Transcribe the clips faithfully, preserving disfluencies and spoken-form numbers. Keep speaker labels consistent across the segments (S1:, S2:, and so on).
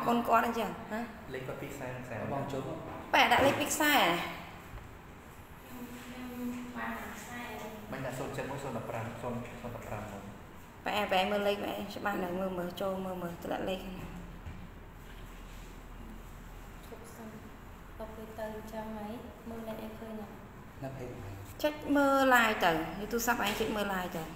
S1: con con anh chẳng hả
S2: lấy có pizza sẽ
S3: bong chốt
S1: bạn đã lấy pizza à
S2: mình đã xôn chân mỗi xôn là pram xôn xôn là pram rồi
S1: bạn bạn mơ lấy bạn sẽ bạn này mơ mơ cho mơ mơ tôi đã lấy chắc mơ lại tờ như tôi sắp anh chắc mơ lại tờ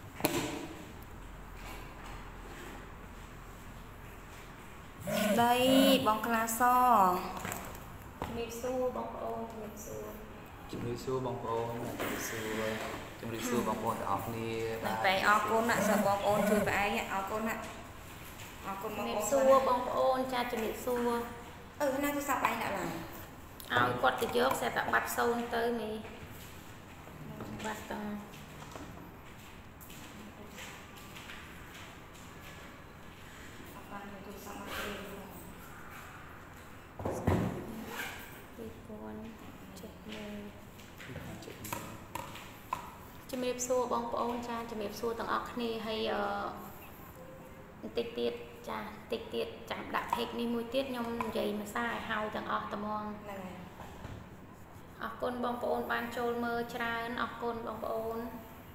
S1: đây bóng cla so
S4: mịp su bóng ôn mịp su
S3: chim rì xu bong ôn chim rì xu chim rì xu bong ôn ở ni
S1: vậy ở con nè sợ bóng ôn chui vậy ở con nè ở con bóng
S4: mịp
S1: ôn
S4: su bóng ôn cha chim mịp su
S1: ừ nay tôi sắp anh đã làm
S4: ao quạt cái dốc sẽ tạo bắt sâu tới mi bắt tầng chim mịp xua bong ôn cha chim mịp xua tầng óc ni hay tịch tiệt cha tịch tiệt chạm đạp hết ni mùi tiết nhom dày mà sai hao tầng óc tầm mong óc con bong ôn ban trôi mơ tràn óc con bong ôn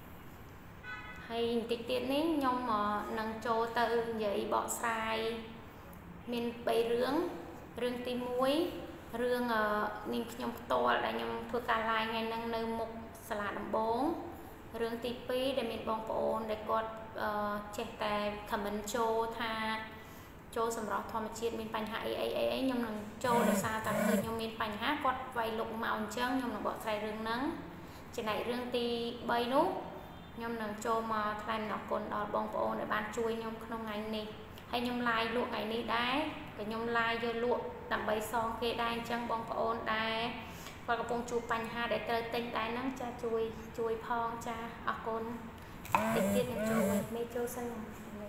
S4: hay tịch tiệt ní nhom mà nâng trôi từ dày bỏ sai miền bay rướng rương tim muối rương ninh nhom to là nhom thua cả lại ngày nâng nơi một salad đầm bốn rương tí pi để miền bong ôn để quạt chếtแต่ขมันโจทาโจสำหรับธรรมชาติมีปัญหาไอ้ไอ้ไอ้ยมนังโจเดซาแต่เคยยมมีปัญหากดไวลุกเมาเชิงยมนังบอกใส่เรื่องนั้นจะไหนเรื่องตีใบนุ๊กยมนังโจมาทลายหนักคนอดบองโอนในบ้านช่วยยมขนมไงนี่ให้ยมลายลวกไงนี่ได้แต่ยมลายโยลวกดับใบซองเกได้เชิงบองโอนได้พอกระปงจูปัญหาได้เตยเต็งได้นั่งจะช่วยช่วยพองจ้าอากนติดติดยังโจไม่โจสนุก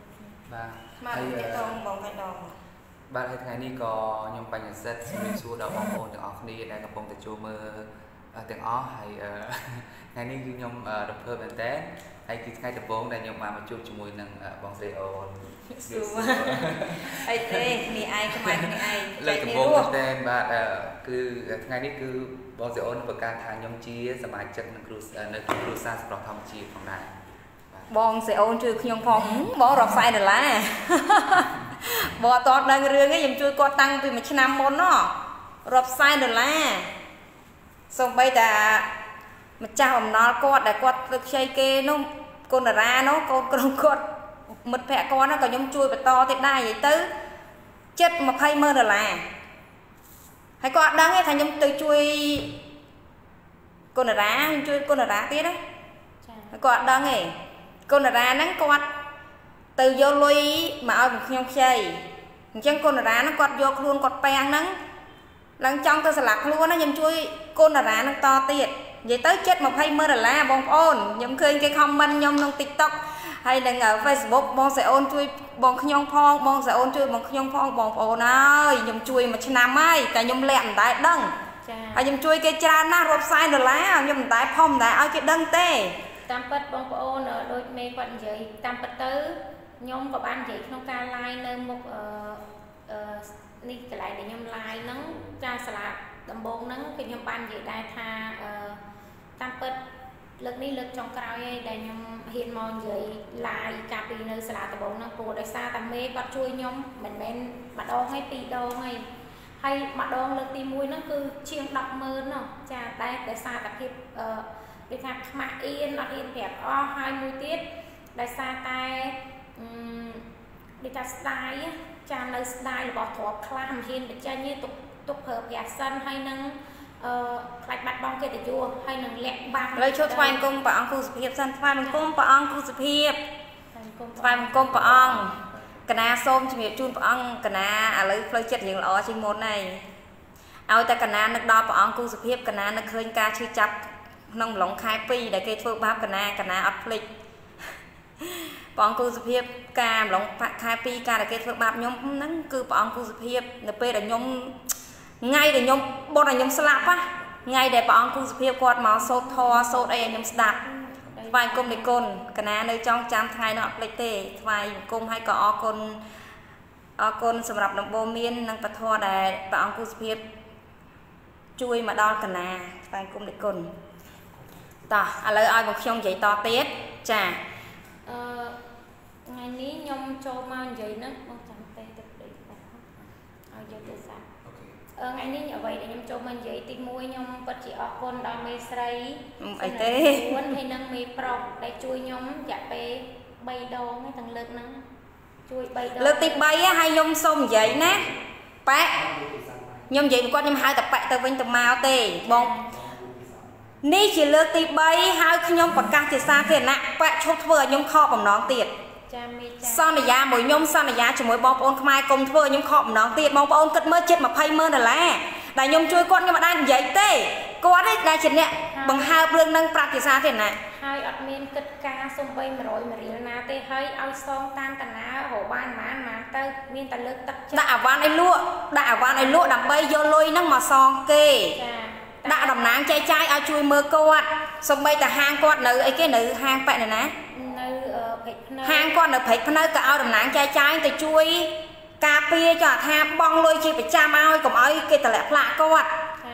S1: mà cái đòn bóng cái đòn
S3: bạn hay ngày ní có nhomปัญญาเซตชมรมสู้ดาวบองโอนถึงออกนี่ได้กระปงแต่จูมือถึงอ้อให้ngày níคือ nhom ดับเพิ่มเป็นแต่ให้คือngàyแต่ปงได้ nhom มามาจูบจมูกนั่งบองเซโอน
S1: สู้ไอ้เต้มีไอ้ขมายมีไอ้
S3: เลยแต่ปงแต่บ้านคือ ngày níคือบองเซโอนประกาศทาง nhom จีสมาชิกนักครูนักครูสร้างสำหรับทำจีของนาย
S1: บองเสียโอนชื่อขยงพองบองรอกไฟเดือดละบอตอดดังเรื่องก็ยังช่วยกอตั้งไปมาชนะมนเนาะรอกไฟเดือดละส่งไปแต่มาเจ้าผมนอนกอดแต่กอดตึกใช้เกนุ่มคนดาราเนาะคนกรงกอดมัดแผลกอดนะก็ยังช่วยไปต่อติดได้ยังตื้อเจ็ดมาไพ่เมื่อเดือดละให้กอดดังให้thànhยังตื่นช่วยคนดาราช่วยคนดาราtiết đấyกอดดังไงคนดารานั่งกอดtừ vô lui mà ở một nhông chơi chân con đá nó quạt vô luôn quạt bèn nắng lần trong tôi sẽ lạc luôn nó nhầm chui con đá nó to tiệt vậy tới chết một hay mơ là la bong ôn nhầm khơi cái comment nhom trong tiktok hay đang ở facebook bong sẽ ôn chui bong nhông phong bong sẽ ôn chui bong nhông phong bong ôn ơi nhầm chui mà chân nam ấy cả nhom lẹm tại đăng hay nhầm chui cái cha na rộp sai được lá nhầm tại phong tại ở cái đăng tê
S4: tam bật bong ôn ở đôi mê quặn dưới tam bật tứ nhom có ban chỉ không ca lai nơi một đi lại để nhom lai nắng cha sạ đầm bông nắng cái nhom ban chỉ đại tha tam bật lực đi lực trong cao ấy để nhom hiện mòn dưới lại cà pì nơi sạ đầm bông nắng cổ để xa tam mê bắt chui nhom mình men mặt đo hay pì đo ngay hay mặt đo lực tim mũi nó cứ chiêng đọc mơ nó cha đây để xa tập hiệp đi thạc mặc yên nó yên đẹp o hai mươi tiết để xa tay đi cả style cha nơi style là bỏ thọ clam hiên để cha như tục tục hợp giả sân hay nâng lại bắt bóng kia để chua hay nâng lẹt bạc
S1: lấy cho toàn công bảo ông cụ hiệp sân toàn công bảo ông cụ hiệp toàn công bảo ông cái na xôm chỉ việc chun bảo ông cái na à lấy lấy chết hiện lọ trên môn này ao ta cái na nước đo bảo ông cụ hiệp cái na nước khơi ca chưa chập nông lỏng khai pi để cây phơi bắp cái na cái na ấp lịchบองกูสเพียบการหลงคายปีการเกตฝึกแบบยมนั่นคือบองกูสเพียบเนเปย์แต่ยมไงแต่ยมบนแต่ยมสลับปะไงแต่บองกูสเพียบกอดมาโซทอโซไอ้ยมสดับไฟกลมในกลกันนะในจ้องจำไทยเนาะเลยเตะไฟกลมให้ก่ออกลออกคนสำหรับน้ำโบเมียนนังปะทอได้ปะอังกุสเพียบช่วยมาดอลกันนะไปกุมเด็กคนต่ออะไรเอาบอกช่องใหญ่ต่อเตี้ยจ้ะ
S4: ไงนี้ยมโจมาใหญ่นึกมองจำเป็นติดติดเอาเยอะตัวสักเออไงนี้อย่าไว้เดี๋ยวยมโจมาใหญ่ติดมวยยมปัจจิออกคนดอมเมสไรไอเต้วนให้นั่งมีปลอกได้ช่วยยมอยากไปใบดองให้ทางเลิกนั่งช่วยใบดอง
S1: เลิกติดใบให้ยมส้มใหญ่นะแปะยมใหญ่ก้อนยมหายแต่แปะแต่เป็นแต่มาเต้บองนี่chỉเลือกตีใบหายขยมปากกาเจสาเกนะแปะชกเถื่อยมข้อผมน้องเตียดซ่อนในยาหมวยยมซ่อนในยาจะหมวยบองปอนขมายกลมเถื่อยมข้อผมน้องเตียดบองปอนกัดเมื่อเจ็ดมาไพ่เมื่อนั่นแหละแต่ยมช่วยก้อนยมมาได้ใหญ่เต้ก้อนได้ได้เช่นเนี้ยบังหาเรื่องนั่งปากเจสาเกนะ
S4: ให้อัดเมียนกัดกาสมใบมาร้อยมาเรียนนาเต้ให้เอาซองตามตนาหัวบ้านมามาเต้เมียนตะเลิกตัก
S1: ด่าวันไอ้ลวดด่าวันไอ้ลวดดับใบโยลุยนั่งมาซองเกด่าดำน้ำใจใจเอาช่วยมือกอดสมใบแต่ห้างกอดหนึ่งไอ้แกหนึ่งห้างแปะเนี่ยนะห้างกอดหนึ่งเพชรพนักก็เอาดำน้ำใจใจแต่ช่วยกาเปียจ่อทาบองลอยชีไปจามเอากับเอาไอ้แต่แหละพละกอด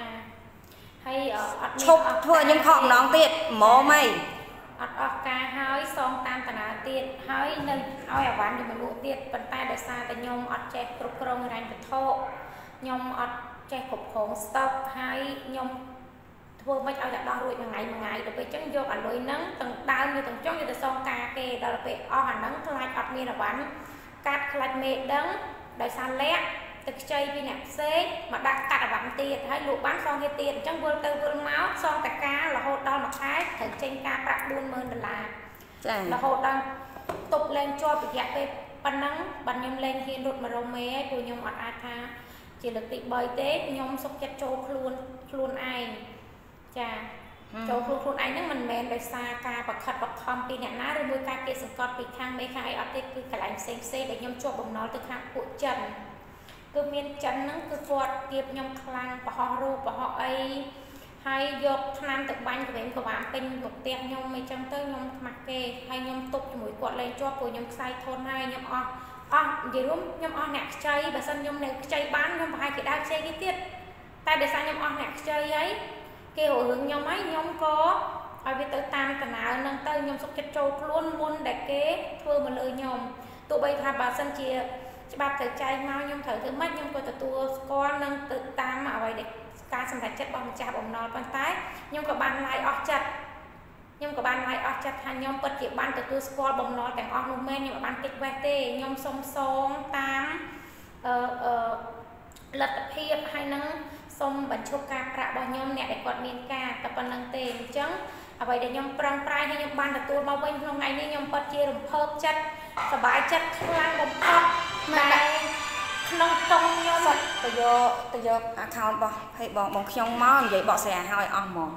S1: ชกเพื่อยังขอบน้องเตี้ยหมอไม่
S4: อัดออกกาหายซองตามตนาเตี้ยหายหนึ่งเอาอย่างวันอยู่มันรู้เตี้ยเป็นตาเดซาแต่ยมอัดแจกกรุบกรองแรงกระโถยมอัดแจกขบของสต็อกให้ยมทั่วไม่เอาจากดาวรุ่ยมาไงมาไงเดี๋ยวไปจังโยกอันลอยนั่งตั้งดาวอยู่ตั้งจ้องอยู่แต่ซองกาเกเดี๋ยวไปเอาหันนั่งคลายอัดมีหน้าวันกัดคลายเมดดังได้ซานเล็กตึกใจพี่เนี่ยเซ่มาดักกัดบังตีให้ลูกบ้านซองให้ตีจังวนเตอวนเมาส์ซองแต่กาเราโหดดาวมาคล้ายถึงเจงกาปรับบุญเมินดอลลาร์เราโหดดังตบแรงจอไปแยกไปปันนังบันยมแรงเฮียนรถมาโรเมย์ปุยยมอัดอาธาchỉ lựcติบอยเต้ยมสกจัดโจครูนครูนไอจ้าโจครูครูนไอนั่นมันแมนไปซากาปักขัดปักคอมปีเนี่ยนะหรือมือการเกษตรกรปีข้างไม่ข้างไอออติคือกระไรเซมเซ่แต่ยมโจบ่มน้อยตัวข้างปุจันคือเมียนจันนั่นคือกอดเก็บยมคลังปะฮอรูปะฮอไอให้ยกทำตึกบ้านกับเอ็มกับบ้านเป็นหมกเตียงยมไม่จังเต้ยยมมักเกให้ยมตบจมูกกอดเลยจ้าปุยยมใส่ทนให้ยมออ๋ออย่ารู้ยมอ่อนหนักใจแบบสันยมเนี่ยใจบ้านยมพายกี่ดาวใจกี่tiếtแต่เดี๋ยวสันยมอ่อนหนักใจấy kêu hưởngยมấyยมcó ở bên tới tam tận nào nâng tayยมsốc chặt trâu luôn luôn đẹp kế thưa mà lờiยมtụi bây thà bà sân chia bà thờiใจmauยมthời thứ mấtยมcó từ tua con nâng tự tam mà vậy để ca sân thật chất bằng trà bằng nón bằng táiยมcó bàn lại ọt chặtยมกับบ้านไล่ออกจากทางยมเปิดเก็บบ้านตัวตัวสกอร์บอมน้อยแต่งออกนุ่มแม่ยมบ้านเก็บแวตเต้ยมทรงทรงตามเอ่อเอ่อลัดเพียบให้นั่งทรงบรรชุกการประบอยมเนี่ยได้กอดเมียนกาแต่ปนังเตงจังเอาไว้เดี๋ยวยมปรองปลายให้ยมบ้านตัวตัวมาเว้นตรงไหนนี่ยมเปิดเจียมเพิ่มจัดสบายจัดคลั่งบอมพอดในน้องตรงยม
S1: ตัวโยตัวโยอาคาวบอให้บอกบอกขยงม้อนใหญ่บอกเสียหายอ่อนหม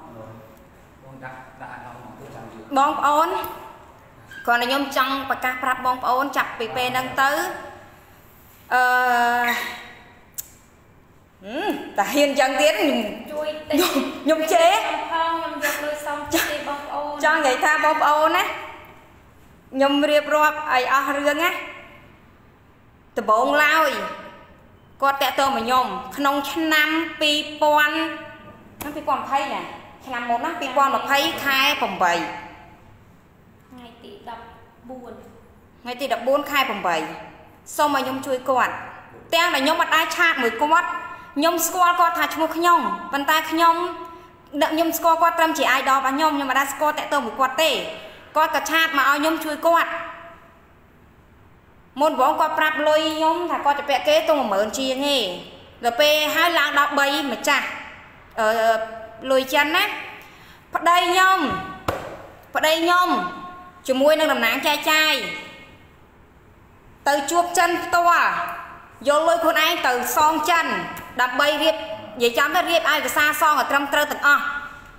S1: อบองปอนก่อนในยมจังปากกาปรับบองปอนจับปีเปนังตื้อเอ่อแต่เห็นจังเตี้ยยมเจ๊จังไงท่าบองปอนนะยมเรียบร้อยไอ้อาเรื่องนะแต่บองเล่าก็แต่ตัวมันยมขนมชนำปีปอนน้ำปีปอนไพ่เนี่ยชนำหมดนะปีปอนแบบไพ่คายผมใบ
S4: ไงตีดับบุญ
S1: ไงตีดับบุญคายผมใบส้มมายมช่วยกอดแตงแต่ยมมาได้ชาติเหมือนกอดยมสกอร์กอดทาชมุขยมปันตาขยมเดยมสกอร์กอดเติมจีไอดอลปะยมยมมาได้สกอร์แต่ตัวเหมือนกอดเต้กอดกระชาติมาเอายมช่วยกอดมนบอกกอดปรับลอยยมถ้ากอดจะเปะเก้ตัวเหมือนจีไงเดี๋ยวไปให้ล้างดอกใบเหมือนจ้ะเออลอยจันนะพอได้ยมพอได้ยมจมวยนั่งดำน้ำใจใจtừ chuột chân to vô lôi con ai từ son chân đập bay riệp vậy chấm nó riệp ai từ xa son ở trong trơ từng o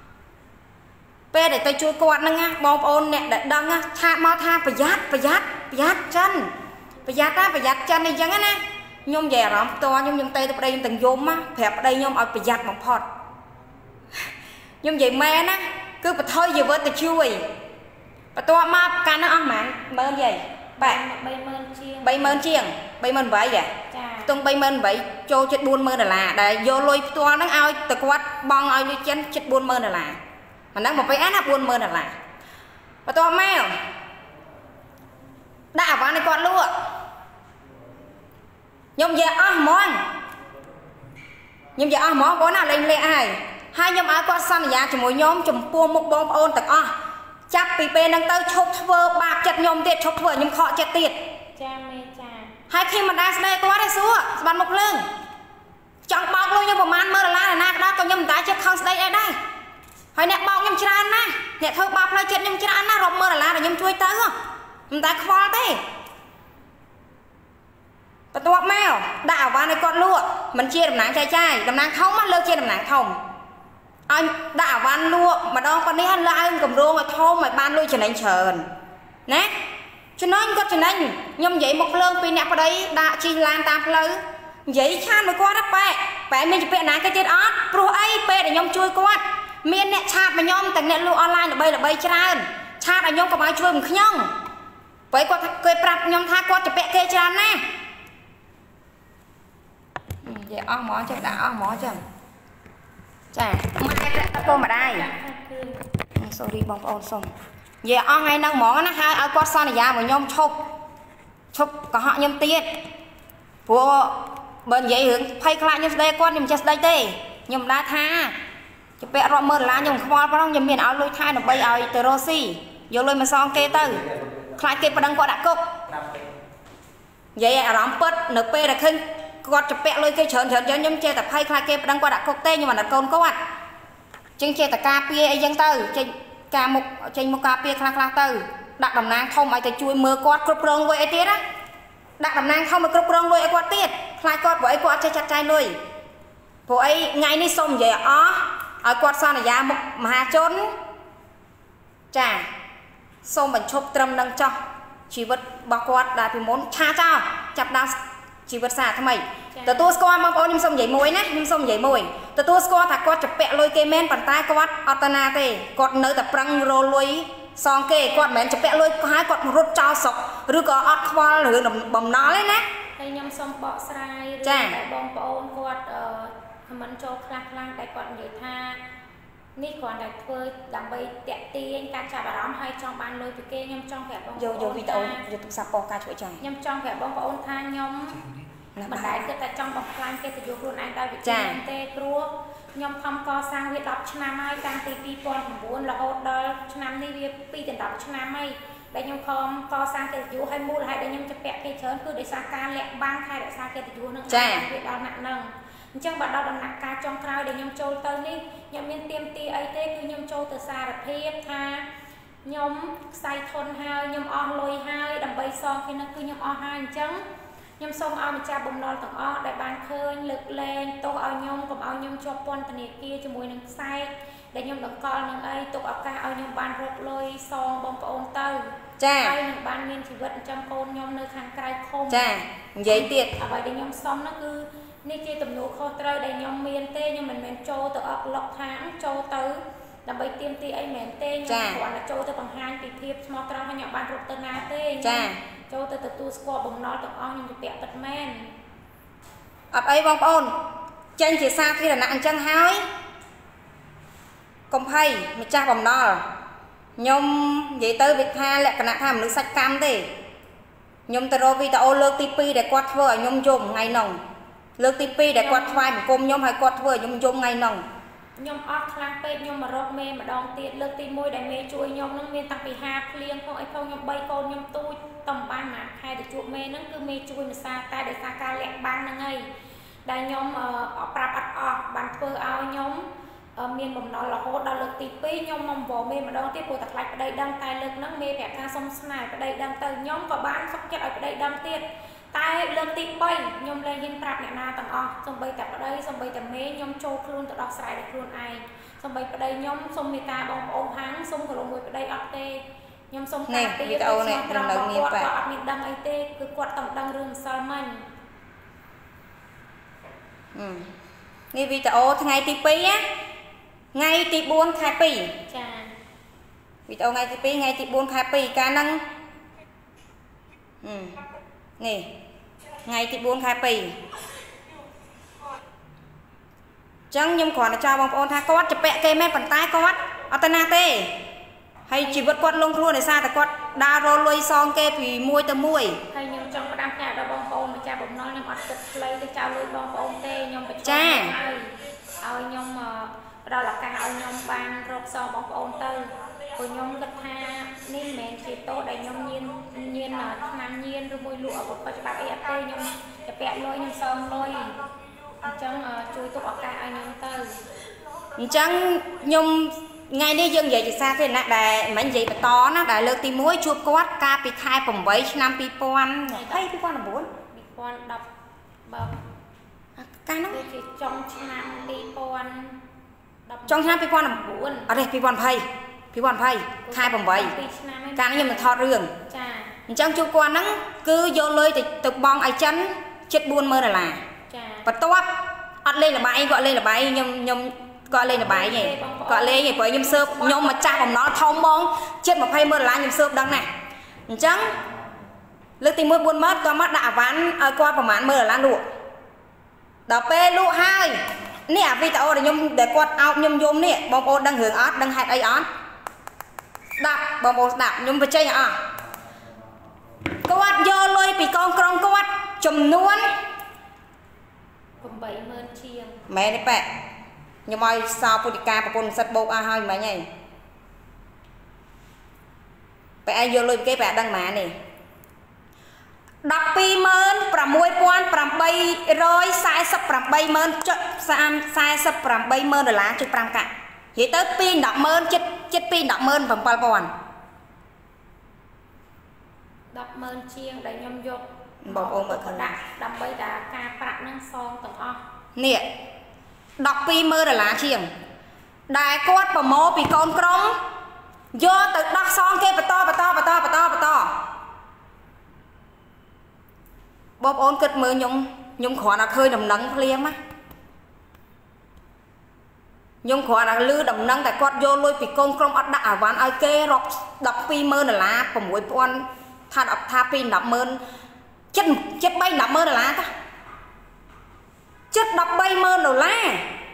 S1: pe để tay chui quạt nâng á bom ôn nè để đăng á tha mau tha phải dát phải dát phải dát chân phải dát á phải dát chân này chẳng á nè nhôm về rõm to nhôm nhôm tay từ đây từng nhôm á phẹp đây nhôm ở phải dát một phọt nhôm vậy mẹ nè cứ phải thôi giờ với tay chui và to mà can nó ăn mặn mơ vậy បែbay mơn chiêng bay mơn vậy vậy tung bay mơn vậy cho chết buôn mơn là để vô lôi toa nó ao từ quát bong ao đi chân chết buôn mơn là mà đang một cái án buôn mơn là và to mèo đã vào này con luôn nhom giờ à món nhom giờ à món có nào lên lên ai hai nhom ai con xăm nhà chỉ mỗi nhóm chùm pua một bom ôn tật à chắc bị bên đang tới chốt vơ bạc chặt nhom tiệt chốt vơ nhom khó chặt tiệt hai khi mà đang đây có đấy xúa bàn một lưng chẳng bọc luôn nhưng mà man mơ là la là na đó còn nhom tái chết không đây đây đây hai nè bọc nhom chán na nè thôi bọc lại chết nhom chán na rồi mơ là la là nhom chui tới không nhom tái khó thế vàตัวแมวด่าว่าในกอดลวกมันเชี่ยดำหนังใจใจดำหนังเขามันเลิกเชี่ยดำหนังเขาอันด่าวันลวกมาดองคนนี้ฮันละอันกับโรงมาโทมมาบ้านลุยฉะนั้นเชิญนะฉะนั้นก็ฉะนั้นยมใหญ่หมกเลื่องปีนี้พอดีด่าชีลานตามเลยใหญ่ชาติไม่กวาดแปะแปะมีจะเป็นไหนก็จะออดปลุกไอ้เปะแต่ยมช่วยกวาดเมียเนี่ยชาติมายมแต่เนี่ยลูกออนไลน์ใบละใบชราชาติยมกับไอ้ช่วยมันขย่องไปกวาดเคยปรับยมท่ากวาดจะเปะเคยชราแน่vậy áo mỏ cho đã áo mỏ cho chà mai cái cô mà đây sorry bông ôn xong vậy áo ngay năng mỏ nó hai áo quạt son này ra mà nhom chụp chụp có họ nhom tiết của bên vậy hướng phay lại nhom đây con nhom chết đây tê nhom đá tha cho bé rọ mơ lá nhom khoa vào trong nhom miền áo lôi thai nó bay áo từ rosi vô lôi mà son kê tư khai kê vào đằng qua đã cốc vậy à rõm bớt np là khinh quạt chụp bẹ lôi cây chởn chởn chởn nhom che tập hay khai kê đang qua đặt cốc tê nhưng mà đặt con có ạ trên che tập cà pia ấy dân tư trên cà một trên một cà pia khai khai tư đặt đầm nang không ai tới chui mưa quạt cướp rong với ấy tiết á đặt đầm nang không mà cướp rong với ấy quạt tiết khai quạt với ấy quạt che chặt chai nuôi bộ ấy ngay đi xong vậy ó ở quạt sao này ra một mà trốn chà xong mình chụp trầm nâng cho chỉ vật bao quạt đã bị muốn cha cho chặt đau chỉ vật xả thay mày từ tôi score mong ôn nhưng xong vậy môi nè nhưng xong vậy môi từ tôi score thà quạt chụp bẹ lôi cây men bàn tay quạt altana tê quạt nơi tập răng rô lôi song kê quạt mền chụp bẹ lôi hai quạt rút trao sọc rồi có ọt khoa rồi đầm bầm nó đấy nè
S4: đây nhom xong bọ sai rồi đại bông ôn quạt mình cho khang khang đại quạt vậy thaนี่ก่อนได้เพื่อดับใบเตะตีนการจับร้องให้จองบานเลยพี่เกยำจองแผลบ้องโยโย่วิตาโอโยตุสับปอกาช่วยใจยำจองแผลบ้องปอนทานยำมันได้ก็แต่จองบอกกลางเกตโยกรุนไอได้วิจารณ์เตะครัวยำทำก่อสร้างเวทรับชนะไม่การตีปีปอนของบุญเราได้ชนะนี่เวียปีแต่รับชนะไม่ได้ยำคอมก่อสร้างเกตโยให้มูลให้ได้ยำจะแปะเกตเชิญคือได้สร้างการแหลกบ้างใครได้สร้างเกตโยนึงเวทดาวหนักนึงจังบัดดาวดำหนักการจองคราวเดี๋ยวยมโจเตอร์นี่ยมเมียนเตรียมตีไอเต้คือยมโจเตอร์ซาแบบเทียบทายมใส่ทนหายยมอลอยหายดำใบซองคือนั่นคือยมอหายจังยมทรงเอามาจ่าบ่มนอนต่างอ้อได้บานเคยเลือกแรงโตเอายมกับเอายมโจปนตะเนียกี้จมูกนังไส้ได้ยมดังกอนังไอตกเอาการเอายมบานรถลอยซองบ่มปอนเตอร์จ้าไอหนึ่งบานเมียนชีวิตจำปนยมในทางไกลคมจ้าใหญ่เตี้ยเอาไปได้ยมซองนั่นคือนี่คือตำหนูเขาเตยได้ยมเมียนเต้ยังมันเมนโจตัวออกหลอกทางโจตื้อดับใบเตรียมตีไอเมนเต้ยังขวานโจตัวบางฮันตีเทียบสมอตราให้ยังบานรถตนาเต้โจตัวตัวตัวสควอบ่งนอนตัวอ้อยังจะเปียกตัดแม่นอับไอ้บองปอนเจนจีซาที่ระนังจังหายกงไพ่มีจ้าบ่งนอนยมใหญ่เตยวิทาแหละขณะทำหรือสักกรรมเต้ยมตะโรวีตะโอเลิกตีปีแต่กวาดเฟื่อยมยมไงนองเลือกตีปีแต่กวาดไฟมันกลมยมให้กวาดเฟื่อยมยมไงนองยมออกคลางเป็ดยมมารกเมย์มาดองเตียเลือกตีมวยได้เมย์ช่วยยมนั่งเมย์ตั้งปีห้าเลี้ยงพวกไอ้พวกยมใบโกนยมตู้ต่ำบ้านหมาใครแต่จุเมย์นั่นคือเมย์ช่วยมาซาตาได้ซาการแหลกบ้านนั่งไงได้ยมออกปรับอัดออกบันเฟื่อเอายมเมียนบ่มนอนละโหดดาวเลือกตีปียมมองบ่เมย์มาดองเตียปวดตะไคร้ไปได้ดังตายเลือกนั่งเมย์แบบการสมสนายไปได้ดังเตยยมกับบ้านสักเจ็ดไปได้ดังเตียตายเรื่องตีใบยมเลยยินปรับเนี่ยนาต่างออกสมใบแต่ประเดี๋ยวสมใบแต่เมย์ยมโจครูนตัวดอกสายแต่ครูนไอสมใบประเดี๋ยวยมสมเมตาบองโอหังสมกระลงมวยประเดี๋ยวอัพเตยมสมการตีเอาเนี่ยตรงบองกวดก็อัพมีดังไอเต้คือกวดต่ำดังเรื่องซาลมันนี่วิตาโอทั้งไงตีปีáไงตีบุญขายปีวิตาโอไงตีปีไงตีบุญขายปีการนั่ง
S1: nè ngày thì bốn khai pì chẳng nhưng còn là cho bông ôn tha quát chụp bẹ cây mét bàn tay quát ở tên na tê hay chỉ vượt quát lông luôn để xa tại quát đa rô lôi son kê thì môi tơ môi
S4: hay nhưng trong đám nhà đó bông ôn mà cha bông nói nhưng mà cực lấy cái trao lôi bông ôn tê nhưng mà
S1: cha
S4: ơi nhưng mà đó là cả ông nhom ban rộp so bông ôn tư của nhom gật tha nên mẹ chỉ tô đầy nhom nhiên nhiên là nam nhiên rồi môi lụa của coi cho bác ấy tê nhom chụp bẹ lôi nhom son lôi chẳng chui tục ở cả anh nhom tư
S1: chẳng nhom ngày đi dân vậy thì sao thế nè đại mấy gì mà to nó đại lơ tim muối chua quát ca bị khai phòng bảy năm pi pon hay pi pon là bốn
S4: pi pon đập bờ
S1: ca nó
S4: trong năm pi pon
S1: trong năm pi pon là bốn ở đây pi pon phay pi pon phay khai phòng bảy ca nó nhưng mà thọt rường chẳng chua quan nó cứ vô lơi thì tục bong ai chấn chết buôn mơ là là và toát ăn lên là bài gọi lên là bài nhom nhom gọi lên là bài gì gọi lên gì bởi nhom sớp nhom mà cha bằng nó thông bong chết mà phay mơ là nhom sớp đăng này chẳng lực tình mưa buôn mất có mắt đã ván quaประมาณ mơ là lụa đào pe lụa hai nè vì tao để nhom để quạt ao nhom nhom nè bong ô đang hưởng ớt đang hạt ấy ớt đạp bong ô đạp nhom về chơi à quạt vô lôi bị con con quạt chùm nuôn
S4: bảy mươi chiên
S1: mẹ đấy bẹ nhưng mà sao phụ ca và con sắt bột a hai mà nhỉ bẹ ai vô lôi cái bẹ đăng má này đập pi mơn pram môi quan pram bay rồi sai sập pram bay mơn sai sai sập pram bay mơn rồi lá chụp pram cả vậy tới pin đập mơn chết chết pin đập mơn bằng pal pon
S4: đập mơn chiên để nhom vô
S1: bọc ôm ở
S4: đặt đập bay đã ca prak năng son tầng o
S1: nè đọc pi mơ là lá chiềng đại quát bà mô bị con krong vô từ đọc son kia bà to bà to bà to bà to bà to bóp ôn kịch mơ nhung nhung khó là khơi đầm nắng liêm á nhung khó là lư đầm nắng tại quát vô lôi bị con krong ắt đã ván ai kê rọc đọc pi mơ là lá bà mũi con tha đọc tha pi đọc mơ chết chết bay đọc mơ là lá ta chất đập bay mơn đầu lá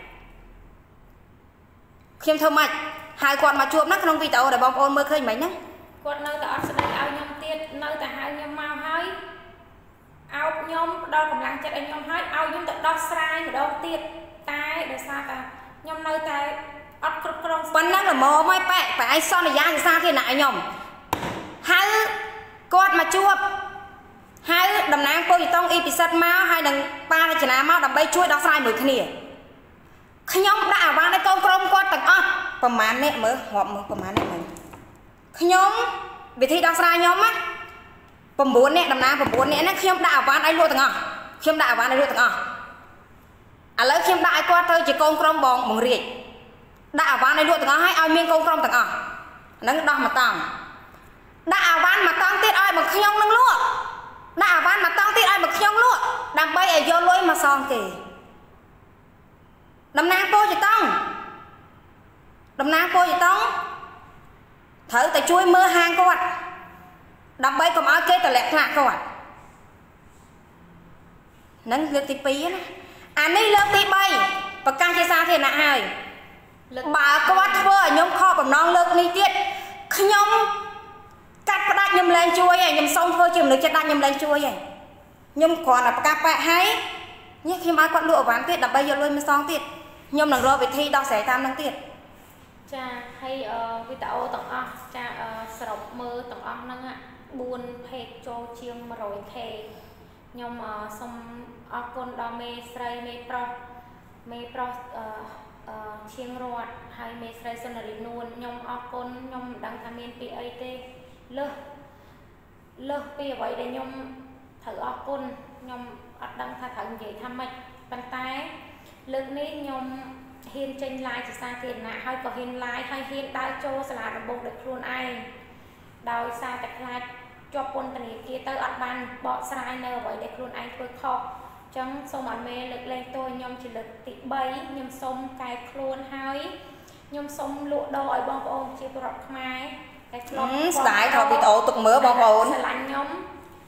S1: khiêm thơ mạch hai con mà chuột nó không vì tao để bom ôn mơ khơi mấy nhá
S4: con nơi ta sẽ đánh ao nhom tiết nơi ta hai nhom mau hơi ao nhom đo cầm lăng chết anh nhom hơi ao nhom tự đo sai mà đo tiết tai để sao ta nhom nơi ta ắt cực cực
S1: con năng là mò mai bẹ phải ai son là giá thì sao thế này nhom hai con mà chuột hai đầm nang cô chỉ tông y bị sắt máu hai đằng ba là chỉ là máu đầm bay chui đó sai mười cái nè nhóm đã vào đây con con con tầng ấp phần màn nè mới họ mới phần màn nè mình nhóm bị thi đó sai nhóm á phần bốn nè đầm nang phần bốn nè nó nhóm đã vào đây luôn tầng ấp nhóm đã vào đây luôn tầng ấp à lấy nhóm đại qua thôi chỉ con con bòn bòn riệt đã vào đây luôn tầng ấp hay ao miên con con tầng ấp nó đo mà tòng đã vào mà tòng tiết ai mà nhóm nó luôn đã van mà tao tiết ai mà nhông luôn đam bay ở vô lối mà son kì đầm nang cô chỉ tông đầm nang cô chỉ tông thử tại chui mưa hang cô ạ đầm bay còn áo kê tờ lẹt lạc cô ạ nâng lượt tí pí á à ní lượt tí bay và ca chia xa thì nạ hơi bà cô ạ thưa nhóm kho bằng non lượt ní tiết nhông cắt bắt nhầm lên chui này nhầm xong thôi chừng được chết đặt nhầm lên chui này nhầm còn là các bạn hay nhé khi mai con lụa ván tiết đập bây giờ luôn mới xong tiết nhầm lần rồi bị thi đo sẽ tam năng tiết
S4: cha hay với tạo tổng o cha sọc mơ tổng o năng ạ buồn phê cho chiêng mà rồi thề nhầm xong o con đo mê sray mê pro mê pro chiêng ruột hay mê sray xuân là đi nuôn nhầm o con nhầm đăng tham miên pi ấy tê lơ lơ bây giờ vậy để nhom thử ở côn nhom ở đăng tha thử vậy tham mạch bàn tay lực ní nhom hiên tranh lai chỉ xa tiền nạ hay có hiên lai hay hiên đai cho sẽ là đồng bộ được luôn ai đòi xa tạch lai cho côn tình kia tới ở ban bỏ sai nơ vậy để luôn ai tôi kho chẳng xong ở mê lực lên tôi nhom chỉ lực tị bấy nhom xong cài luôn hai nhom xong lụa đòi bong ôm chia bọt mai
S1: đại thọ bị tổ tục mưa bong ôn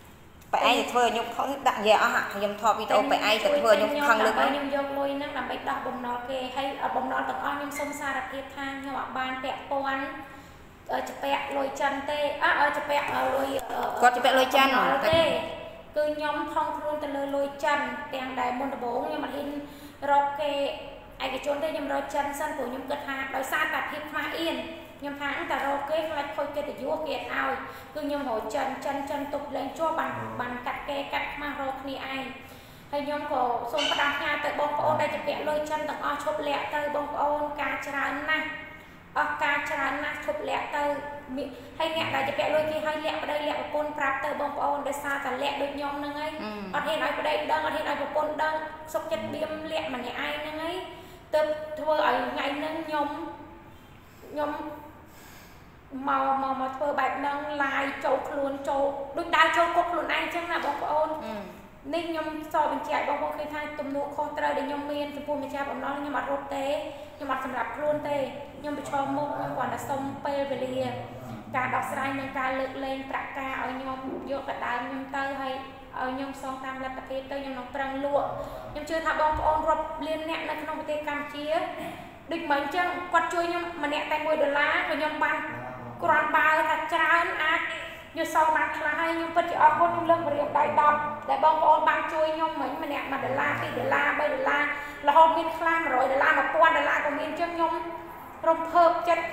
S1: ไปไอ้จะเธอยุคเขาดังแย่อะฮะยมทอปีโตไปไอ้จะเธอยุคครั้งลึกนะ
S4: ยมยกลอยนั่งทำไปดอกบอมนอเกให้บอมนอตกอ้อยยมส้มซาระเพียทางยมบานแปะปวนจะแปะลอยจันเต้อ่ะจะแปะลอย
S1: ก็จะแปะลอยจัน
S4: เต้คือยมทองครูนแต่เลยลอยจันแต่งได้บนตะโบงยมมาเห็นรอกเกไอ้กระโจนเต้ยมลอยจันสั้นผมยมกระทาโดยซาตัดเพียมาอินยมทางแต่รอกเกให้คอยเกตยั่วเกตเอาคือยมหัวจันจันจันตกแรงชั่วบันบันกัดเกกัดมารอกนี่ไอให้ยมก็ส่งประดับงานแต่บองโอนได้จะเปลี่ยนลอยจันต่างอ้อชบแหลกเตยบองโอนการชรานะออกการชรานะชบแหลกเตยให้เนี่ยได้จะเปลี่ยนลอยที่ให้แหลกไปได้แหลกปนปรับเตยบองโอนได้ซาแต่แหลกโดยยมนั่งไงเอาที่ไหนไปได้ดังเอาที่ไหนไปปนดังสกจัดเบี้ยมแหลกมันเนี่ยไอนั่งไงเติมเธอไอ้ไงนั่งยมยมมามามาเธอแบบนั่งลายโจกล้วนโจดูได้โจกกล้วนไอจังนะบองโอนนี่ยมสอบเป็นเจ้าบางคนเคยทายตุ่มนูคอตราเดี๋ยวยมเมียนจะพูดไม่ใช่ผมน้องยมมัดรถเตะยมมัดสำหรับครูนเตะยมไปชมมุกยมกว่าจะส่งเปรย์ไปเรียการดอกสไลน์ในการเลือกเลงประกาเอายมโยกกระดานยมเตยให้เอายมซองตามรับประเทศเตยยมน้องปรังลวกยมเชื่อทาบองโอนรบเรียนเนี่ยในขนมประเทศกัมพูชีดึกเหมือนจังกวาดช่วยยมมันเนี่ยแต่งมวยดอลลาร์กับยมบันกรอนบาร์ถัดจานอาอยู่ซองมาคลายยมปัจจุบันคนยมเลิกเรียนได้ดอกแต่บางคนบางช่วยยมเหมือนมันเนี่ยมาดอลลาร์ที่ดอลลาร์ใบดอลลาร์แล้วเขามีคลายมาร้อยดอลลาร์มาป้อนดอลลาร์ก็มีจังยมรมเพิ่มจัด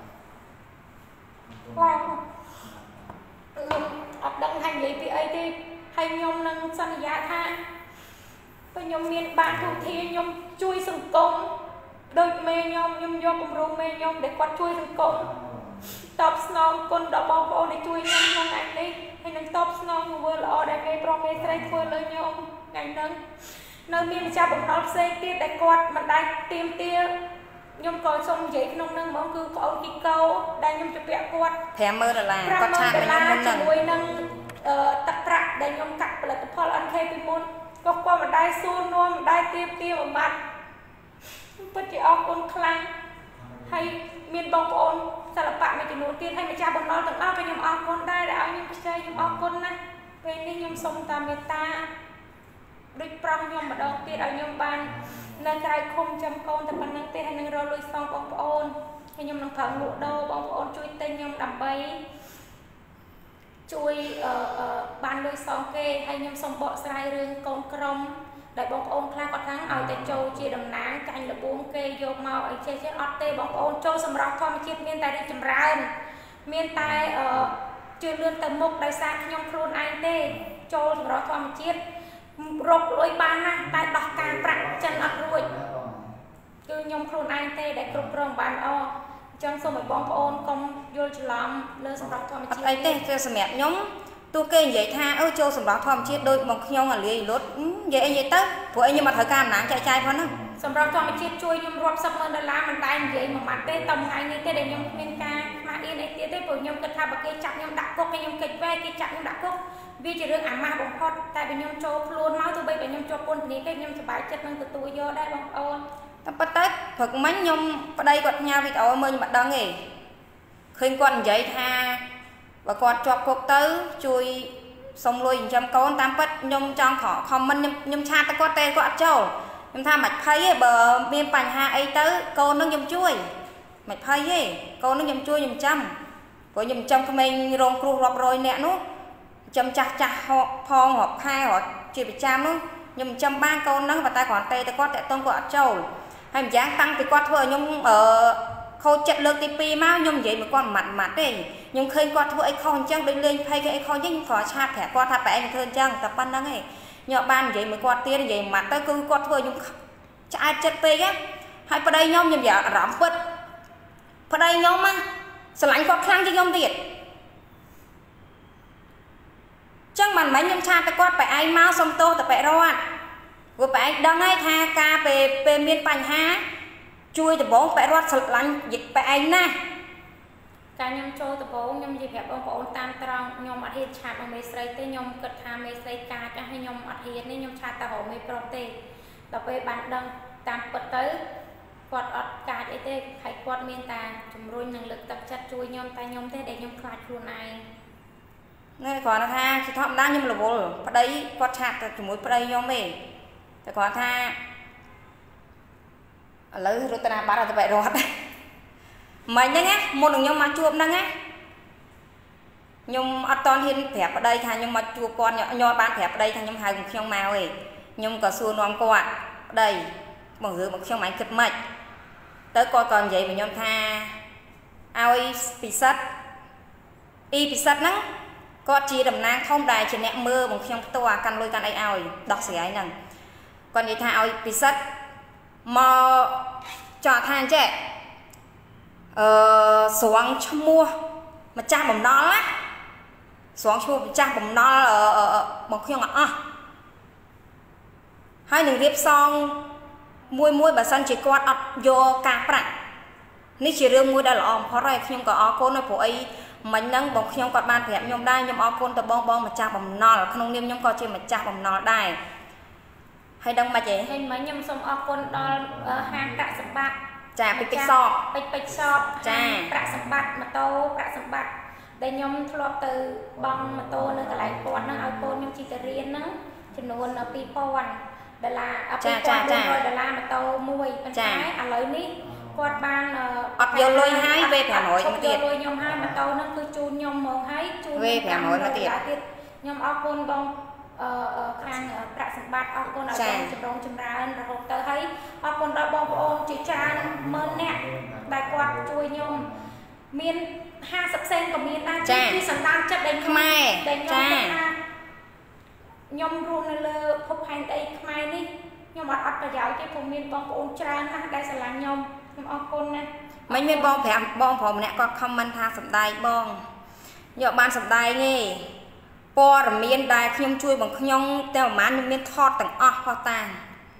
S4: ลองยมอับดังให้ยี่ปีไอที่ให้ยมนั่งสัญญาท่าไปยมมีบางทุกทียมช่วยสังคมโดยเมยยมยมยมกลุ่มเมยยมเด็กวัดช่วยสังคมตอบสนองคนดอกบอลโอในช่วยยมยมไงนี่ให้นังตอบสนองเวอร์ลอได้ไงโปรเมสไรเฟอร์เลยยมไงนั่งนั่งมีวิชาบุญนอเซกที่แต่กอดมันได้เตียมเตี้ยยมก่อนส่งใหญ่ขนมนั่งมองคือเขากิเกาได้ยมจะเปียกอด
S1: แถมเมื่อละก็ชาติยมนั่ง
S4: ช่วยนั่งตะกระได้ยมกัดเปลือกพออันเคยไปมุนก็กว่ามันได้ซูนนัวมันได้เตี้ยเตี้ยมัดปัจจัยออกคนคลังให้มีบองโอนสลับปะไม่จะหนุนตีให้ไม่จ่าบนนอนต่างเล่าไปยมออกคนได้แต่เอายมใจยมออกคนนะเป็นนี่ยมทรงตามเมตตาด้วยปรองยมมาดองตีเอายมบานในใจคมจำโกนแต่ปันนังตีให้นังเราลุยซองบองโอนให้ยมนังผังหลุดโดบองโอนช่วยเต้นยมดำใบช่วยบานลุยซองเกให้ยมทรงเบาะสายเรื่องกองกรมได้บองโอนคลาก็ทั้งเอาแต่โจจีดำน้ำกันหรือบุ้งเกยโยกมาไอเช่เช่ออตเต้บองโอนโจสำหรับทอมชิดเมียนแต่ได้จำรานเมียนแต่จืดเลื่อนเติมมุกได้ซาขยมครูนไอเต้โจสำหรับทอมชิดรบลอยบานนะแต่ดอกการประจันอัดรวยคือยมครูนไอเต้ได้กรุบกรองบานอ้อจังสมัยบองโอนกองโยฉลามเลื่อนสำหรับทอมชิด
S1: ไอเต้เจอสมัยยมตัวเก่งใหญ่ท่าเออโจสำหรับทอมชิดโดยบางขยมอะไรรถใหญ่ใหญ่เต้พวกไอ้ยังมาถอยการหนังใจใจพอนะ
S4: สำหรับทอมชิดช่วยยมรบสับเมินดอลลาร์มันได้ใหญ่มามัดเต้ตำไงนี่เต้ได้ยมเป็นการมาเอ็นไอเต้ได้ปวดยมกระทาบักเกจับยมดักกกยมเกจแวกจับยมดักกกวิจารณ์อ่านมาบางพอดแต่เป็นยมโจพลูนมาตัวใบเป็นยมโจปนนี้ก็ยมสบายจัดนั่งตัวตัวโยได้บางเอา
S1: แต่ปัตตาฝึกมันยมประเดี๋ยวกดยาวิตเอาเมื่อบัดดังเองเคยก่อนใหญ่ท่าvà còn chọc cuộc tới chui xong rồi chấm câu tam bất nhom trong khó comment nhom nhom cha ta có tên có châu nhom tha mạch thấy bờ miền bành hà ấy tới câu nó nhom chui mạch thấy ấy câu nó nhom chui nhom chăm của nhom chăm cái mình rong cru rọp rồi nè nó chăm chặt chặt họ phong họ khai họ chỉ bị chăm nó nhom chăm ba câu nó và ta còn tên ta có tên tông có châu hay mình dáng tăng thì có thôi nhom ở khâu chặt lược thì pi máu nhom vậy mà con mặt mặt đấy nhưng khi qua thôi không chăng đứng lên hay cái không chứ khó chặt thẻ qua thà bẻ hơn chăng tập ban đó này nhọ ban vậy mới qua tiền vậy mặt tới cứ qua thôi nhung chặt chặt pi á hay vào đây nhom nhom dạ rắm bớt vào đây nhom á sờ lạnh qua khang cho nhom tiệt chăng mình mấy nhom chặt tới qua bẻ ai máu xong tô tập bẻ rồi vừa bẻ đang ngay tha ca về về miền Pành Hà chui từ bốn bẻ rót sờ lạnh dịch bẻ ai nè
S4: การยมโจตะโบยมยีแบบองค์โอนตามตรองยมอัดเหตุชาติเมสไรเตยมกระทำเมสไรกาจะให้ยมอัดเหตุนี่ยมชาติตะโหไม่โปรเตต่อไปบันดังตามปัตเตอร์กอดอัดกาไอเต้ไข่กอดเมียนตาจุ่มรุ่นหนึ่งลึกตักจัดช่วยยมตายยมเต้เด็กยมคลาดครูนาย
S1: nơi còn tha chỉ thọm đá nhưng mà là vô ở đây có chặt từ mũi ở đây nhóm mình thì còn tha lấy rồi ta bắt ra vậy rồi mày nhá nhá một đồng nhóm mà chuột nâng á nhung ở toàn hiên thẹp ở đây tha nhưng mà chuột con nhỏ nhỏ bán thẹp ở đây tha nhưng hai cùng trong màu ấy nhưng có xua non quạt đây bằng dưới một trong máy cực mạnh tới coi còn vậy mà nhóm tha ao y bị sắt y bị sắt nắng có chi đầm nang không đài trên nẹt mưa bằng trong toa căn lôi căn ai ao đọc xỉ ấy nè còn vậy tha ao y bị sắt mà cho than trẻ ờ xuống cho mua mà cha bầm nó á xuống cho cha bầm nó ở bằng khiêng ạ hai đừng tiếp xong môi môi bà sân chỉ quạt ập vô cả bạc ní chỉ riêng môi đã là om khó rồi nhưng có ó côn nó phụ ấy mình nâng bóng nhưng còn ban thèm nhom đai nhưng ó côn từ bong bong mà cha bầm nó là không niêm nhưng có chỉ mà cha bầm nó đai hay đăng mà chị
S4: hay mấy nhom xong ó côn đo hàng cả sập bạc
S1: cha bị cái sọ
S4: bị bị sọ cha cả sập bạc mà tô cả sập bạc đây nhom thua từ bong mà tô nơi cái lại quạt nó ao côn nhom chỉ từ riêng nó cho luôn là pi pon đà la à pi pon rồi đà la mà tô mui bên trái à lấy ní quạt ban
S1: ập vô lôi hai về Hà Nội
S4: mà tiệt lôi nhom hai mà tô nó cứ chun nhom mờ hay chun
S1: về Hà Nội mà tiệt
S4: nhom ao côn bong khang cả sập bạc ao côn ao côn chụp rong chụp ra rồi hộp tới thấy ao côn đó bong ôm chỉ tràn mơn nè đại quạt chui nhom miên hai sập sen của miên ta chỉ sẵn đang chất đánh
S1: mai
S4: đánh nhom nhom run lơ phúc hành đây mai đi nhom bắt bắt là giáo cái vùng miên bong ôm tràn ha đây sẽ là nhom nhom ao côn nè
S1: mấy miên bong phải bong phòng nè có comment tha sập đai bong nhọ ban sập đai nghe po là miên đai nhom chui bằng nhom teo má nhom miên thọt tầng óc kho tàn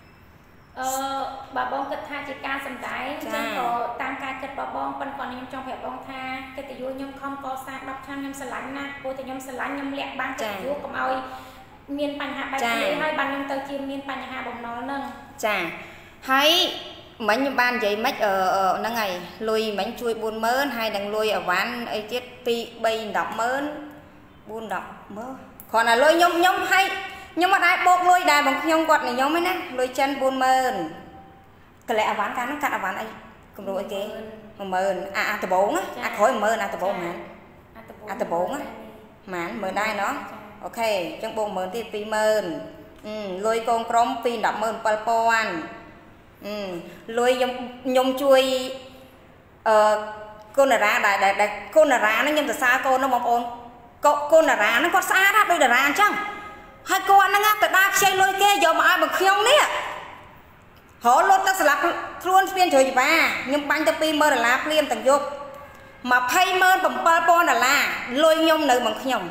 S4: bà bong kịch tha chỉ ca sầm đáy nhưng có tam ca kịch bà bong còn còn nhom trong hẹp bong tha cái tự vô nhom không có sang đọc trang nhom sờ lạnh na cô tự nhom sờ lạnh nhom lẹ ban kịch vô cầm ao miên bành hạ bành kia hai ban nhom tơ chim miên bành hạ bồng nó nâng
S1: chà hay mấy nhom ban vậy mấy ở ở nơi này lùi mấy chui buôn mớn hay đằng lùi ở ván ấy chết pi bay đọc mớn buôn đọc mớ còn là lùi nhom nhom hay nhưng mà đại bột lôi đài bằng nhông quạt này nhóm ấy nè lôi chân buôn mờn cái lẽ ván cá nó cắt ở ván ấy cùng rồi cái mờn à à từ bốn á à khối mờn à từ bốn mà à từ bốn á mà mờn đây nó ok trong bồn mờn thì pi mờn lôi con crom pi đập mờn pal poan lôi nhông nhông chui cô là ra đại đại đại cô là ra nó nhưng từ xa cô nó mong ôn cô cô là ra nó có xa đó đôi là ra chăng hai con nó ngắt từ đa chơi lôi kia giờ mà ai bằng khiông nè họ lôi ta sập luôn phiên trời ba nhưng bánh ta pi mơ là phiên tầng dục mà pay mơ bằng pa pon là lôi nhung nữ bằng khiông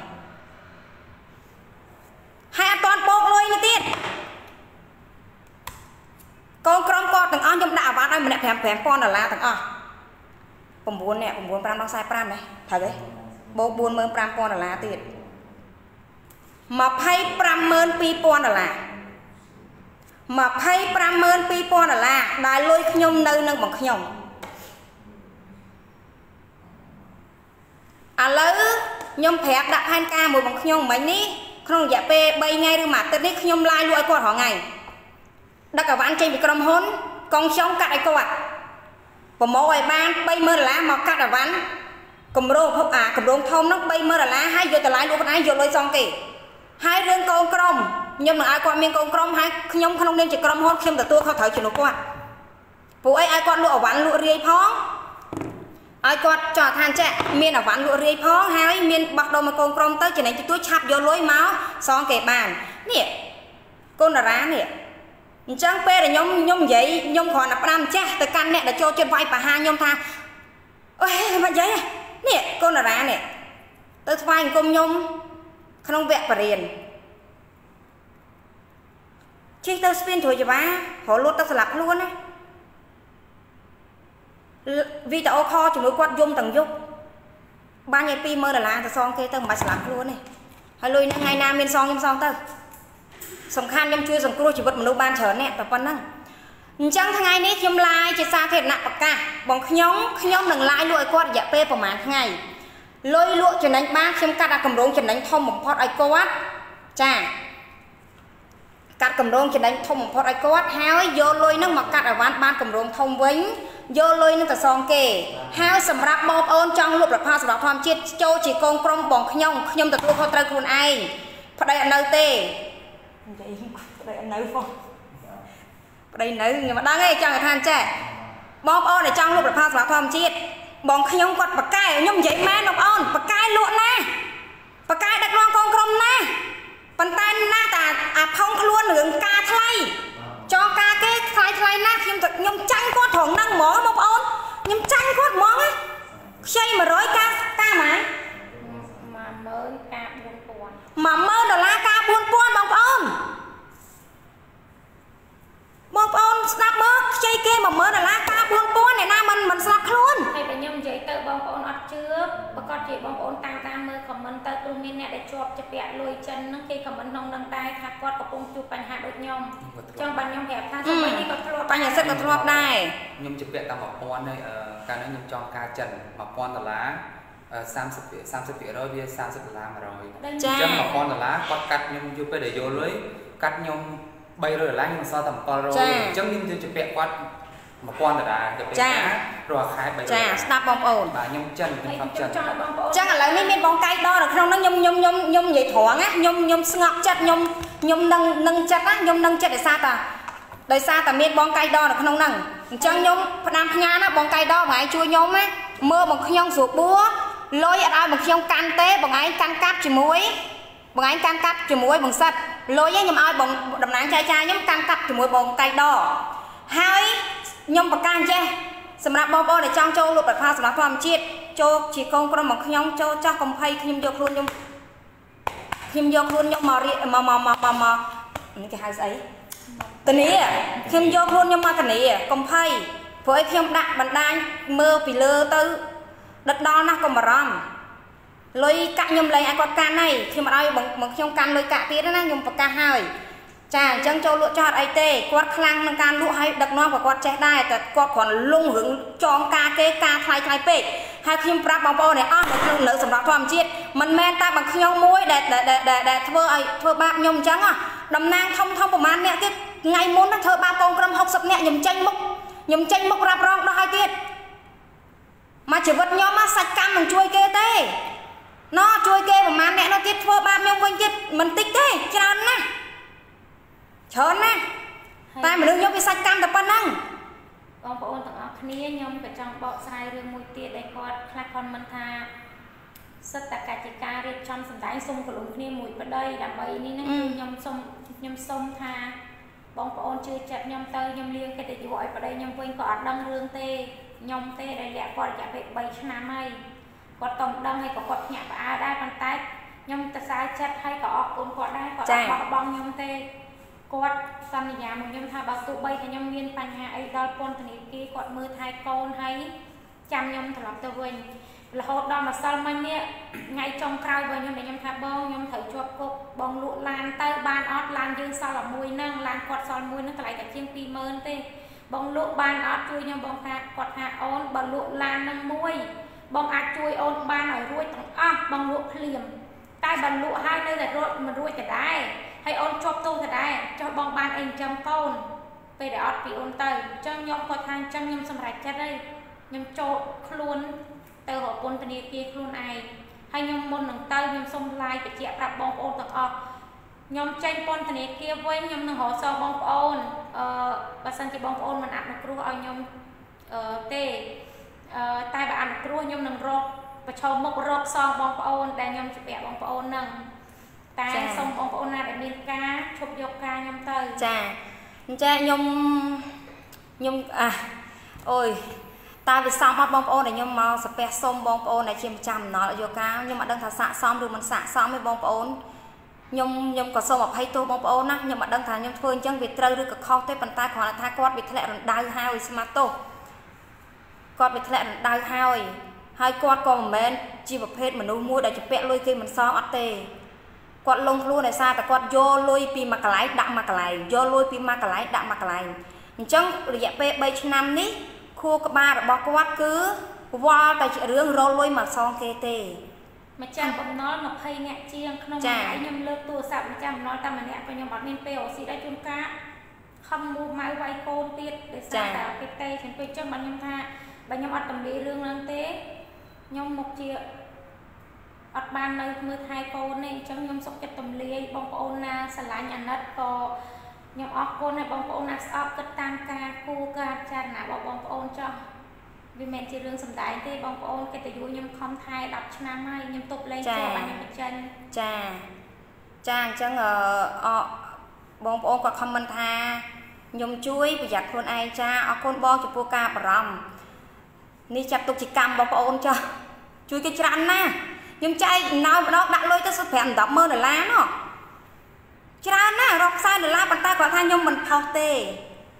S1: hai con bột lôi như tiết con con con tầng on trong đạo bán đây mình lại phèm phèm pon là tầng on cùng buồn nè cùng buồn pram đang sai pram này thật đấy bố buồn mơ pram pon là tiết mà pay pram mơn pi pon là mà pay pram mơn pi pon là đại lôi nhung nơi nâng bằng nhung à lỡ nhung phép đặt hai ca một bằng nhung mấy ní không dạ pe bay ngay rồi mà tới ní nhung lai lụi qua họ ngày đã cả ván trên bị cầm hôn con sống cắt ai quạt và mỗi ban bay mơ lá mà cắt ở ván cầm rô không à cầm rô thông nó bay mơ là lá hai vô từ lái luôn ai vô lôi xong kì hai riêng con crom nhưng mà ai quan miên con crom hai nhung không nên chỉ crom hôn khiêm từ tôi không thở chuyện nó qua phụ ấy ai quan lụa ở ván lụa riêng phó ai quan cho than trẻ miên ở ván lụa riêng phó hai miên bắt đầu mà con crom tới chỉ này tôi chạp vô lối máu xong kể bàn nè con là rá nè chẳng pe là nhung nhung vậy nhung còn là năm cha từ căn nè để cho trên vai bà hai nhung tha ôi mà giấy nè con là rá nè tới vai con nhung không vẹn và riêng chi tao spin thôi chứ ba họ lút tao sập luôn á vì tao kho chỉ mới quạt dung tầng dục ba ngày pi mơ là là tao xong kia tao mà sập luôn này hay lôi ngày nam miền xong nhưng xong tao sòng khan nhâm chui sòng cua chỉ vật mà nấu ban chờ nè tập phân năng chẳng thằng ngày nít nhâm lai chỉ xa thiệt nặng bạc cả bằng nhóng nhóng đừng lại lụi quạt dạ pe của màn ngày លុយលក់ចំណេញបានខ្ញុំកាត់អាកម្រងចំណេញធំបំផុតឲ្យគាត់ចាកាត់កម្រងចំណេញធំបំផុតឲ្យគាត់ហើយយកលុយហ្នឹងមកកាត់អីវ៉ាន់បានកម្រងធំវិញយកលុយនឹងទៅសងគេហើយសម្រាប់បងប្អូនចង់លក់ប្រផលសម្រាប់ធម្មជាតិចូលជាកូនក្រុមបងខ្ញុំខ្ញុំទទួលខុសត្រូវខ្លួនឯងប្តីអត់នៅទេនិយាយប្តីអត់នៅផងប្តីនៅខ្ញុំមិនដឹងទេចង់ថាចេះបងប្អូនដែលចង់លក់ប្រផលសម្រាប់ធម្មជាតិបងខ្ញុំគាត់បកកែខ្ញុំនិយាយមែនបងប្អូនបកកែលក់ណាបកកែដឹកនាំកូនក្រុមណាប៉ុន្តែណាតែអាផុងខ្លួនរឿងការថ្លៃចងការគេថ្លៃថ្លៃណាខ្ញុំខ្ញុំចាញ់គាត់ត្រង់ហ្នឹងហ្មងបងប្អូនខ្ញុំចាញ់គាត់ហ្មងខ្ចីmột trămការការម៉ាយmột nghìnការbốnពាន់một nghìnដុល្លារការbốnពាន់បងប្អូនបងប្អូនស្ដាប់មើលខ្ចីគេmột nghìnដុល្លារការbốnពាន់អ្នកណាមិនមិនស្លាប់ខ្លួន
S4: ហើយបើខ្ញុំនិយាយទៅបងប្អូនអត់ជឿប្រកាសជាបងប្អូនតាមតាមមើលខមមិនទៅព្រោះមានអ្នកដែលជាប់ជាពាក់លុយចិនហ្នឹងគេខមមិនក្នុងនឹងដែរថាគាត់កំពុងជួបបញ្ហាដូចខ្ញុំចង់បានខ្ញុំប្រាប់ថាសម័យនេះក៏ធ្លាប់
S1: បញ្ហាសិទ្ធិក៏ធ្លាប់ដែរ
S3: ខ្ញុំជាពាក់តាមmột nghìnហើយកាលនោះខ្ញុំចង់ការចិនmột nghìnដុល្លារ30 30% វា30ដុល្លារ100អញ្ចឹងmột nghìnដុល្លារគាត់កាត់ខ្ញុំយូរពេលដែលយកលុយកាត់ខ្ញុំ300ដុល្លារខ្ញុំសល់តែmột nghìnអញ្ចឹងខ្ញុំទៅជាពាក់គាត់một nghìnដុល្លារទៅពេលណារាល់ខែ300
S1: ចាស្ដាប់បងប្អូន
S3: បាទខ្ញុំចិនខ្ញុំថតចិន
S1: អញ្ចឹងឥឡូវនេះមានបងកាយដនៅក្នុងហ្នឹងខ្ញុំខ្ញុំខ្ញុំខ្ញុំនិយាយត្រង់ណាខ្ញុំខ្ញុំស្ងប់ចិត្តខ្ញុំខ្ញុំនឹងនឹងចិត្តណាខ្ញុំនឹងចិត្តដោយសារតាដោយសារតែមានបងកាយដនៅក្នុងហ្នឹងអញ្ចឹងខ្ញុំផ្ដាំផ្ញើណាបងកាយដបងឯងជួយខ្ញុំណាមើលបងខ្ញុំស្រួលបួរលុយអត់ឲ្យបងខ្ញុំកាន់ទេបងឯងកាន់កាប់ជាមួយបងឯងកាន់កាប់ជាមួយបងសិតលុយខ្ញុំឲ្យបងតំណាងចាយចាយខ្ញុំកាន់កាប់ជាមួយបងកាយដហើយខ្ញុំប្រកាសចេះសម្រាប់បងប្អូនដែលចង់ចូលលក់ប្រផលសម្រាប់ធម្មជាតិចូលជាកូនក្រុមរបស់ខ្ញុំចូលចាស់កំភៃខ្ញុំយកខ្លួនខ្ញុំខ្ញុំយកខ្លួនខ្ញុំមករៀបមកមកមកមកនេះគេហៅស្អីធានាខ្ញុំយកខ្លួនខ្ញុំមកធានាកំភៃព្រោះឲ្យខ្ញុំដាក់បណ្ដាញមើលពីលើទៅដិតដល់ណាស់កុំបារម្ភលុយកាក់ខ្ញុំលែងឲ្យគាត់កាន់ហើយខ្ញុំអត់ឲ្យបងខ្ញុំកាន់លុយកាក់ទៀតណាខ្ញុំប្រកាសហើយចាអញ្ចឹងចូលលក់ចោតអីទេគាត់ខ្លាំងក្នុងការលក់ឲ្យដឹកនាំក៏គាត់ចេះដែរតែគាត់គ្រាន់លងរឿងចងការគេការថ្លៃថ្លៃពេកហើយខ្ញុំប្រាប់បងប្អូនទាំងអស់នៅក្នុងនៅសម្រាប់ធម្មជាតិមិនមែនតែបងខ្ញុំមួយដែលដែលធ្វើឲ្យធ្វើបាបខ្ញុំអញ្ចឹងតំណាងធំធំប្រហែលអ្នកទៀតថ្ងៃមុនធ្វើបាបកូនក្រុម60នាក់ខ្ញុំចេញមុខខ្ញុំចេញមុខរាប់រងដល់ហើយទៀតមកជីវិតខ្ញុំសាច់កម្មមិនជួយគេទេណោះជួយគេប្រហែលអ្នកនោះទៀតធ្វើបាបខ្ញុំវិញទៀតមិនតិចទេច្រើនណាស់ច្រើនណាស់តែមនុស្សខ្ញុំវាសាច់កម្មតែប៉ុណ្ណឹង
S4: បងប្អូនទាំងអស់គ្នាខ្ញុំក៏ចង់បកស្រាយរឿងមួយទៀតដែលគាត់ខ្លះខនមិនថាសិទ្ធិកតិការៀបចំសម្ដែងសុំកលុំគ្នាមួយប្តីដើម្បីនេះណាខ្ញុំសុំខ្ញុំសុំថាបងប្អូនជឿចិត្តខ្ញុំទៅខ្ញុំលៀងកិត្តិយសឲ្យប្តីខ្ញុំវិញក៏អត់ដឹងរឿងទេខ្ញុំទេដែលលាក់គាត់រយៈពេល3ឆ្នាំហើយគាត់តំដឹងហើយក៏គាត់ភ្ញាក់ផ្អើលដែរប៉ុន្តែខ្ញុំទៅសើចិត្តហើយក៏អរគុណគាត់ដែរគាត់អត់បោះបង់ខ្ញុំទេគាត់សន្យាមកខ្ញុំថាបើទោះបីថាខ្ញុំមានបញ្ហាអីដល់ពន្ធនាគារគាត់មើលថែកូនហើយចាំខ្ញុំត្រឡប់ទៅវិញរហូតដល់ម្សិលមិញនេះថ្ងៃចុងក្រោយរបស់ខ្ញុំដែលខ្ញុំថាបងខ្ញុំត្រូវជាប់គុកបងលក់ឡានទៅបានអត់ឡានយើងសល់តែមួយហ្នឹងឡានគាត់សល់មួយហ្នឹងកន្លែងតែជាងពីរម៉ឺនទេបងលក់បានអត់ជួយខ្ញុំបងថាគាត់ថាអូនបើលក់ឡានហ្នឹងមួយបងអាចជួយអូនបានឲ្យរួចទាំងអស់បងលក់ភ្លាមតែបើលក់ហើយនៅតែរត់មិនរួចទៅដែរហើយអូនជាប់ទោសទៅដែរចុះបងបានអីចិញ្ចឹមកូនពេលដែលអត់ពីអូនទៅអញ្ចឹងខ្ញុំគាត់ថាអញ្ចឹងខ្ញុំសម្រេចចិត្តហើយខ្ញុំចូលខ្លួនទៅរកពន្ធនាគារខ្លួនឯងហើយខ្ញុំមុននឹងទៅខ្ញុំសុំឡាយបញ្ជាក់ប្រាប់បងប្អូនទាំងអស់ខ្ញុំចេញពន្ធនាគារវិញខ្ញុំនឹងរកសងបងប្អូនអឺបើសិនជាបងប្អូនមិនអនុគ្រោះឲ្យខ្ញុំអឺទេអឺតែបើអនុគ្រោះខ្ញុំនឹងរកប្រឈមមុខរកសងបងប្អូនដែលខ្ញុំជម្រាបបងប្អូននឹងតែសូមបងប្អូនណាដែលមានការឈប់យកការខ្ញុំទៅ
S1: ចាអញ្ចឹងខ្ញុំខ្ញុំអះអូយតើវាសមអត់បងប្អូនដែលខ្ញុំមកសាពះសុំបងប្អូនដែលជាម្ចាស់អំណល់យកការខ្ញុំអត់ដឹងថាស័កសមឬមិនស័កសមទេបងប្អូនខ្ញុំខ្ញុំក៏សូមអភ័យទោសបងប្អូនណាខ្ញុំអត់ដឹងថាខ្ញុំធ្វើអញ្ចឹងវាត្រូវឬក៏ខុសទេប៉ុន្តែគ្រាន់តែថាគាត់វាធ្លាក់រណ្ដៅហើយស្មាត់ទោសគាត់វាធ្លាក់រណ្ដៅហើយហើយគាត់ក៏មិនមែនជាប្រភេទមនុស្សមួយដែលជាពាក់លុយគេមិនសងអត់ទេគាត់លងខ្លួនដោយសារតែគាត់យកលុយពីមួយកន្លែងដាក់មួយកន្លែងយកលុយពីមួយកន្លែងដាក់មួយកន្លែងអញ្ចឹងរយៈពេល3ឆ្នាំនេះខួរក្បាលរបស់គាត់គឺ qua tại rương rô lôi mà xong kê tê
S4: mà chăm bấm nó mà hay nhẹ chiêng không phải nhầm lớp tua sạp mà chăm nói ta mà nhẹ và nhầm bọt miên bèo xí đã chôn cá không mua máy quay côn tiết để sao tạo cái tê chẳng quên chân bạn nhầm tha bà nhầm ọt tầm lý rương lăng tế nhầm một chia ọt ban nơi mưa hai côn này chẳng nhầm sốc chất tầm lý bông ôn na xà lá nhà nất có nhầm ọt côn này bông ôn na sọp cất tam ca khu ca cha nạ bảo bông ôn cho vì mẹ chỉ rương sầm đại thế bông ôn cái tự dụ nhầm không thai đọc năm hay nhầm tục lên cho bạn nhầm chân
S1: cha cha chẳng ờ bông ôn có comment tha nhung chuối bây giờ con ai cha ở con bo chụp ca bờ rầm ní chặt tục chỉ cầm bông ôn cho chuối cái chăn na nhung chay nào nó đặt lôi tới sức khỏe đập mơ là lá nó chăn na rọc sai là lá bàn tay của tha nhung mình phao tê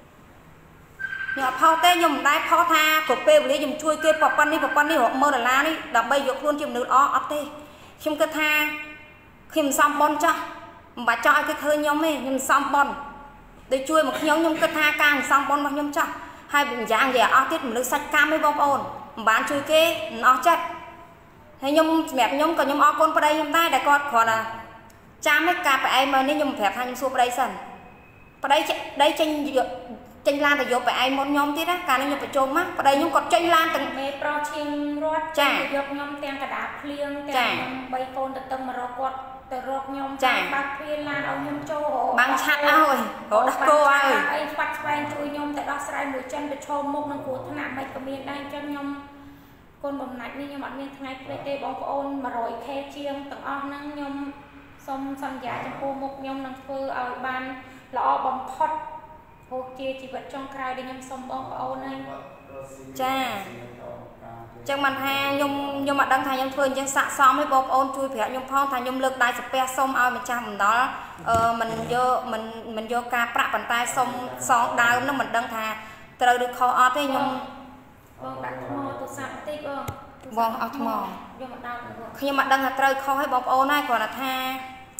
S1: nhọ phao tê nhung đai phao tha của pe lấy nhung chuối kia bọc pan đi bọc pan đi hoặc mơ là lá đi đập bay dục luôn chịu nước ó ó tê khi cái tha khi mình xong bon cho bà cho cái khơi nhung ấy nhung xong bon để chui một nhóm nhung kết tha càng xong bon mà nhung cho hai bình giang về ó tiết mình nước sạch cam với bông ôn bán chui kia nó chết hay nhung mẹ nhung còn nhung ó con vào đây nhung tay để con còn là cha mấy cà phải em mà nếu nhung phép hai nhung xua vào đây sần vào đây đây tranh tranh lan là vô phải ai một nhóm tiết á cả nên nhung phải trộm á vào đây nhung còn tranh lan từng
S4: mẹ pro chiên rót chả vô nhóm tiền cả đá liêng tiền bay con từ từng mà rót quạt từ rót nhóm bạc phiên là ông nhóm châu
S1: bằng chặt rồi có đất cô ơi
S4: anh bắt quay chui nhóm tại đó sai mũi chân để cho một năng của thằng nào mày cầm miền đây cho nhóm con bầm nạch như mọi miền ngày đây tê bóng ôn mà rồi khe chiêng từng on năng nhóm xong xong giá cho cô một nhóm năng phơ ở ban lọ bóng thoát ô chia chỉ vật trong cài để nhóm xong bóng ôn này
S1: cha chẳng mặt ha nhung nhung mặt đăng thay nhung phơi chẳng sạ xong với bông ôn chui phèo nhung phong thay nhung lực đai sập pe xong ao mình cha mình đó ờ, mình vô mình mình vô ca prạ bàn tay xong xong đau nó mình đăng thà từ được kho ở thế nhung
S4: vâng đặt mò tôi sạ tí vâng
S1: vâng ở mò
S4: vô mặt đau
S1: khi mặt đăng là từ kho hay bông ôn này còn là tha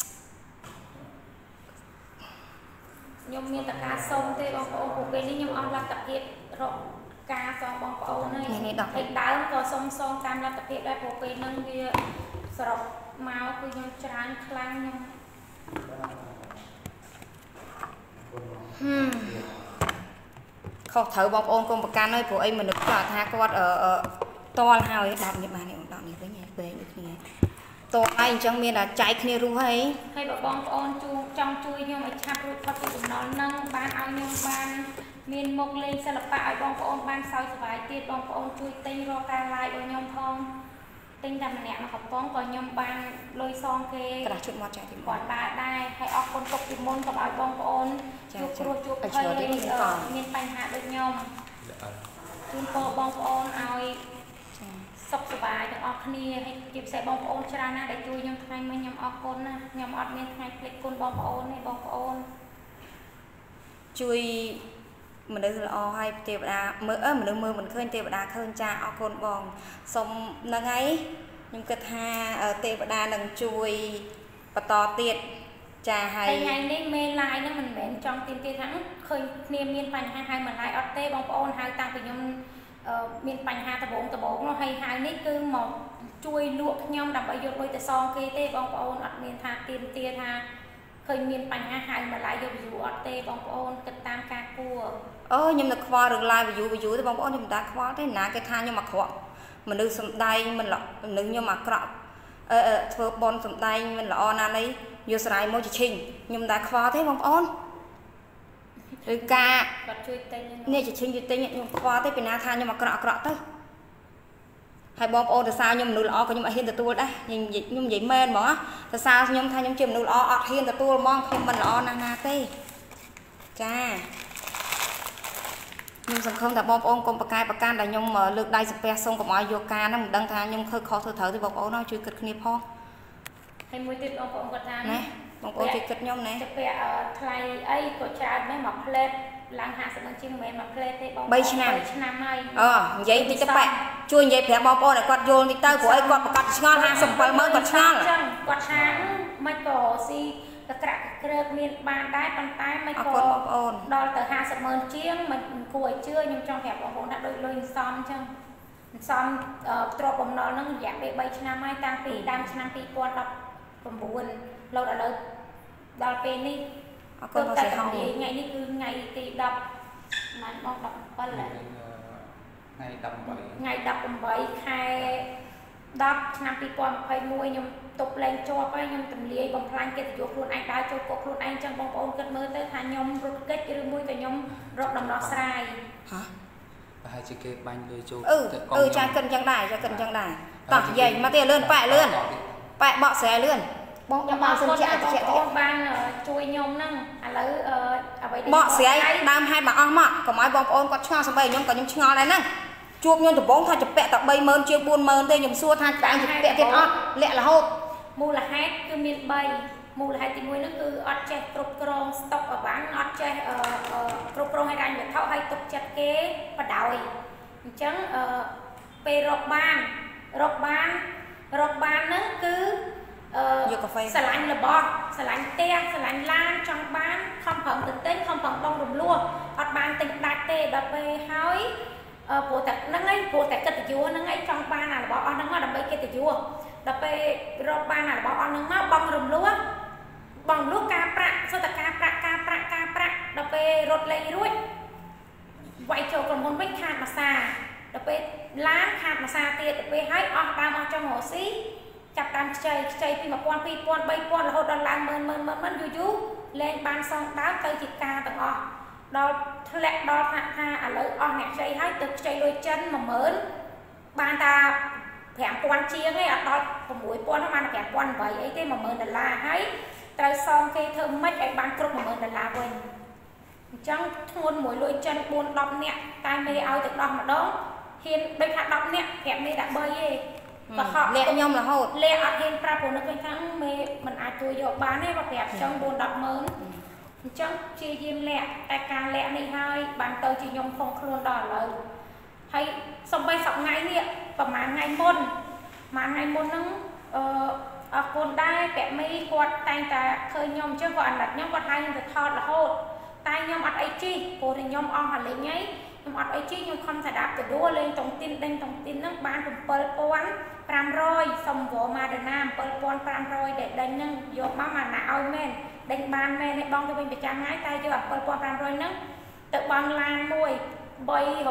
S4: nhung miền tất cả xong thế bông ôn của cái này nhung on là tập hiện rồi ca xong bông ôn này hình đá nó có xong xong cam là tập hiện đây của cái nâng kia sọt máu cứ nhung tràn khlang nhung
S1: không thử bông ôn con bạc can ơi của em mình được cả tha quạt ở to hào đạp như bà này đạp như thế này về như thế to anh chẳng biết là chạy kia ru hay
S4: hay bảo bông ôn chu trong chui nhưng mà chắp ru phát cái nó nâng ban ao nhung ban miền mộc lên sẽ lập bại bông ôn ban sau vài tiết bông ôn chui tinh ro ca lại ở nhung phong tinh đầm nẹt mà học bóng còn nhung ban lôi son kê
S1: cả chuyện mọt chạy thì
S4: còn ba đai hay ọc con cục tìm môn còn ao bông ôn chụp ru chụp hơi miền bành hạ được nhung chun po bông ôn ao sọcสบายទាំងអស់គ្នាហើយជាពិសេសបងប្អូនច្រើនណាស់ដែលជួយខ្ញុំថ្ងៃមិញខ្ញុំអរគុណណាខ្ញុំអត់មានថ្ងៃភ្លេចគុណបងប្អូនទេបងប្អូន
S1: ជួយមនុស្សល្អហើយទេវតាមើលអើមនុស្សមើលមិនឃើញទេវតាឃើញចាអរគុណបងសូមនឹងហើយខ្ញុំគិតថាទេវតានឹងជួយបន្តទៀតចាហើយថ្ងៃនេះមេឡាយហ្នឹងមិនមែនចង់ទៀមទាថាឃើញគ្នាមានបញ្ហាហើយមិនឡាយអត់ទេបងប្អូនហៅតាំងពីខ្ញុំមានបញ្ហាដបងដបងនោះហើយហើយនេះគឺមកជួយលក់ខ្ញុំដើម្បីយកលុយទៅសងគេទេបងប្អូនអត់មានថាទៀមទាថាឃើញមានបញ្ហាហើយម្លាយយក view អត់ទេបងប្អូនគិតតាមការគួរអូខ្ញុំនៅខ្វល់រឿង live view view ទេបងប្អូនខ្ញុំមិនដាខ្វល់ទេណាគេថាខ្ញុំអាក្រក់មនុស្សសំដែងមិនល្អមនុស្សខ្ញុំអាក្រក់អឺធ្វើបនសំដែងមិនល្អណាស់នេះយកស្រ័យមកជាឈិញខ្ញុំមិនដាខ្វល់ទេបងប្អូនឬការគាត់ជួយទិញនេះជាឈិញជួយទិញខ្ញុំខ្វល់ទេពីណាថាខ្ញុំអាក្រក់អាក្រក់ទៅហើយបងប្អូនទៅសារខ្ញុំមនុស្សល្អក៏ខ្ញុំអត់ហ៊ានទទួលដែរខ្ញុំខ្ញុំនិយាយមែនហ្មងទៅសារខ្ញុំថាខ្ញុំជាមនុស្សល្អអត់ហ៊ានទទួលហ្មងខ្ញុំមិនល្អណាស់ណាទេចាខ្ញុំសង្ឃឹមថាបងប្អូនកុំប្រកែកប្រកាន់ដែលខ្ញុំលើកដៃសំពះសូមកុំឲ្យយកការហ្នឹងមិនដឹងថាខ្ញុំខើខុសធ្វើត្រូវទេបងប្អូនជួយគិតគ្នាផងហើយមួយទៀតបងប្អូនគាត់ថាណាបងប្អូនជួយគិតខ្ញុំណាទៅពាក់ថ្លៃអីក៏ច្រើនដែរមកផ្លេតឡើងห้าสิบជាងមិនមែនមកផ្លេតទេបងបីឆ្នាំឆ្នាំហើយអូនិយាយតិចទៅប៉ជួយនិយាយប្រាប់បងប្អូនឲ្យគាត់យល់តិចទៅព្រោះអីគាត់ប្រកាសឆ្ងល់ห้าสิบម៉ឺនគាត់ឆ្ងល់ចឹងគាត់ថាមិនក៏ស៊ីតក្រាក់ក្រើកមានបានដែរប៉ុន្តែមិនក៏បងប្អូនដល់ទៅห้าสิบម៉ឺនជាងមិនគួរឲ្យជឿខ្ញុំចង់ប្រាប់បងប្អូនថាដូចលុយសំចឹង
S4: សំទ្របបំណុលហ្នឹងរយៈពេល3ឆ្នាំហើយតាំងពីដើមឆ្នាំពីរពាន់ដប់ប្រាំបួនលោតឥឡូវដល់ពេលនេះអរគុណបងស្រីហងថ្ងៃនេះគឺថ្ងៃទីដប់ម៉ោងដប់7ថ្ងៃដប់8ថ្ងៃដប់8ខែដប់ឆ្នាំពីរពាន់ម្ភៃមួយខ្ញុំទប់លែងជាប់ហើយខ្ញុំទម្លាយបំផ្លាញកិត្តិយសខ្លួនឯងដើរចូលកុកខ្លួនឯងចឹងបងប្អូនគិតមើលទៅថាខ្ញុំរត់កិច្ចឬមួយក៏ខ្ញុំរកដំណោះស្រាយហ៎ប្រហែលជាគេបាញ់លុយចូលទៅកងអឺចាគិតចឹងដែរចាគិតចឹងដែរតោះនិយាយមកទៀតលឿនប៉ែលឿនប៉ែបកស្រែលឿនបងខ្ញុំបានសិនជាតិចទៀតបានជួយខ្ញុំហ្នឹងឥឡូវអ្វីបកស្រែដើមហេតុមកអស់មកកុំឲ្យបងប្អូនគាត់ឆ្ងល់សម្បីខ្ញុំក៏ខ្ញុំឆ្ងល់ដែរហ្នឹងជួបខ្ញុំដំបងថាចពាក់តែ3ម៉ឺនជាង4ម៉ឺនទេខ្ញុំសួរថាចាងចពាក់ទៀតអត់លាក់រហូតមូលហេតុគឺមាន3មូលហេតុទី1ហ្នឹងគឺអត់ចេះគ្រប់គ្រងស្តុកអវ៉ាន់អត់ចេះគ្រប់គ្រងហិរញ្ញវត្ថុឲ្យទុកចិត្តគេបដ ாய் អញ្ចឹងពេលរកបានរកបានរកបានហ្នឹងគឺយកកាហ្វេស្រឡាញ់របស់ស្រឡាញ់ផ្ទះស្រឡាញ់ឡានចង់បានខំប្រឹងទៅទិញខំប្រឹងបងរំលោះអត់បានទិញដាច់ទេដល់ពេលហើយព្រោះតែហ្នឹងឯងព្រោះតែកិត្តិយសហ្នឹងឯងចង់បានអារបស់អស់ហ្នឹងមកដើម្បីកិត្តិយសដល់ពេលរកបានអារបស់អស់ហ្នឹងមកបងរំលោះបងរំលោះការប្រាក់សុទ្ធតែការប្រាក់ការប្រាក់ការប្រាក់ដល់ពេលរត់លេងរួចវាយចូលក្រុមហ៊ុនវិញខាតមួយសាដល់ពេលឡានខាតមួយសាទៀតដល់ពេលហើយអស់ដើមអស់ចង់រកស៊ីចាប់តាមខ្ចីខ្ចីពី1000 2000 3000រហូតដល់ឡើងម៉ឺនម៉ឺនម៉ឺនយូរយូរលែងបានសងដើមទៅជាការទាំងអស់ដល់ធ្លាក់ដល់ថាថាឥឡូវអស់អ្នកខ្ចីហើយទៅខ្ចីលុយចិន10000បានតា5000ជាងឯងអត់ដល់6000ហ្នឹងបាន5008អីទេ10000ដុល្លារហើយត្រូវសងគេធ្វើម៉េចឲ្យបានគ្រប់10000ដុល្លារវិញអញ្ចឹងធ្ងន់មួយលុយចិន4 10នាក់តែមេឲ្យទៅដោះម្ដងហ៊ានដូចថា10នាក់ប្រាប់មេដាក់3ទេបខកលាក់ខ្ញុំរហូតលាក់អត់ហ៊ានប្រាប់ព្រោះនឹកឃើញថាមេមិនអាចជួយយកបានទេបើប្រាប់ចឹង4 10ម៉ឺនអញ្ចឹងជាយាមលាក់តែការលាក់នេះហើយបានទៅជាខ្ញុំខំខ្លួនដល់ឥឡូវហើយសំបីសប្ងៃនេះប្រហែលថ្ងៃមុនប្រហែលថ្ងៃមុនហ្នឹងអឺអរគុណដែរពាក់មីគាត់តែងតែឃើញខ្ញុំអញ្ចឹងគាត់អាណិតខ្ញុំគាត់ហៅខ្ញុំទៅថតរហូតតែខ្ញុំអត់អីជីព្រោះតែខ្ញុំអស់អាលេងហីខ្ញុំអត់អីជីខ្ញុំខំស្ដាប់ទៅដួលលេងតុងទីនដេញតុងទីនហ្នឹងបាន7500សុំវ៉ម៉ាដាណា7500ដែលដេញហ្នឹងយកមកមកណាឲ្យមែនដេញបានមែនឯងបងទៅវិញប្រចាំថ្ងៃតែយក7500ហ្នឹងទៅបងឡានមួយ330អឺ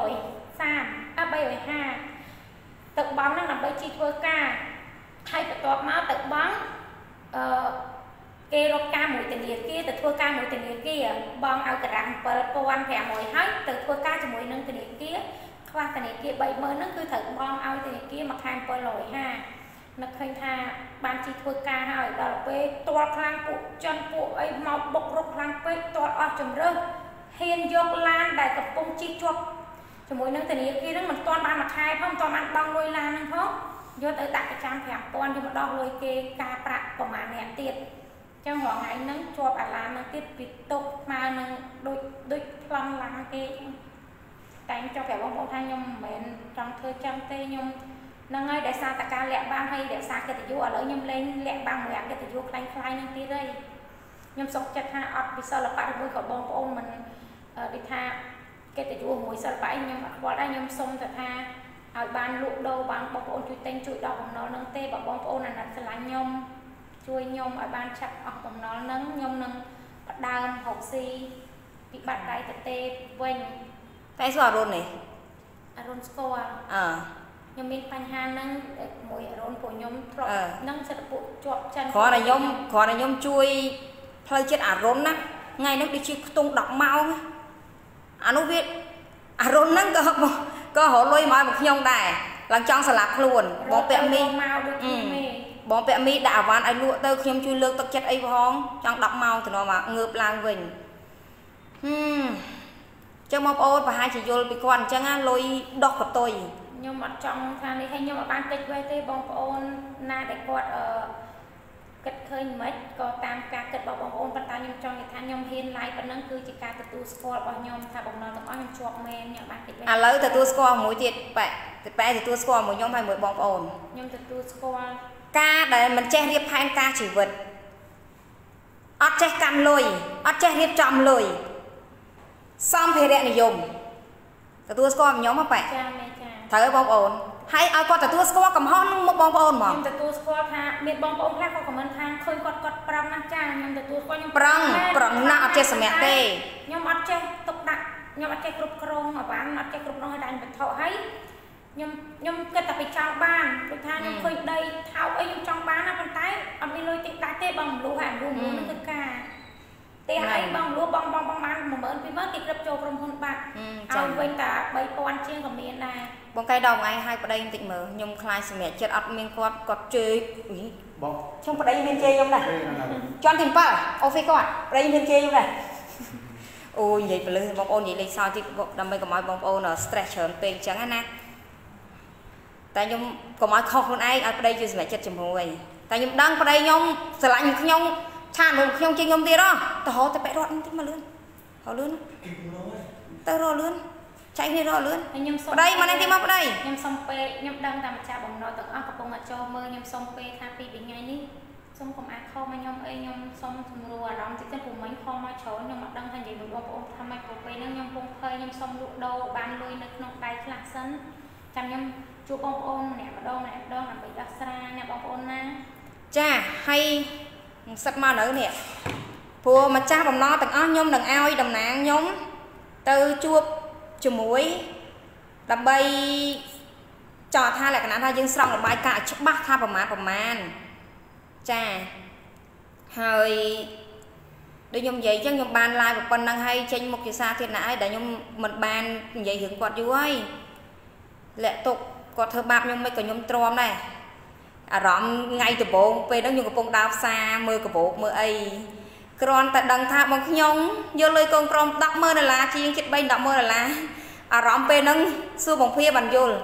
S4: 350ទៅបងហ្នឹងដើម្បីជីធ្វើការហើយបន្ទាប់មកទៅបងអឺគេរកការមួយធនាគារទៅធ្វើការមួយធនាគារបងឲ្យកណ្ដាស់7500ហើយទៅធ្វើការជាមួយនឹងធនាគារខ្វះធនាគារ30000ហ្នឹងគឺត្រូវបងឲ្យធនាគារមួយខែ750នឹកឃើញថាបានជីធ្វើការហើយដល់ពេលទាល់ខ្លាំងពួកចិនពួកអីមកបុករុកខ្លាំងពេកទាល់អស់ជំរឿហ៊ានយកឡានដែលកំពុងជីជាប់ជាមួយនឹងធនាគារហ្នឹងមិនទាន់បានមួយខែផងមិនទាន់បានបង់លុយឡានហ្នឹងផងយកទៅដាក់ប្រចាំ5000យកមកដោះលុយគេការប្រាក់ប្រហែលអ្នកទៀតចឹងរងថ្ងៃហ្នឹងជាប់អាឡានហ្នឹងទៀតពីតុកស្មើនឹងដូចដូចប្លង់ឡានគេតែចុះប្រាប់បងប្អូនថាខ្ញុំមិនមែនចង់ធ្វើចឹងទេខ្ញុំហ្នឹងហើយដែលសារតការលាក់បានហើយរក្សាកិត្តិយសឥឡូវខ្ញុំលេងលាក់បានមួយអាកិត្តិយសខ្លាំងខ្លាយហ្នឹងទៀតហើយខ្ញុំសុខចិត្តថាអត់វិសិលបៈមួយក៏បងប្អូនមិនដូចថាកិត្តិយសមួយសិលបៈខ្ញុំអត់ខ្វល់ដែរខ្ញុំសុំតែថាឲ្យបានលក់ដូរបានបងប្អូនជួយទិញជួយដោះបំណុលហ្នឹងទេបើបងប្អូនអាណិតស្រឡាញ់ខ្ញុំជួយខ្ញុំឲ្យបានឆាប់អស់បំណុលហ្នឹងខ្ញុំនឹងផ្ដើមរកស៊ីពីបាត់ដៃទៅទេវិញតែស្គាល់អរុននេះអរុនស្គាល់អឺខ្ញុំមានបញ្ហាហ្នឹងមួយអរុនពួកខ្ញុំធ្លាប់ហ្នឹងសិទ្ធិពួកជាប់ចិនគ្រាន់តែខ្ញុំគ្រាន់តែខ្ញុំជួយផ្លូវចិត្តអរុនណាថ្ងៃហ្នឹងដូចជាខ្ទង់10ម៉ោងអានោះវាអរុនហ្នឹងក៏ក៏រលុយមកឲ្យខ្ញុំដែរឡើងចង់ស្លាប់ខ្លួនបងពាក់មីមកដូចគ្នាបងពាក់មីដាក់អាវ៉ាន់ឲ្យលក់ទៅខ្ញុំជួយលើកទឹកចិត្តអីផងចង់10ម៉ោងទៅនាំមកងើបឡើងវិញហឹមចឹងបងប្អូនប្រហែលជាយល់ពីគាត់អញ្ចឹងណាលុយដោះកតុយខ្ញុំអត់ចង់ថានេះឲ្យខ្ញុំអត់បានតិចវេទេបងប្អូនណាដែលគាត់អឺគិតឃើញមិនក៏តាមការគិតរបស់បងប្អូនប៉ុន្តែខ្ញុំចង់និយាយថាខ្ញុំហ៊ាន live ប៉ុណ្ណឹងគឺជាការទទួលស្គាល់របស់ខ្ញុំថាបំណងទាំងអស់ខ្ញុំជាប់មែនខ្ញុំបានតិចវេឥឡូវទទួលស្គាល់មួយទៀតប៉ែប៉ែទទួលស្គាល់មួយខ្ញុំហើយមួយបងប្អូនខ្ញុំទទួលស្គាល់ការដែលមិនចេះរៀបផែនការជីវិតអត់ចេះកាន់លុយអត់ចេះរៀបចំលុយសម្ភារៈនិយមទទួលស្គាល់ខ្ញុំហ៎ប៉ែចាមែនចា
S1: Thở bông ổn hay ai con tôi score cầm hon một bông ổn mà
S4: nhưng tôi score tha miệt bông ổn khác có comment tha khơi quạt quạt prang nát cha nhưng tôi score nhưng
S1: prang prang nát chơi sẹt tê
S4: nhưng ăn chơi tục đặt nhưng ăn chơi cướp krong ở bán ăn chơi cướp krong hay đánh bật thọ hay nhưng nhưng cái tập bị trong ban tôi tha nhưng khơi đây thao ấy nhưng trong bán nó còn tái ăn đi lôi tịt tái tê bằng lúa hàng lúa lúa nó cứ cả tê ấy bằng lúa bong bong bong bán một bữa mới kịp gặp châu trong thôn bạc ao quên cả bảy con chiên của miền này
S1: bông cây đầu ngày hai bữa đây tịnh mở nhung khai sẹt chết ọt miên quạt quạt chơi trong bữa đây miên chơi không này cho anh tìm pa ô phi con đây miên chơi không này ôi vậy mà lư bông ôn vậy lấy sao thì đâm bây giờ mọi bông ôn ở stretch hơn tiền chẳng anh nè tại nhung có mọi khó hơn ai ở đây chưa mẹ chết chìm hồi tại nhung đang ở đây nhung sợ lạnh nhung chan rồi nhung chơi nhung tiền đó tao họ tao bẻ rót tí mà lươn họ lươn tao rồi lươn chạy đi rồi lươn ở đây mà anh tìm ở đây
S4: nhung xong pe nhung đang làm cha bông nói từng ăn cặp bông ở cho mơ nhung xong pe tha pi bị ngay ní xong cùng ăn kho mà nhung ấy nhung xong thùng rùa đóng chỉ cần cùng mấy kho mà chó nhung mặt đang thành gì một bông tham mai của pe nó nhung bông phơi nhung xong lụa đâu ban lôi nước nông tay lạc sân chăm nhung chú bông ôn nè mà đâu nè đâu là bị đặc xa nè bông ôn na
S1: cha hay sắp mà nữa nè phùa mà cha bông nó từng ó nhung đừng ao đầm nạn nhung từ chua chua muối đầm bay trò tha lại cái nào tha dương xong là bài cả chút bát tha bầm má bầm man cha hơi để nhung vậy chứ nhung ban like một phần năng hay tranh một cái xa thiên nãy để nhung mình ban vậy hưởng quạt dưới lệ tục có thơ bạp nhưng mấy cái nhóm tròn này à rõm ngay từ bộ về đó nhưng cái bông đào xa mưa cái bộ mưa ấy còn tại đằng tháp bằng nhông vô lời con tròn đọc mơ là chi chết bay đọc mơ là à rõm về nâng xưa bằng phía bàn vô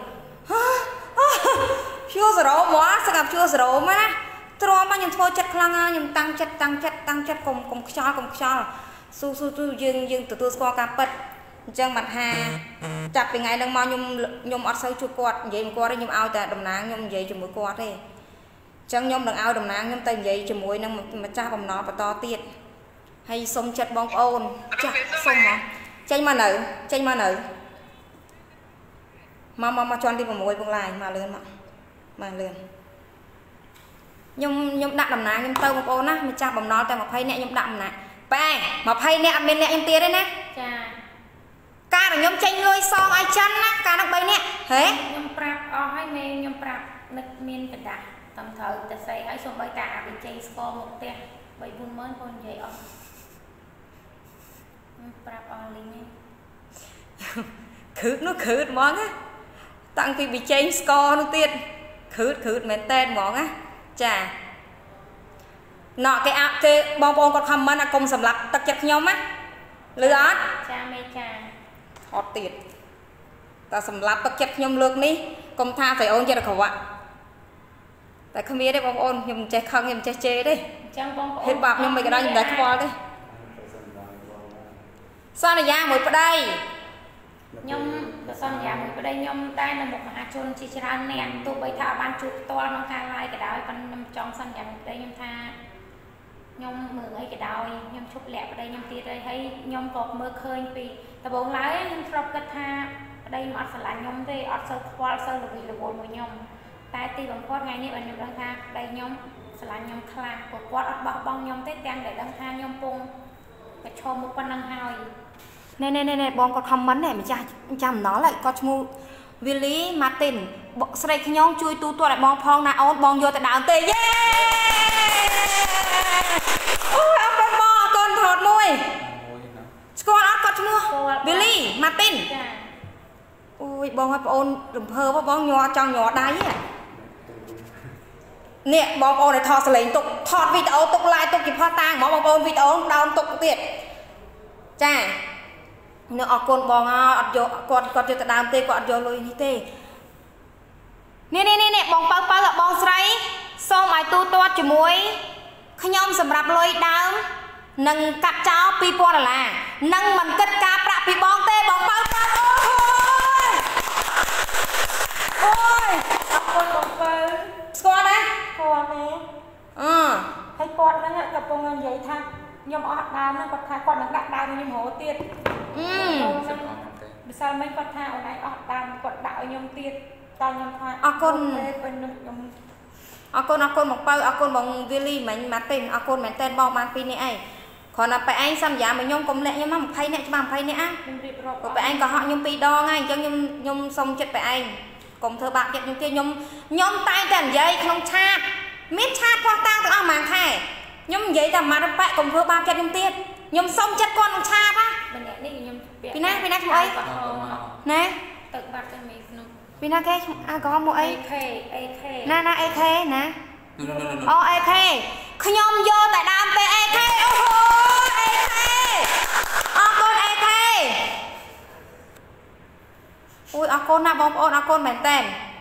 S1: chưa rồi quá sao gặp chưa rồi mà tròn mà nhưng thôi chất khăng nhưng tăng chất tăng chất tăng chất cùng cùng cho cùng cho su su su dương dương từ từ qua cà bật chân mặt hà chặt từ ngày đang mau nhung nhung ọt sâu chua quạt vậy mà qua đấy nhung ao tại đầm nang nhung vậy chùm mũi quạt đi chân nhung đừng ao đầm nang nhung tay vậy chùm mũi năng mà cha bầm nó và to tiệt hay sông chặt bong ôn chặt sông mà tranh mà nở tranh mà nở mà mà mà cho anh đi vào mũi bông lại mà lươn mà mà lươn nhung nhung đặt đầm nang nhung tơ bong ôn á mà cha bầm nó tại một phay nè nhung đậm nè ba mà phay nè bên nè em tia đấy nè ca là nhóm tranh lôi so ai chân á ca nó bay nè thế
S4: nhóm prap o hay mê nhóm prap nực miên bật đà tầm thời ta xây hãy xuống bay cả bị chơi score một tia bay buôn mới con vậy o prap o linh nè
S1: khử nó khử món á tặng thì bị chơi score nó tiền khử khử mến tên món á chà nọ cái áo cái bong bong con comment là cùng sầm lặt tất chặt nhóm á lừa ớt
S4: cha mê cha
S1: hot tiệt ta sầm lấp tất chất nhom lược ní công tha phải ôn cho được không ạ tại không biết đấy bông ôn nhom che khăng nhom che chê đấy hết bạc nhưng mấy cái đó nhom để qua đấy sao này ra một đây
S4: nhom sao nhà một đây nhom tay là một hạ chôn chi chả nè tụ bay thả ban chụp to nó ca lai cái đó còn nhom trong sân nhà một đây nhom tha nhom mượn ấy cái đào nhom chụp lẹ ở đây nhom tiệt đây hay nhom cột mơ khơi vì ta bốn lái nhom sọc cắt tha ở đây mà phải là nhom đây ở sâu qua sâu là vì là bốn một nhom tai ti bằng quát ngay này là nhom đăng tha đây nhom phải là nhom kha của quát ở bọc bong nhom tết đang để đăng tha nhom pung phải cho một con đăng hào
S1: nè nè nè nè bong có comment này mà cha cha nó lại có mua Willie Martin sợi khăn nhông chui tu tua lại bong phong na ôn bong vô tại đảo tê yeah ôi ông con bò con thọt môi score ớt con mua Billy Martin ôi bong hấp ôn đừng hơ bong nhỏ trong nhỏ đáy nè bong ôn này thọt lấy tục thọt video tục lại tục kịp hoa tang bong ôn video đau tục tiệt cha nó ở con bong ọt vô con con cho ta đam tê con vô lôi như tê nè nè nè nè bong bao bao là bong sấy xong ai tu toát cho muối nhom sầm rạp lôi đau nâng cắt cháu pi po là nâng mình cất cá bạc pi bong tê bong bao bao ôi ôi
S4: con bong bao
S1: score đấy
S4: con nè
S1: ừ
S4: hay con nó nhận gặp con vậy tha nhom ọt đau nó còn tha con nó đặt đau như hổ tiệt
S1: ừ
S4: ម្សិលមិញគាត់ថាអូនឯងអស់តាមគាត់ដាក់ឲ្យខ្ញុំទៀតតខ្ញុំថា
S1: អរគុណ
S4: ពេលខ្ញុំ
S1: អរគុណអរគុណបងពៅអរគុណបងវីលីមិញម៉ាទីនអរគុណមែនតើបងបានពីរនាក់អីគ្រាន់តែបែឯងសន្យាមកខ្ញុំកុំលាក់ខ្ញុំមក20នាក់ច្បាស់20នាក់អា
S4: ខ្ញុំរៀបរាប់
S1: បែឯងក៏ហក់ខ្ញុំពីរដងហើយអញ្ចឹងខ្ញុំខ្ញុំសុំចិត្តបែឯងកុំធ្វើបាបចិត្តខ្ញុំទៀតខ្ញុំខ្ញុំតែងតែនិយាយក្នុងឆាតមានឆាតគាត់តាំងទាំងអស់មួយខែខ្ញុំនិយាយតែម៉ាត់ប៉ែកុំធ្វើបាបចិត្តខ្ញុំទៀតខ្ញុំសុំចិត្តគាត់ក្នុងឆាតណា
S4: ម្នាក់នេះខ្ញុំ
S1: ពីណាពីណាឈ្មោះអីណែ
S4: ទៅបាត់ទៅមីក្នុង
S1: ពីណាគេអាក៏មកអី
S4: เอ เค เอ เค
S1: ណាណា เอ เค ណាអូ เอ เค ខ្ញុំយកតែដើមទេ เอ เค អូហូ เอ เค អរគុណ เอ เค អូយអរគុណណាបងប្អូនអរគុណមែនតើ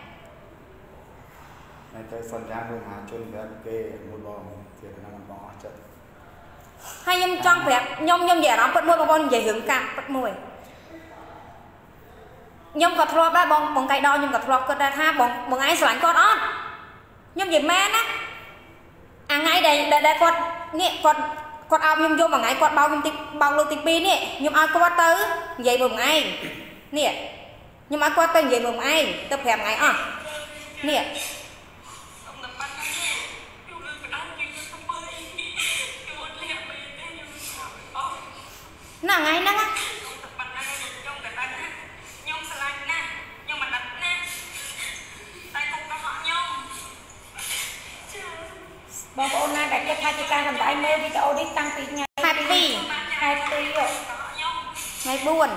S2: តែទៅសន្យាមួយមហាជនប្រាប់គេមួយបងជាគណៈបងអស់ចិត្ត
S1: ហើយខ្ញុំចង់ប្រាប់ខ្ញុំខ្ញុំនិយាយអារម្មណ៍ពិតមួយបងប្អូននិយាយរឿងកាត់ពិតមួយខ្ញុំក៏ធ្លាប់ដែរបងបងកៃដខ្ញុំក៏ធ្លាប់គិតដែរថាបងបងឯងស្រឡាញ់គាត់អត់ខ្ញុំនិយាយមែនណាអាថ្ងៃដែលដែលគាត់នេះគាត់គាត់អោបខ្ញុំយកមួយថ្ងៃគាត់បោកខ្ញុំទីបោកលើកទីពីរនេះខ្ញុំឲ្យគាត់ទៅនិយាយមួយឯងនេះខ្ញុំឲ្យគាត់ទៅនិយាយមួយឯងទៅប្រាប់ថ្ងៃអស់នេះណាថ្ងៃហ្នឹង
S4: បងប្អូនណាដែលគេថាជាការសម្ដែងមើលវីដេអូនេះតាំងពីថ្ងៃ
S1: ខែពីរ
S4: ខែពីរ
S1: ថ្ងៃបួន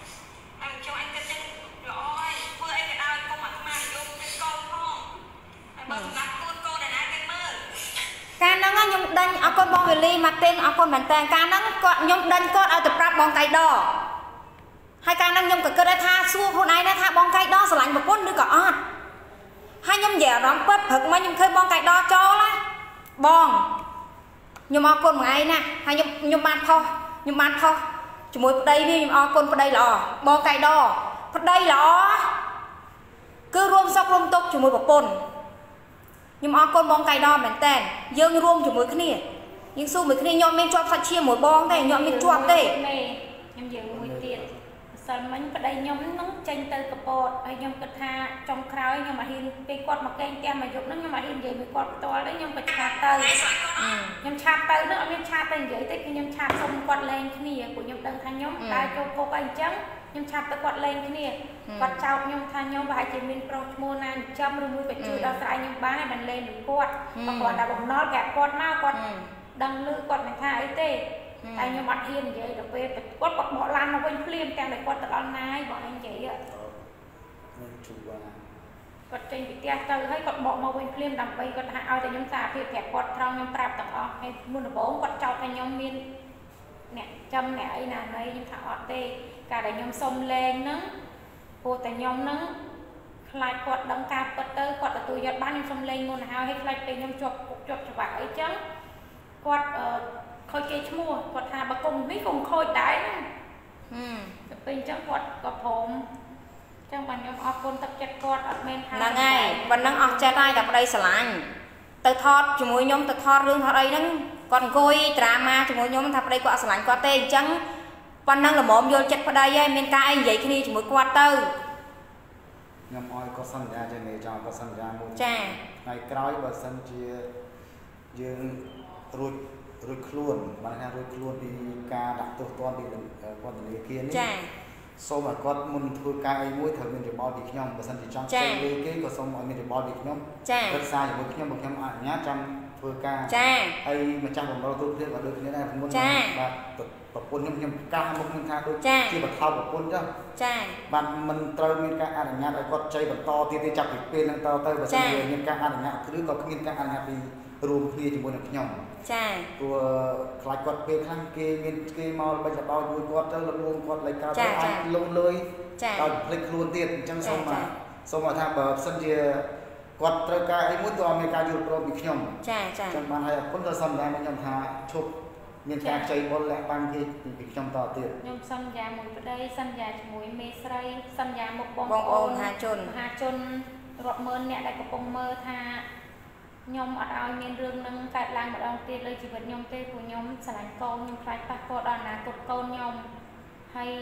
S1: ការហ្នឹងខ្ញុំដេញអរគុណបងវេលីម៉ាទីនអរគុណមែនតើការហ្នឹងគាត់ខ្ញុំដេញគាត់ឲ្យទៅប្រាប់បងកៃដហើយការហ្នឹងខ្ញុំក៏គិតថាសួរខ្លួនឯងដែរថាបងកៃដស្រឡាញ់ប្រពន្ធឬក៏អត់ហើយខ្ញុំនិយាយអារម្មណ៍ពិតព្រឹកមកខ្ញុំឃើញបងកៃដចូលណាបងខ្ញុំអរគុណមួយឯងណាហើយខ្ញុំខ្ញុំបានផុសខ្ញុំបានផុសជាមួយប្តីវាខ្ញុំអរគុណប្តីល្អបងកៃដប្តីល្អគឺរួមសុខរួមទុក្ខជាមួយប្រពន្ធខ្ញុំអរគុណបងកៃដមែនតើយើងរួមជាមួយគ្នាយើងស៊ូមួយគ្នាខ្ញុំមានជាប់សាច់ឈាមមួយបងទេខ្ញុំមានជាប់ទេ
S4: ខ្ញុំយើងមួយទៀតម្សិលមិញប្តីខ្ញុំហ្នឹងចេញទៅកពតហើយខ្ញុំគិតថាចុងក្រោយខ្ញុំមកហ៊ានពេលគាត់មកកេងផ្ទះមកយប់ហ្នឹងខ្ញុំមកហ៊ាននិយាយមួយគាត់ផ្ទាល់ទេខ្ញុំក៏ឆាតទៅខ្ញុំឆាតទៅហ្នឹងអត់មានឆាតទៅនិយាយទេគឺខ្ញុំឆាតសុំគាត់លេងគ្នាព្រោះខ្ញុំដឹងថាខ្ញុំដើរចូលគុកអីអញ្ចឹងខ្ញុំឆាតទៅគាត់លេងគ្នាគាត់ចោទខ្ញុំថាខ្ញុំប្រហែលជាមានប្រុសឈ្មោះណាចិញ្ចឹមឬមួយក៏ជួយដល់ស្រ័យខ្ញុំបានហើយបានលេងនឹងគាត់បើគាត់តែបំណុលប្រាប់គាត់មកគាត់ដឹងឮគាត់មិនថាអីទេតែខ្ញុំអត់ហ៊ាននិយាយដល់ពេលគាត់គាត់បកឡានមកវិញភ្លាមទាំងតែគាត់ទៅដល់ណាយបងឯងនិយាយ
S2: មិនជួប
S4: គាត់ចេញពីផ្ទះទៅហើយគាត់បកមកវិញភ្លាមដើម្បីគាត់ថាឲ្យតែខ្ញុំសារភាពប្រាប់គាត់ត្រង់ខ្ញុំប្រាប់ទាំងអស់ហើយមុនដំបូងគាត់ចោទថាខ្ញុំមានអ្នកចាំអ្នកអីណាណីខ្ញុំថាអត់ទេការដែលខ្ញុំសុំលេងហ្នឹងព្រោះតែខ្ញុំហ្នឹងខ្លាចគាត់ដឹងការពិតទៅគាត់ទទួលយកបានខ្ញុំសុំលេងមុនទៅហើយខ្លាចពេលខ្ញុំជាប់ជាប់ច្បាប់អីចឹងគាត់ខូចគេឈ្មោះគាត់ថាបើគុំនេះគុំខូចដែរហ្នឹងទៅពេលអញ្ចឹងគាត់ក៏ព្រមចឹងបាទខ្ញុំអរគុណទឹកចិត្តគាត់អត់មែនថា
S1: ហ្នឹងហើយប៉ុណ្ណឹងអស់ចិត្តហើយតែប្តីស្រឡាញ់ទៅថតជាមួយខ្ញុំទៅថតរឿងថតអីហ្នឹងគាត់អង្គុយដ្រាម៉ាជាមួយខ្ញុំថាប្តីគាត់អត់ស្រឡាញ់គាត់ទេអញ្ចឹងប៉ុណ្ណឹងល្មមយល់ចិត្តប្តីហើយមានការអីនិយាយគ្នាជាមួយគាត់ទៅ
S2: ខ្ញុំអោយគាត់សន្យាជាមេចង់គាត់សន្យាមួយ
S1: ចា
S2: ថ្ងៃក្រោយបើសិនជាយើងរួចរួចខ្លួនបានថារួចខ្លួនពីការដាក់ទោសទណ្ឌពីពន្ធនាគារនេះ
S1: ចា
S2: សូមឲ្យគាត់មុនធ្វើការអីមួយត្រូវមានរបបពីខ្ញុំបើសិនជាចង់ទៅលើគេក៏សូមឲ្យមានរបបពីខ្ញុំ
S1: រ
S2: ឹក្សាជាមួយខ្ញុំបើខ្ញុំអនុញ្ញាតចង់ធ្វើការ
S1: ចា
S2: ហើយម្ចាស់បំរុងទូព្រាបក៏ដូចគ្នាដែរមុនបាទប្រពន្ធខ្ញុំខ្ញុំកាសមុខខ្ញុំថាដូចជាបថោប្រពន្ធចឹង
S1: ចា
S2: បាទមិនត្រូវមានការអនុញ្ញាតឲ្យគាត់ចៃបន្តទៀតទេចាប់ពីពេលហ្នឹងតទៅបើសិនជាមានការអនុញ្ញាតឬក៏គ្មានការអនុញ្ញាតពីរួមគ្នាជាមួយនឹងខ្ញុំ
S1: ចា
S2: ព្រោះខ្លាចគាត់ពេលខ្លះគេមានគេមកបិទបោចមួយគាត់ទៅលំងគាត់លេខការទៅអាចលងលុយដល់ភ្លេចខ្លួនទៀតអញ្ចឹងសូមសូមថាបើសិនជាគាត់ត្រូវការអីមួយក៏មានការយល់ព្រមពីខ្ញុំ
S1: ចាចា
S2: អញ្ចឹងបានហើយអរគុណទៅសន្យាមកខ្ញុំថាឈប់មានការខ្ចីបុលលះបានគេពីខ្ញុំតទៀត
S4: ខ្ញុំសន្យាមួយប្តីសន្យាជាមួយមេស្រីសន្យាមុខបង
S1: ប្អូនមហាជន
S4: មហាជនរាប់ម៉ឺនអ្នកដែលកំពុងមើលថាខ្ញុំអត់ឲ្យមានរឿងនឹងកើតឡើងម្ដងទៀតលើជីវិតខ្ញុំទេព្រោះខ្ញុំស្រឡាញ់កូនខ្ញុំខ្លាចប៉ះពាល់ដល់អនាគតកូនខ្ញុំហើយ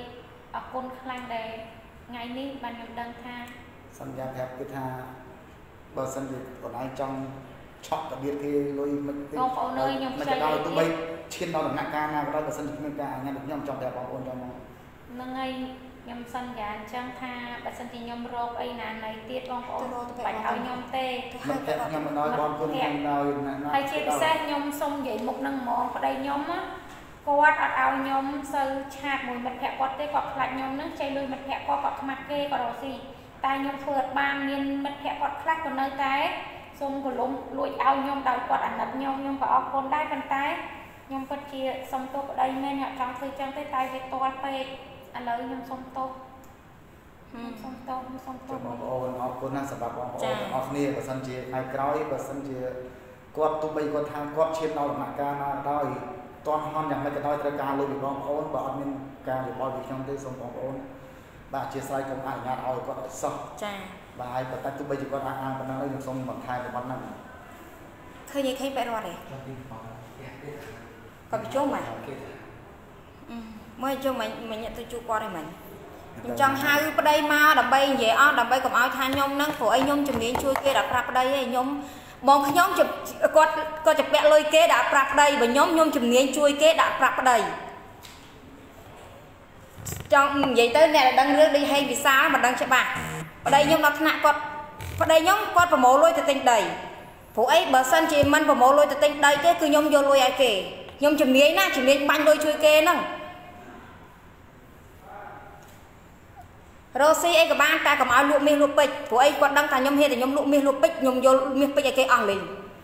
S4: ở côn khăn để ngày ní bạn nhầm đăng tha
S2: sân gia phép cứ tha bờ sân thì còn ai trong chọn đặc biệt thì lôi mình
S4: không có nơi nhầm
S2: chơi đau tụi bay trên đau là nặng ca nào đó bờ sân thì mình ca nghe được nhầm trong đẹp bóng ôn trong
S4: nâng ngay nhầm sân gà trang tha bờ sân thì nhầm rộp ấy là này tiết bóng ôn bạch áo nhầm tê
S2: mình kẹp nhầm mình nói bóng ôn nhầm nào
S4: hay chia sẻ nhầm xong vậy một nâng món ở đây nhầm á quạt ở áo nhom sơ chạc mùi mật hẹ quạt tê quạt lại nhom nước chay lùi mật hẹ quạt quạt mặt kê quạt đồ gì tai nhom phượt ban miên mật hẹ quạt khác còn nơi tái xong của lúng lụi áo nhom đầu quạt ảnh nật nhom nhom vào con đai con tái nhom quạt chia xong tô ở đây nên họ trong thời trang tới tay với to pe anh lấy nhom xong tô xong tô xong tô
S2: bóng ôn học cô năng sản phẩm bóng ôn học nia và sân chia hai cái và sân chia quạt tụi bay quạt thang quạt trên đau là nặng ca nào đau toàn hoànอย่างไม่กระด้อยตระการเลยบองโอนบอกมันการอยู่บอยวิชองได้ส่งบองโอนบาเชียร์ไซค์ของอ่านงานเอาก็ซอกจ้าบายแต่ตัดตัวไปอยู่ก็อ่านอ่านปนังแล้วยังส่งบางไทยในวันนั้น
S1: เคยยังเคยไปรอดเลยก็ไปช่วยมันเมื่อช่วยมันมันnhận tôi chua qua đây mình trong hai cái đây mà đầm bay về ó đầm bay cầm áo thay nhôm nâng của anh nhôm chùm miếng chui kia đặt ra đây nhômมองขย้อมจะก็ก็จะแปะเลยเกดาปรับได้บนย้อมย้อมจุ่มเงี้ยช่วยเกดาปรับได้จังvậy tới nè đăng rước đi hay vì sao mà đăng cho bà ở đây nhôm nó thằng con ở đây nhóm con phải mổ lôi từ tinh đầy phụ ấy bờ sân chị mình phải mổ lôi từ tinh đầy cái cứ nhôm vô lôi ai kì nhôm chùm งี้na chùm งี้banh lôi chui kê nè rồi xí ấy các bạn ta cầm áo lụa mi lụa bịch, phụ ấy quạt đăng thà nhom hiền thì nhom lụa mi lụa bịch, nhom vô mi bịch cái ăn liền.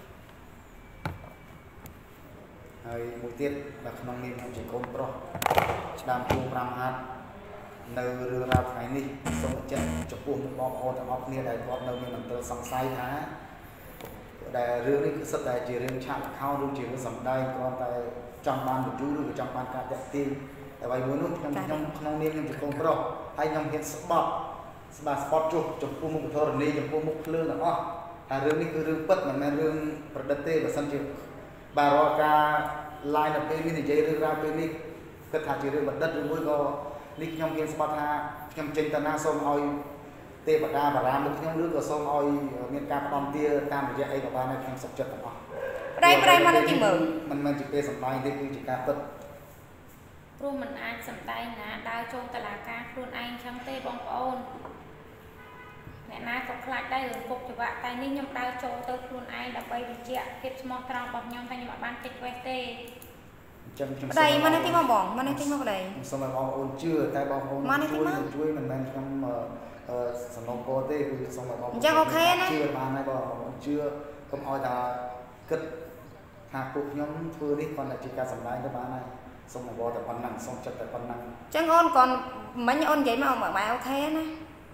S2: ហើយមួយទៀតបាទក្នុងនាមខ្ញុំជាកូនប្រុសស្ដាប់ជួងប្រាំហាត់នៅរឿងរ៉ាវថ្ងៃនេះសូមចាត់ចំពោះបងប្អូនទាំងអស់គ្នាដែលគាត់នៅមានមន្ទិលសង្ស័យថាដែលរឿងនេះគឺសិតតែជារឿងឆាកល្ខោនឬជារឿងសម្ដែងគ្រាន់តែចង់បានបញ្ជូនឬក៏ចង់បានការតាក់ទាញតែអ្វីមួយនោះខ្ញុំខ្ញុំក្នុងនាមខ្ញុំជាកូនប្រុសហើយខ្ញុំហ៊ានស្បត់ស្បាស្បត់ចុះចំពោះមុខធរណីចំពោះមុខភ្លើងទាំងអស់តែរឿងនេះគឺរឿងពិតមិនមែនរឿងប្រឌិតទេបើសិនជាបាទរាល់ការ line នៅពេលនេះនិយាយរឿងរ៉ាវពេលនេះគិតថាជារឿងបណ្ឌិតឬមួយក៏នេះខ្ញុំហ៊ានស្បត់ថាខ្ញុំចេញតាណាសូមឲ្យទេវតាបារាមលោកខ្ញុំឬក៏សូមឲ្យមានការផ្ដំទាតាមរយៈអីក៏បានដែរខ្ញុំសុខចិត្តទាំងអស់ប្រៃប្រៃមកនៅទីមើលមិនមែនជាពេលសម្ដែងទេគឺជាការពិតព្រោះមិនអាចសម្ដែងណាដើរចូលតឡាការខ្លួនឯងចឹងទេបងប្អូនអ្នកណាក៏ខ្លាចដែររឿងពុកចង្វាក់តែនេះខ្ញុំដើរចូលទៅខ្លួនឯងដើម្បីបញ្ជាក់ភាពស្មោះត្រង់របស់ខ្ញុំតែខ្ញុំអត់បានតិចវេះទេចឹងខ្ញុំប្តីមកនៅទីមកបងមកនៅទីមកប្តីសូមឲ្យបងប្អូនជឿតែបងប្អូនជួយជួយមិនមែនខ្ញុំសំណងពោទេគឺសូមឲ្យបងប្អូនជឿបានហើយបងប្អូនជឿកុំឲ្យតែគិតថាពួកខ្ញុំធ្វើនេះគាត់តែជាការសម្ដែងទៅបានហើយសូមអរតែប៉ុណ្ណឹងសូមចិត្តតែប៉ុណ្ណឹងចឹងអូនcònមិញអូននិយាយមកបើអូខេណា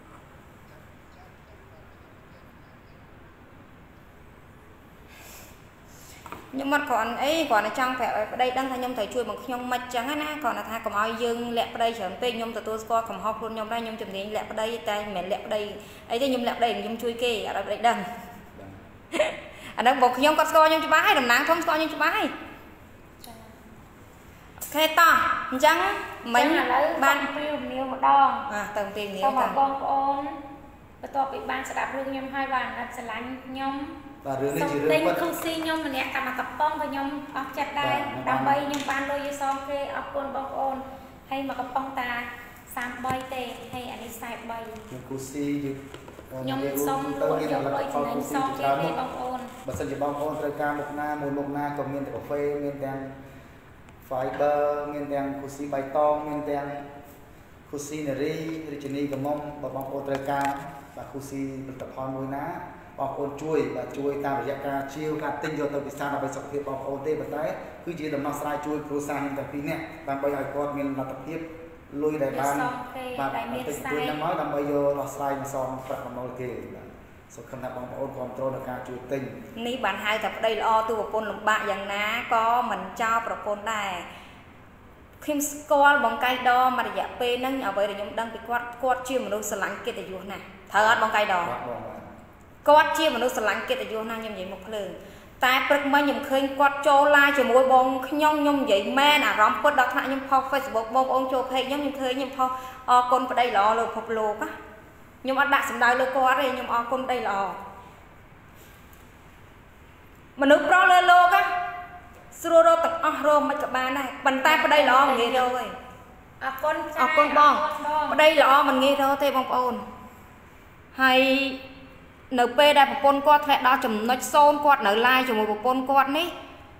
S2: nhưng mà còn ấy còn ở trong phải ở đây đang thay nhom thầy chui bằng nhom mạch trắng á còn là thay cầm ao dương lẹ đây trở về nhom từ tôi qua cầm học luôn nhom đây nhom chừng đến lẹ đây tay mẹ lẹ đây ấy đây nhom lẹ đây nhom chui kê ở đây đằng anh đang bột nhom có score nhom chụp bái đầm nắng không score nhom chụp bái khe to trắng mấy ban nhiều một đòn à từng tiền nhiều cả con con và to bị ban sẽ đạp lưng nhom hai bàn đặt sẽ lạnh nhom vàរឿងនេះជារឿងពិតខ្ញុំស៊ីខ្ញុំម្នាក់តាមកប៉ុងក៏ខ្ញុំអស់ចិត្តដែរដើម្បីខ្ញុំបានលុយយសងគេអរគុណបងប្អូនហើយមកកប៉ុងតាសាមបីទេហើយអានេះខ្សែបីខ្ញុំគូស៊ីខ្ញុំសុំលុយយកលុយចំណេញសងគេទេបងប្អូនបើសិនជាបងប្អូនត្រូវការមុខណាមួយមុខណាក៏មានតែកាហ្វេមានទាំង fiber មានទាំងគូស៊ីបៃតងមានទាំងគូស៊ីនារីរាជិនីកំមុំបើបងប្អូនត្រូវការបាទគូស៊ីផលិតផលមួយណាបងប្អូនជួយបាទជួយតាមរយៈការជាវការទិញយកទៅពិសាដើម្បីសុខភាពបងប្អូនទេប៉ុន្តែគឺជាដំណោះស្រាយជួយគ្រួសារខ្ញុំទាំងពីរនាក់ដើម្បីឲ្យគាត់មានលទ្ធភាពលុយដែលបានបាទមានខ្សែហ្នឹងមកដើម្បីយកដោះស្រាយសងប្រាក់ចំណូលគេបាទសូមខំណាបងប្អូនគ្រប់គ្រងដល់ការជួយទិញនេះបានហៅថាប្តីល្អទូប្រពន្ធលំបាកយ៉ាងណាក៏មិនចោលប្រពន្ធដែរខ្ញុំស្គាល់បងកៃដមករយៈពេលហ្នឹងអ្វីដែលខ្ញុំដឹងពីគាត់គាត់ជាមនុស្សស្រឡាញ់កិត្តិយសណាស់ត្រូវអត់បងកៃដគាត់ជាមនុស្សស្រឡាញ់កិត្តិយសណាស់ខ្ញុំនិយាយមកភ្លើង
S1: តែព្រឹកមិញខ្ញុំឃើញគាត់ចូលឡាយជាមួយបងខ្ញុំខ្ញុំនិយាយមែនអារម្មណ៍ពិតដល់ថ្នាក់ខ្ញុំផុស Facebook បងប្អូនចូល page ខ្ញុំខ្ញុំឃើញខ្ញុំផុសអរគុណប្តីល្អលើពិភពលោកណាខ្ញុំអត់ដាក់សម្ដៅលើគាត់ទេខ្ញុំអរគុណប្តីល្អមនុស្សប្រុសលើលោកណាស្រួលរកទាំងអស់រមមិនក៏បានដែរប៉ុន្តែប្តីល្អមិនងាយរកទេអរគុណអរគុណបងប្តីល្អមិនងាយរកទេបងប្អូនហើយនៅពេលដែលប្រពន្ធគាត់ធ្លាក់ដល់ចំណុចសូន្យគាត់នៅឡាយជាមួយប្រពន្ធគាត់នេះ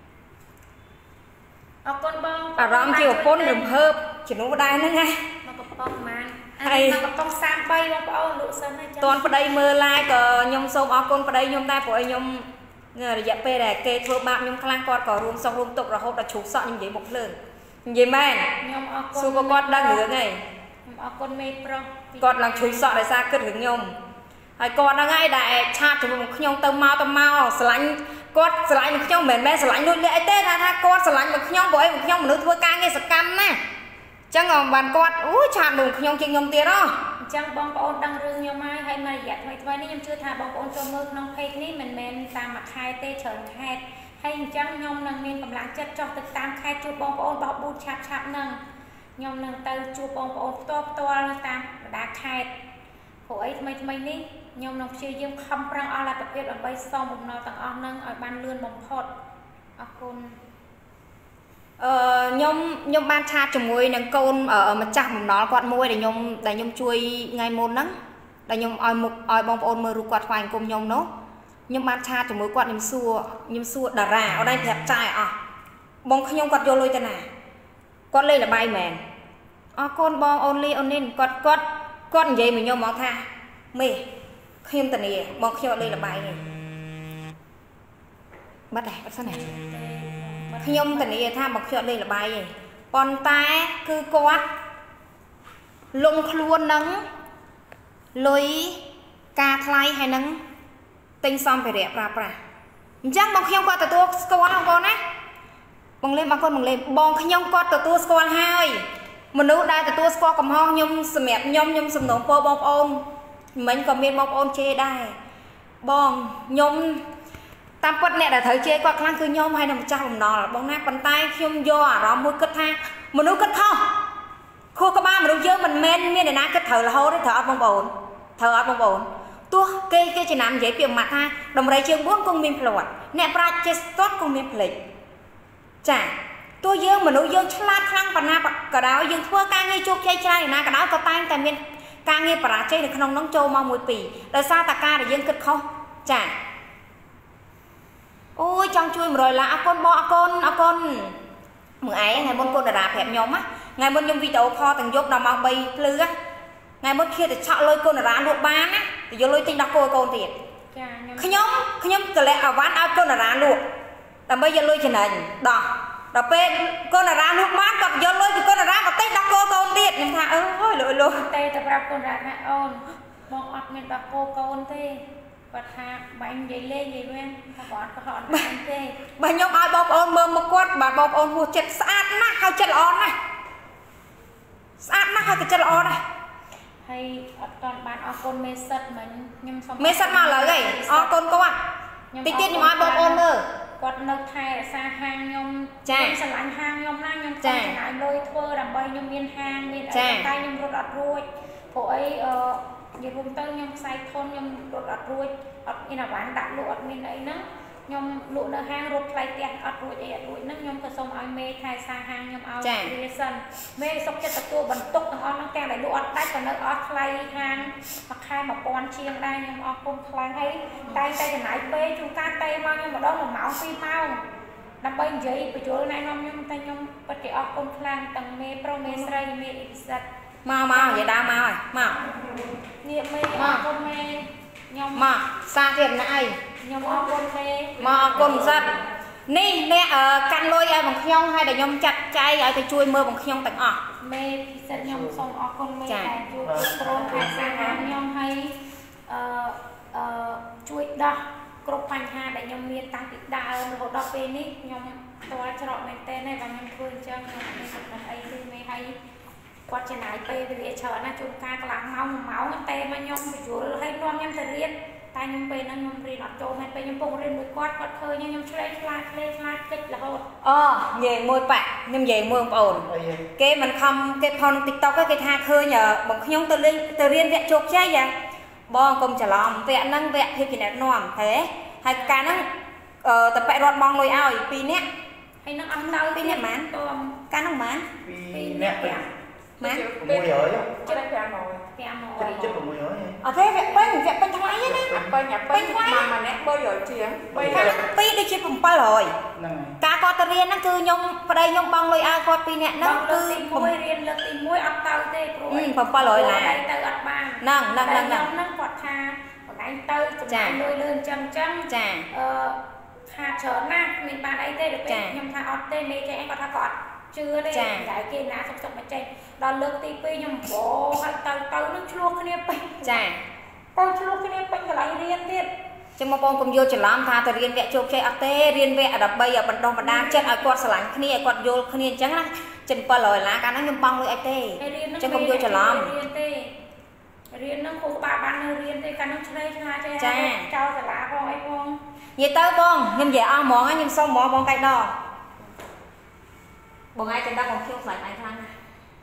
S1: អរគុណបងអារម្មណ៍ជាប្រពន្ធរំភើបជំនួសដែរហ្នឹងណាមកកំប៉ុងប៉ុន្មានហើយមកកំប៉ុងសាមបីបងប្អូនលោកសិនណាចាតន់ប្តីមើលឡាយក៏ខ្ញុំសូមអរគុណប្តីខ្ញុំដែរព្រោះឲ្យខ្ញុំរយៈពេលដែលគេធ្វើបាបខ្ញុំខ្លាំងគាត់ក៏រួមសុខរួមទុក្ខរហូតដល់ជ្រុះសក់ខ្ញុំនិយាយមកភ្លើងនិយាយមែនខ្ញុំអរគុណសួរគាត់ដឹងរឿងអីខ្ញុំអរគុណមេប្រុសគាត់ឡើងជ្រុះសក់ដោយសារគិតរឿងខ្ញុំហើយគាត់ហ្នឹងហើយដែលឆាតជាមួយខ្ញុំទៅមកទៅមកស្រឡាញ់គាត់ស្រឡាញ់មកខ្ញុំមិនមែនស្រឡាញ់លួចលាក់អីទេថាថាគាត់ស្រឡាញ់មកខ្ញុំព្រោះអីមកខ្ញុំមនុស្សធ្វើការងារសកម្មណាអញ្ចឹងបានគាត់អូឆាតមកខ្ញុំជាងខ្ញុំទៀតហ៎អញ្ចឹងបងប្អូនដឹងរឿងខ្ញុំហើយហើយមករយៈថ្មីថ្មីនេះខ្ញុំជឿថាបងប្អូនចូលមើលក្នុង page នេះមិនមែនតាមមួយខែទេច្រើនខែហើយអញ្ចឹងខ្ញុំនឹងមានកម្លាំងចិត្តចុះទៅតាមខេត្តជួបបងប្អូនបោះប៊ូតឆាប់ឆាប់ហ្នឹងខ្ញុំនឹងទៅជួបបងប្អូនផ្ទាល់ផ្ទាល់នៅតាមបណ្ដាខេត្តព្រោះអីថ្មីថ្មីនេះខ្ញុំនឹងព្យាយាមខំប្រឹងអស់លទ្ធភាពដើម្បីសងបំណុលទាំងអស់ហ្នឹងឲ្យបានលឿនបំផុតអរគុណអឺខ្ញុំខ្ញុំបានឆាតជាមួយនឹងកូនម្ចាស់បំណុលគាត់មួយដែលខ្ញុំដែលខ្ញុំជួយថ្ងៃមុនហ្នឹងដែលខ្ញុំឲ្យមុខឲ្យបងប្អូនមើលរូបគាត់ថ្វាយអង្គមខ្ញុំនោះខ្ញុំបានឆាតជាមួយគាត់ខ្ញុំសួរខ្ញុំសួរតារាអត់ឲ្យប្រាប់ចាយអស់បងខ្ញុំគាត់យកលុយទៅណាគាត់លេងលបាយមែនអរគុណបងអូនលីអូននីនគាត់គាត់គាត់និយាយមកខ្ញុំមកថាមេខ្ញុំតានីបងខ្ញុំអត់លេងលបាយទេបាត់ដែរអត់សិនទេខ្ញុំតានីថាបងខ្ញុំអត់លេងលបាយទេប៉ុន្តែគឺគាត់លងខ្លួននឹងលុយការថ្លៃហើយនឹងទិញសម្ភារៈប្រើប្រាស់អញ្ចឹងបងខ្ញុំគាត់ទទួលស្គាល់បងប្អូនណាបងលេងបងគាត់បងលេងបងខ្ញុំគាត់ទទួលស្គាល់ហើយមនុស្សដែលទទួលស្គាល់កំហុសខ្ញុំសម្រាប់ខ្ញុំខ្ញុំសំណូមពរបងប្អូនមិញក៏មានបងប្អូនជេរដែរបងខ្ញុំតាមពិតអ្នកដែលត្រូវជេរគាត់ខ្លាំងគឺខ្ញុំហើយនឹងម្ចាស់បំណុលបងណាប៉ុន្តែខ្ញុំយកអារម្មណ៍មួយគិតថាមនុស្សគិតខុសខួរក្បាលមនុស្សយើងមិនមែនមានអ្នកណាគិតត្រូវរហូតទេត្រូវអត់បងប្អូនត្រូវអត់បងប្អូនទោះគេគេចំណាំនិយាយពីអាម៉ាត់ថាដំរីជើងបួនគង់មានផ្លាត់អ្នកប្រាជ្ញចេះស្ទាត់គង់មានផ្លេចចាទោះយើងមនុស្សយើងឆ្លាតខ្លាំងប៉ុណ្ណាក៏ដោយយើងធ្វើការងារជោគជ័យច្រើនណាក៏ដោយក៏តែងតែមានការងារបរាជ័យនៅក្នុងនោះចូលមកមួយពីរដោយសារតែការដែលយើងគិតខុសចាអូយចង់ជួយមួយរយឡាអរគុណបងអរគុណអរគុណមួយឯងថ្ងៃមុនកូនតារាប្រាប់ខ្ញុំណាថ្ងៃមុនខ្ញុំវីដេអូខលទាំងយប់ដល់ម៉ោងបីភ្លឺថ្ងៃមុនឃាតតែឆក់លុយកូនតារាលក់បានណាទៅយកលុយទិញដល់គោកូនទៀតចាខ្ញុំខ្ញុំខ្ញុំតម្លាក់អាវ៉ាន់ឲ្យកូនតារាលក់ដើម្បីយកលុយចំណេញដោះដល់ពេលកូនតារាលក់បានគាត់យកលុយពីកូនតារាក៏ទិញដល់គោកូនទៀតខ្ញុំថាអើយលុយលុយតែទៅប្រាប់កូនតារាណាអូនបងអត់មានដល់គោកូនទេគាត់ថាបាញ់និយាយលេងនិយាយមែនថាគាត់ក៏អត់បានទេបើខ្ញុំឲ្យបងប្អូនមើលមកគាត់បាទបងប្អូនហួសចិត្តស្អាតណាស់ហើយចិត្តល្អណាស់ស្អាតណាស់ហើយក៏ចិត្តល្អដែរហើយអត់ទាន់បានអរគុណមេសិតមិញខ្ញុំសូមមេសិតមកឥឡូវហីអរគុណគាត់តិចទៀតខ្ញុំឲ្យបងប្អូនមើលគាត់នៅថែរក្សាហាងខ្ញុំខ្ញុំស្រឡាញ់ហាងខ្ញុំណាខ្ញុំចំណាយលុយធ្វើដើម្បីខ្ញុំមានហាងមានអីតែខ្ញុំរត់អត់រួចព្រោះអីអឺនិយាយរួមទៅខ្ញុំផ្សាយធនខ្ញុំរត់អត់រួចអត់មានអាវ៉ាន់ដាក់លក់អត់មានអីហ្នឹងខ្ញុំលក់នៅហាងរត់ថ្លៃផ្ទះអត់រួចអីអត់រួចហ្នឹងខ្ញុំក៏សូមឲ្យមេថែសាហាងខ្ញុំឲ្យវាសិនមេសុខចិត្តទទួលបន្ទុកទាំងអស់ហ្នឹងទាំងដែលលក់អត់ដាច់ក៏នៅអស់ថ្លៃហាងមួយខែមួយពាន់ជាងដែរខ្ញុំអរគុណខ្លាំងហើយតែតែចំណាយពេលជួនកាលតែមកខ្ញុំម្ដងមួយម៉ោងពីរម៉ោងដើម្បីនិយាយបញ្យល់ណែនាំខ្ញុំតែខ្ញុំពិតជាអរគុណខ្លាំងទាំងមេប្រុសមេស្រីមេអ៊ីសិតមកមកនិយាយដើមមកហើយមកនេះមេអរគុណមេខ្ញុំមកសាទៀតណាអីខ្ញុំអរគុណមេមកអរគុណសិតនេះអ្នកកាន់លុយឲ្យបងខ្ញុំហើយដែលខ្ញុំចាត់ចែងឲ្យទៅជួយមើលបងខ្ញុំទាំងអស់មេពិសិដ្ឋខ្ញុំសូមអរគុណមេដែលជួយក្រុមថែសាហាខ្ញុំឲ្យអឺអឺជួយដោះគ្រប់បញ្ហាដែលខ្ញុំមានតាំងពីដើមរហូតដល់ពេលនេះខ្ញុំផ្ទាល់ច្រកមែនតើហើយបាទខ្ញុំធ្វើអញ្ចឹងខ្ញុំមានសំណអីគឺមេឲ្យគាត់ចំណាយពេលវេលាច្រើនណាជួនកាលកន្លះម៉ោងមួយម៉ោងតែមកខ្ញុំបញ្យល់ឲ្យនាំខ្ញុំទៅរៀន
S4: តែខ្ញុំពេលហ្នឹងខ្ញុំរៀនអត់ចូលមែនពេលខ្ញុំពងរៀនមួយគាត់គាត់ឃើញខ្ញុំឆ្លេឆ្លាតឆ្លេឆ្លាតគិតរហូត
S1: អូនិយាយមួយប៉ខ្ញុំនិយាយមួយបងប្អូនគេមិនខំគេផុសក្នុង TikTok គេថាឃើញបងខ្ញុំទៅលេងទៅរៀនវគ្គជោគជ័យហ៎បងកុំច្រឡំវគ្គហ្នឹងវគ្គភាពជាអ្នកនាំទេហើយការហ្នឹងអឺតប៉ែរត់បងលុយឲ្យពីរនាក់
S4: ហើយនឹងអត់ទៅ
S1: ពីរនាក់ហ្មងការហ្នឹងហ្មង
S2: ពីរនាក់
S1: ម៉ាន
S2: មួយហើយ
S4: ចិត្តប្រាំមួយប្រាំមួយ
S2: ចិត្តប្រាំមួយហើយ
S1: អត់ទេវគ្គពេញវគ្គពេញថ្លៃណា
S5: ពេញពេញម៉ាំម្នាក់បីរយជាង
S1: បីពីរដូចជាbảyរយ
S2: ហ្នឹង
S1: ការគាត់ទៅរៀនហ្នឹងគឺខ្ញុំប្តីខ្ញុំបងលុយឲ្យគាត់ពីរនាក់ហ្នឹង
S4: គឺមួយរៀនលើកទីមួយអត់ទៅទេព្រោះ
S1: bảyរយឡា
S4: ទៅអត់បាន
S1: ហ្នឹងហ្នឹងហ្នឹង
S4: ហ្នឹងគាត់ថាបងឯងទៅចំណាយលុយលឿនចឹងចឹង
S1: ចា
S4: អឺខាតច្រើនណាស់មានបានអីទេដល់ពេលខ្ញុំថាអត់ទេមេចេះគាត់ថាគាត់ជឿទេតែគេណាសុកសុកមកចេះដល់លើកទីពីរខ្ញុំបងហើយទៅទៅនឹងឆ្លោះគ្នាពេញ
S1: ចា
S4: ទៅឆ្លោះគ្នាពេញកន្លែងរៀនទៀត
S1: ចឹងបងប្អូនកុំយល់ច្រឡំថាទៅរៀនវគ្គជោគជ័យអត់ទេរៀនវគ្គដើម្បីបណ្ដុះបណ្ដាលចិត្តឲ្យគាត់ស្រឡាញ់គ្នាឲ្យគាត់យល់គ្នាអញ្ចឹងណាចិនbảyរយឡាកាលហ្នឹងខ្ញុំបងលុយអីទេចឹងកុំយល់ច្រឡំ
S4: រៀនទេរៀនហ្នឹងគ្រូបាបាននៅរៀនទេកាលហ្នឹងឆ្លេឆ្លាចេះចោលសាលាផងអីផង
S1: និយាយទៅបងខ្ញុំនិយាយអស់ហ្មងខ្ញុំសុំហ្មងបងកៃដបងឯងចិនដល់បងខ្ញុំស្រឡាញ់ឯងខ្លាំងណាស់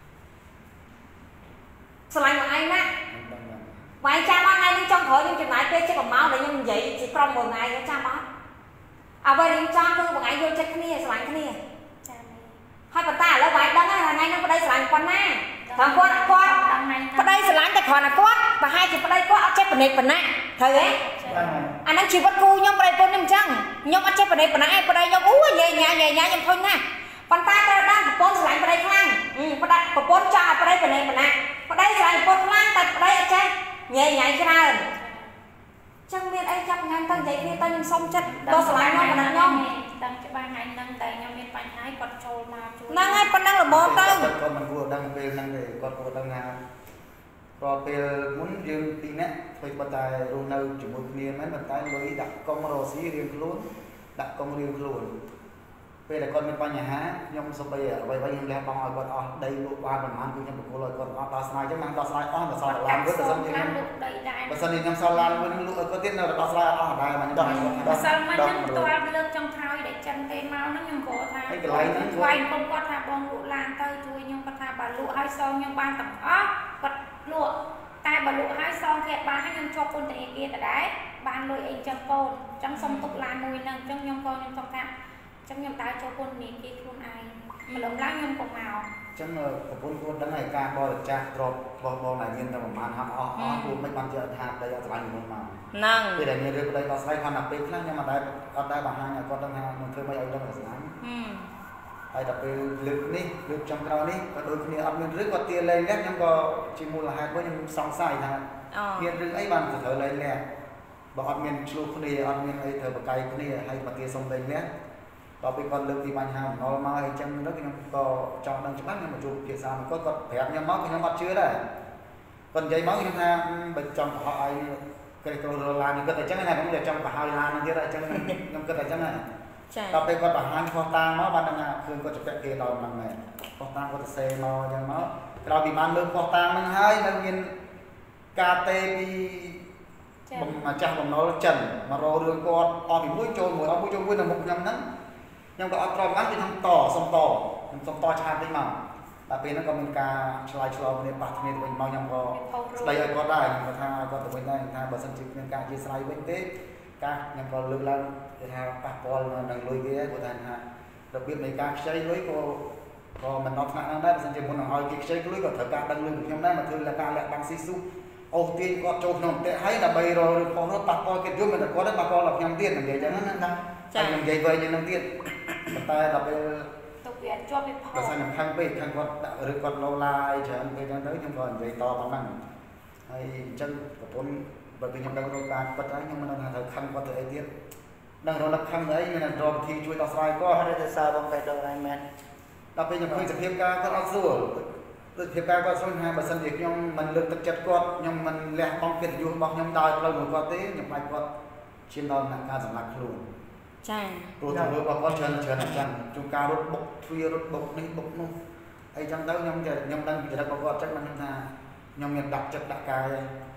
S1: ស្រឡាញ់បងឯងណាបងឯងចាំអត់ថ្ងៃនេះចុងក្រោយខ្ញុំចំណាយពេលជិះប្រម៉ោងដែលខ្ញុំនិយាយជាក្រុមមួយថ្ងៃចាំអត់អ្វីខ្ញុំចង់គឺបងឯងយល់ចិត្តគ្នាស្រឡាញ់គ្នា
S4: ចាំ
S1: ហើយប៉ុន្តែឥឡូវបងឯងដឹងហើយថ្ងៃនេះប្តីស្រឡាញ់ប៉ុណ្ណាថាគាត់គាត់ប្តីស្រឡាញ់តែគ្រាន់តែគាត់ប្រហែលជាប្តីគាត់អត់ចេះបណិតបណៈត្រូវទេអាហ្នឹងជីវិតគូខ្ញុំប្តីពុនខ្ញុំអញ្ចឹងខ្ញុំអត់ចេះបណិតបណៈឯងប្តីខ្ញុំអូញ៉ៃញ៉ៃញ៉ៃញ៉ៃខ្ញុំធុញណាស់ប៉ុន្តែត្រូវបានប្រពន្ធស្រឡាញ់ប្តីខ្លាំងប្តីប្រពន្ធចង់ឲ្យប្តីបណិតបណៈប្តីស្រឡាញ់ប្រពន្ធខ្លាំងតែប្តីអត់ចេះញ៉ៃញ៉ៃច្រើនចឹងមានអីចាប់ថ្ងៃទៅនិយាយគ្នាទៅខ្ញុំសុំចិត្តដល់ស្រឡាញ់ខ្ញុំប៉ុណ្ណឹងខ្ញុំ
S4: ដឹងច្បាស់ថ្ងៃហ្នឹងតែខ្ញុំមានបញ្ហាគាត់ចូលមកជួយ
S1: ហ្នឹងហើយប៉ុណ្ណឹងល្មមទៅ
S2: គាត់មិនគួរដឹងពេលហ្នឹងទេគាត់គួរដឹងថារាល់ពេលមុនយើងពីរនាក់ធ្វើប៉ុន្តែរស់នៅជាមួយគ្នាមែនប៉ុន្តែលុយដាក់កុំរស់ស៊ីរៀងខ្លួនដាក់កុំរៀងខ្លួនពេលដែលគាត់មានបញ្ហាខ្ញុំសុំបីអ្វីៗខ្ញុំលះបង់ឲ្យគាត់អស់ដីលក់បានប្រហែលគឺខ្ញុំប្រគល់ឲ្យគាត់អស់ដោះស្រាយអញ្ចឹងខ្ញុំដោះស្រាយអស់ដល់សល់ឡានវិញបើសិនជាខ្ញុំបើសិនជាខ្ញុំសល់ឡានវិញលក់ឲ្យគាត់ទៀតនៅដោះស្រាយអស់ដែរមិនដោះ
S4: ដោះសល់មិនខ្ញុំផ្ទាល់លើកចុងក្រោយដែលចិនទេមកហ្នឹងខ្ញុំក៏ថា
S2: ហើយកន្លែងហ្នឹង
S4: ស្វែងគុំគាត់ថាបងលក់ឡានទៅជួយខ្ញុំគាត់ថាបើលក់ឲ្យសងខ្ញុំបានទាំងអស់គាត់លក់តែបើលក់ឲ្យសងធាក់បានខ្ញុំជាប់ពន្ធនាគារដដែលបានលុយអីចឹងកូនអញ្ចឹងសុំទុកឡានមួយហ្នឹងអញ្ចឹងខ្ញុំក៏ខ្ញុំសុំថាចឹងខ្ញុំដើរចូលពន្ធនាគារខ្លួនឯងម្លឹងឡើងខ្ញុំក៏មក
S2: អញ្ចឹងប្រពន្ធគាត់ដឹងហើយការបរិច្ចាគទ្រព្យរបស់បងដែលមានតែប្រហែលហាត់អស់អស់គឺមិនបានជាថាប្តីអត់ស្រឡាញ់មុនមក
S1: ហ្នឹង
S2: ពេលដែលមានរឿងប្តីដោះស្រាយគាត់ណាពេលខ្លះខ្ញុំអត់ដែរអត់ដែរបង្ហាញឲ្យគាត់ដឹងថានឹងធ្វើមិនឲ្យដឹងស្រឡាញ់ហើយដល់ពេលលើកនេះលើកចំក្រោយនេះក៏ដូចគ្នាអត់មានរឿងគាត់ទាលែងលះខ្ញុំក៏ជាមូលហេតុមួយខ្ញុំសង្ស័យថាមានរឿងអីបានត្រូវលែងលះបើអត់មានឆ្លោះគ្នាអត់មានអីត្រូវបកាយគ្នាហើយមកទាសុំលែងលះដល់ពេលគាត់លើកពីបញ្ហាបំណុលមកអីចឹងទៅខ្ញុំក៏ចង់ដឹងច្បាស់ខ្ញុំមកជួបភាសាមកគាត់គាត់ប្រាប់ខ្ញុំមកខ្ញុំអត់ជឿដែរគាត់និយាយមកខ្ញុំថាបើចង់បោះឲ្យក្រេះក្រោឡានខ្ញុំគិតតែចឹងណាខ្ញុំតែចង់បោះឲ្យឡានហ្នឹងទៀតអញ្ចឹងខ្ញុំគិតតែចឹងណា
S1: ចា
S2: ដល់ពេលគាត់បង្ហាញខុសតាងមកបានដឹងថាឃើញគាត់ចាប់គេដល់ហ្នឹងមែនខុសតាងគាត់ទៅសេមកអញ្ចឹងមកក្រោយពីបានលើកខុសតាងហ្នឹងហើយនៅមានការទេពីម្ចាស់បំណុលចិនមករករឿងគាត់អស់ពីមួយចូលមួយអស់មួយចូលមួយនៅមុខខ្ញុំហ្នឹងខ្ញុំក៏អត់ត្រូវបានគឺខ្ញុំតសុំតខ្ញុំសុំតឆាតវិញមកដល់ពេលហ្នឹងក៏មានការឆ្លើយឆ្លងគ្នាប៉ះគ្នាទៅវិញមកខ្ញុំក៏ស្ដីឲ្យគាត់ដែរខ្ញុំក៏ថាគាត់ទៅវិញដែរថាបើសិនជាមានការអធិស្ឋានវិញទេការខ្ញុំក៏លើកឡើងគេថាប៉ះពាល់នឹងលុយគេគាត់ថាថារបៀបនៃការខ្ចីលុយក៏ក៏មិនដល់ថ្នាក់ហ្នឹងដែរបើសិនជាមុននឹងឲ្យគេខ្ចីលុយក៏ត្រូវការដឹងលុយពីខ្ញុំដែរមកធ្វើការលាក់បាំងស៊ីស៊ូអូសទាញគាត់ចូលក្នុងផ្ទះហើយដើម្បីរករឿងខុសនោះប៉ះពាល់គេយល់មិនតែគាត់ទេប៉ះពាល់ដល់ខ្ញុំទៀតនិយាយចឹងណាណាចាខ្ញុំនិយាយវិញយ៉ាងហ្នឹងទៀតតែដល់ពេល
S4: ទុកវាជាប់វា
S2: ផលបើសិនខ្ញុំខឹងពេកខឹងគាត់ដាក់ឬគាត់លោឡាយច្រើនពេកចឹងទៅខ្ញុំក៏និយាយតប៉ុណ្ណឹងហើយអញ្ចឹងប្រពន្ធបើខ្ញុំដឹងរកការពិតហើយខ្ញុំមិនដឹងថាត្រូវខឹងគាត់ទៅអីទៀតដឹងរកខឹងអីមានរកវិធីជួយដោះស្រាយគាត់
S5: ហើយទៅសារបងតែដល់ហើយមែន
S2: ដល់ពេលខ្ញុំឃើញសភាពការគាត់អត់ស្រួលដូចភាពការគាត់ស្រួលថាបើសិនជាខ្ញុំមិនលើកទឹកចិត្តគាត់ខ្ញុំមិនលះបង់កិត្តិយសរបស់ខ្ញុំដោយផ្លូវមួយគាត់ទេខ្ញុំបាច់គាត់ឈានដល់ដំណាក់កាលសម្រាប់ខ្លួន
S1: ចា
S2: ព្រោះធ្វើរបស់គាត់ច្រើនច្រើនអញ្ចឹងជួនកាលរត់បុកទ្វាររត់បុកនេះបុកនោះអីចឹងទៅខ្ញុំខ្ញុំដឹងពីចរិតរបស់គាត់អញ្ចឹងខ្ញុំថាខ្ញុំមានដាក់ចិត្តដាក់កាយ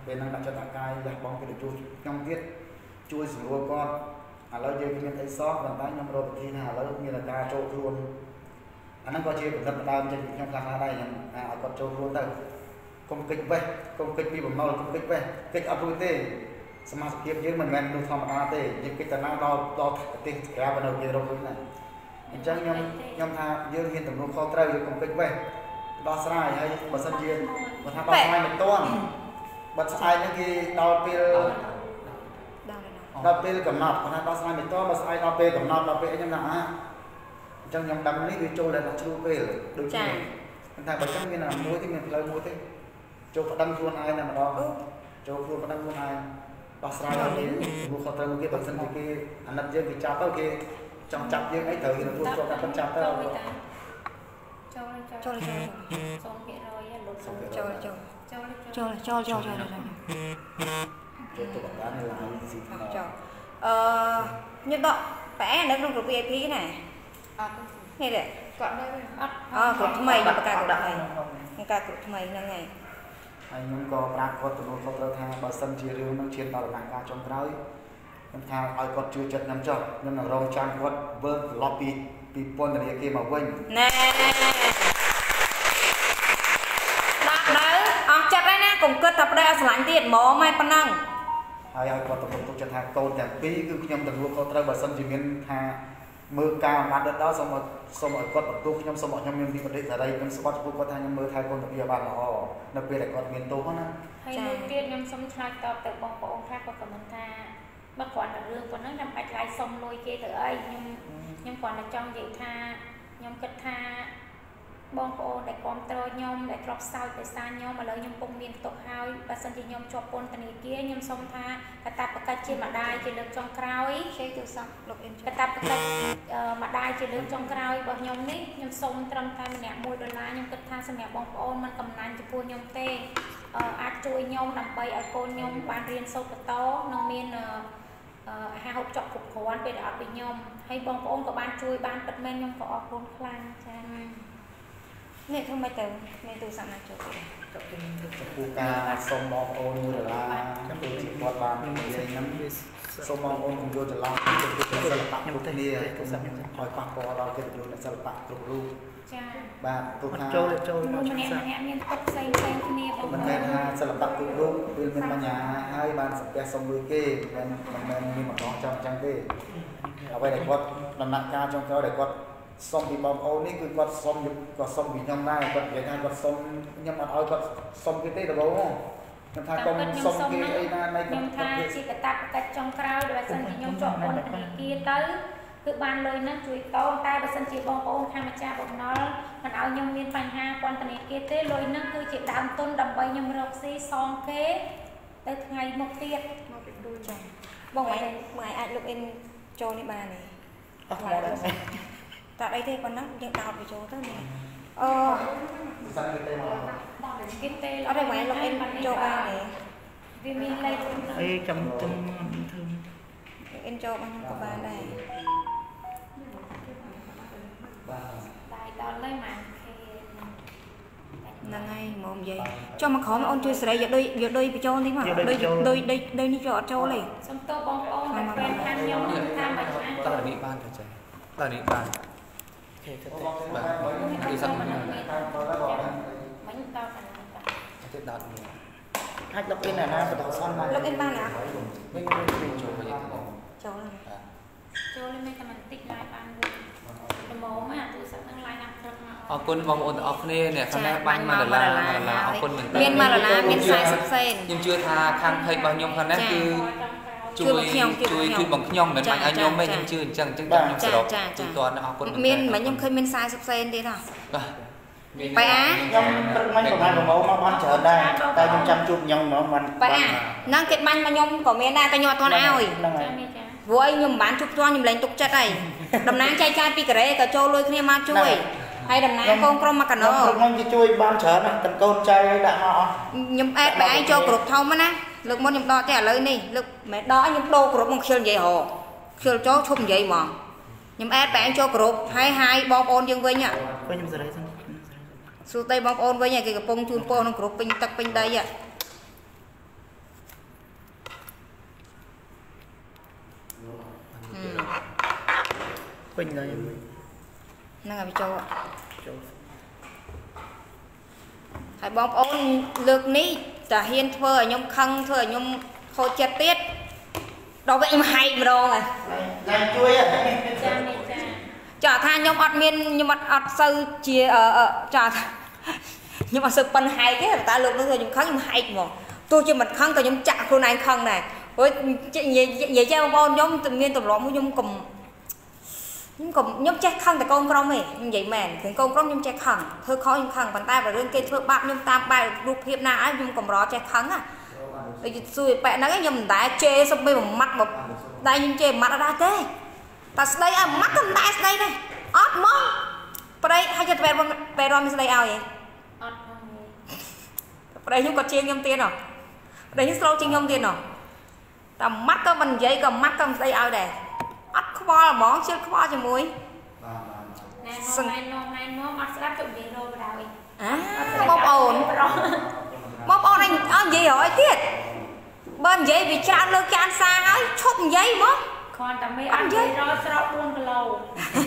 S2: ពេលហ្នឹងដាក់ចិត្តអាកាយលះបងពេលជួយខ្ញុំទៀតជួយសម្រួលគាត់ឥឡូវយើងមានអីសោះប៉ុន្តែខ្ញុំរកវិធីថាឥឡូវមានការចូលខ្លួនអាហ្នឹងក៏ជាបន្តិចដើមចេញពីខ្ញុំខ្លះខ្លះដែរខ្ញុំឲ្យគាត់ចូលខ្លួនទៅកុំគិតវេះកុំគិតពីបំណុលកុំគិតវេះគិតអត់រួចទេសមាជិកយើងមិនមែននោះធម្មតាទេយើងគិតតែណាដល់ដល់ប្រទេសក្រៅនៅគេរកវិញណាអញ្ចឹងខ្ញុំខ្ញុំថាយើងមានទំនួលខុសត្រូវយើងកុំគិតវេះដោះស្រាយហើយបើសិនជាបើថាដោះស្រាយមិនទាន់បាត់ស្អែកហ្នឹងគេដល់ពេលដល់ពេលកំណត់គាត់ថាដោះស្រាយមិនទាន់ដល់ស្អែកដល់ពេលកំណត់ដល់ពេលអីខ្ញុំថាអាអញ្ចឹងខ្ញុំដឹងនេះវាចូលតែដល់ជ្រុលពេលដូចចា៎តែបើចឹងមានអាមួយទេមានផ្លូវមួយទេចូលប្តឹងខ្លួនឯងតែម្ដងចូលខ្លួនប្តឹងខ្លួនឯងដោះស្រាយដល់នេះព្រោះគាត់ត្រូវគេបើសិនជាគេអាណិតយើងគេចាប់ទៅគេចង់ចាប់យើងអីត្រូវគេទទួលជាប់តែគាត់ចាប់ទៅចូលចូលចូលចូលសូមភាគរយលោកសូមចូលចូលចូលចូលចូលចូលចូលចូលចូលទៅបង្កើតឡាយស៊ីចូលអឺញ៉ាំដកប៉ែនៅក្នុងក្រុម វី អាយ พี ណាអត់នេះទេគាត់នៅអត់អូក្រុមថ្មីបកការក្រុមថ្មីបង្កើតក្រុមថ្មីហ្នឹងហើយហើយខ្ញុំក៏ប្រាប់គាត់ទំនួលខុសត្រូវថាបើសិនជារឿងនឹងឈានដល់ដំណាក់កាលចុងក្រោយខ្ញុំថាឲ្យគាត់ជួយចិត្តខ្ញុំចុះខ្ញុំនឹងរងចាំគាត់វិលត្រឡប់ពីពីពន្ធនាគារមកវិញណែដាក់នៅអស់ចិត្តហើយណាកុំគិតថាប្តីឲ្យស្រឡាញ់ទៀតហ្មងហើយប៉ុណ្ណឹងហើយឲ្យគាត់ទំនួលទុកចិត្តថាកូនទាំងពីរគឺខ្ញុំទំនួលខុសត្រូវបើសិនជាមានថាមើលការអាណត្តិដល់សូមសូមឲ្យគាត់បន្ទោសខ្ញុំសូមឲ្យខ្ញុំមានវិបត្តិសេរីខ្ញុំស្បត់ចំពោះគាត់ថាខ្ញុំមើលថែកូនតាពីបានល្អនៅពេលដែលគាត់មានទោសណាហើយមួយទៀតខ្ញុំសូមឆ្លើយតបទៅបងប្អូនខ្លះគាត់ខមមិនថាបើគាត់តែរឿងប៉ុណ្ណឹងខ្ញុំបាច់ឡាយសុំលុយគេទៅអីខ្ញុំខ្ញុំគាត់តែចង់និយាយថាខ្ញុំគិតថាបងប្អូនដែលគ្រប់គ្រងខ្ញុំដែលទ្រព្យសោយភាសាខ្ញុំឥឡូវខ្ញុំពុំមានទុកហើយបើសិនជាខ្ញុំជាប់ពន្ធនាគារខ្ញុំសូមថាកតាបកិច្ចជាម្ដាយជាលើកចុងក្រោយគេទូរស័ព្ទលោកអ៊ីនកតាបកិច្ចម្ដាយជាលើកចុងក្រោយរបស់ខ្ញុំនេះខ្ញុំសូមត្រឹមតែម្នាក់មួយដុល្លារខ្ញុំគិតថាសម្រាប់បងប្អូនមិនកំណាញ់ចំពោះខ្ញុំទេអាចជួយខ្ញុំដើម្បីឲ្យកូនខ្ញុំបានរៀនសូត្របន្តនិងមានអាហារហូបចុកគ្រប់គ្រាន់ពេលដែលអត់ពីខ្ញុំហើយបងប្អូនក៏បានជួយបានពិតមែនខ្ញុំក៏អរគុណខ្លាំងចា៎នេះធ្វើមិនទៅមានទូរស័ព្ទណាចូលទេចំពោះការសុំបងប្អូនមួយដុល្លារចំពោះជីវិតបាននិយាយហ្នឹងសូមបងប្អូនកុំយកច្រឡំពីសិល្បៈគ្រប់គ្នាឲ្យប៉ះពាល់ដល់កិត្តិយសសិល្បៈគ្រប់រូបចា៎បាទទូថាចូលចូលមកម្នាក់ម្នាក់មានទុកផ្សេងផ្សេងគ្នាបងមិនមែនថាសិល្បៈគ្រប់រូបវាមានបញ្ហាហើយបានសំពះសុំលុយគេមិនមិនមែនមានម្ដងចំអញ្ចឹងទេអ្វីដែលគាត់ដំណាក់កាលចុងក្រោយដែលគាត់សុំពីបងប្អូននេះគឺគាត់សុំគាត់សុំពីខ្ញុំដែរគាត់និយាយថាគាត់សុំខ្ញុំអត់ឲ្យគាត់សុំគេទេដំបូងខ្ញុំថាកុំសុំគេអីណានៃខ្ញុំថាជាកតាបកិច្ចចុងក្រោយដោយសិនជាខ្ញុំជាប់ពន្ធនាគារទៅគឺបានលុយហ្នឹងជួយកូនតែបើសិនជាបងប្អូនខាងម្ចាស់បំណុលមិនឲ្យខ្ញុំមានបញ្ហាពន្ធនាគារទេលុយហ្នឹងគឺជាដើមទុនដើម្បីខ្ញុំរកស៊ីសងគេទៅថ្ងៃមុខទៀតមកពីដូចចាបងឯងបងឯងអាចលុបអ៊ីនចូលនេះបានទេអត់បានតែអីទេប៉ុណ្ណឹងយើងដោតវាចូលទៅនេះអឺសិនគេទេមកគេទេអត់ទេបងឯងលុបអ៊ីនចូលបានទេវាមានលេខអីចាំទុំធ្វើអ៊ីនចូលបានខ្ញុំក៏បានដែរបាទដល់ហើយម៉ាហ្នឹងហើយមកនិយាយចុះមកក្រោមអូនជួយសេរីយកដូចយកដូចបញ្ចូលនេះមកដូចដូចដូចនេះចូលអត់ចូលទេសុំទោសបងប្អូនតែពេលខាងខ្ញុំតាមបាច់ណាតើនេះបានទេចាតើនេះបានអូខេទៅបាទនេះសាប់មិនបានមិនដល់ខាងនេះបាទទៅដល់នេះអាចលុបអ៊ីនអាណាបន្តសនបានលុបអ៊ីនបានណាវិញចូលវិញចូលចូលលេមិនតែបន្តិចឡាយបានមួយល្មមអាទូរស័ព្ទហ្នឹងឡាយណាស់ត្រឹមមកអរគុណបងប្អូនទាំងអស់គ្នាអ្នកខាងនេះបាញ់មកដុល្លារដុល្លារអរគុណមែនតើមានមកដុល្លារមានខ្សែសិបសេនខ្ញុំជឿថាខាងភ័យរបស់ខ្ញុំខាងនេះគឺជួយជួយជួយបងខ្ញុំមិនបាច់ឲ្យខ្ញុំទេខ្ញុំជឿអញ្ចឹងអញ្ចឹងខ្ញុំសរុបជូនតអរគុណមានមិនខ្ញុំឃើញមានខ្សែសិបសេនទៀតហ៎បាទបែអាខ្ញុំព្រឹកមិញប្រហែលប្រមោមកបានច្រើនដែរតែខ្ញុំចាំជួបខ្ញុំហ្មងមិនបែអាហ្នឹងគេបាញ់មកខ្ញុំក៏មានដែរតែខ្ញុំអត់ទាន់ឲ្យហ្នឹងហើយព្រោះខ្ញុំមិនបានជួបផ្ទាល់ខ្ញុំលែងទុកចិត្តហើយតំណាងចែកចាយពីកូរ៉េក៏ចូលលុយគ្នាមកជួយហើយតំណាងកូនក្រុមមកកណោខ្ញុំគេជួយបានច្រើនទាំងកូនចៅដាក់មកអស់ខ្ញុំអេតបែឯងចូលក្រុមធំណាលើកមុនខ្ញុំដកទេឥឡូវនេះលើកមិនដកខ្ញុំដូរក្រុមមកខ្ជិលនិយាយហ៎ខ្ជិលចូលឈប់និយាយហ្មងខ្ញុំអេតបែឯងចូលក្រុមហើយហាយបងប្អូនយើងវិញខ្ញុំសេរីសិនសួរតែបងប្អូនវិញគេកំពុងជូនពរក្នុងក្រុមពេញទឹកពេញដី
S5: Bình rồi.
S1: Năng là bị châu ạ. Hãy bóng ôn lược ní ta hiên thơ ở nhóm khăn thơ ở nhóm khô chết tiết. Đó vậy mà hay mà đâu này.
S5: Này chui à.
S1: Chả tha nhóm ọt miên nhưng mà ọt sâu chia ở ở chả nhưng mà sự bần hay thế là ta lược nó thôi nhóm khăn nhưng mà hay mà. Tôi chỉ mặt khăn cả nhóm chạ khuôn anh khăn này. Ôi vậy cha bóng ôn nhóm tự nhiên tụi lọ mới nhóm cầm nhưng còn nhóm chết khăn tại con con ấy như vậy mền thì con con nhóm chết khăn thơ khó nhóm khăn bàn tay và rương kia thưa bạn nhóm tam bài rụp hiệp na ấy nhưng còn đó chết khăn à rồi bẹ nó cái nhầm đá chê xong bây bằng mắt một đây nhưng chê mặt ở đây thế ta đây à mắt cầm tay đây đây ót mong vào đây hay cho về về rồi mình đây ao vậy vào đây nhưng còn chiên nhom tiền rồi đây những slow chiên nhom tiền rồi tầm mắt có mình giấy cầm mắt cầm đây ao đây ắt khó là món chứ khó cho muối
S4: nè hôm nay hôm nay nó mắt sắp chuẩn bị rồi rồi
S1: à bóp ồn bóp ồn anh anh gì hỏi tiết bên giấy bị chan lơ chan xa ấy chốt giấy mất
S4: còn tầm mấy ăn giấy rồi sắp buông cái lầu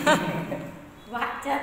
S4: vặt chết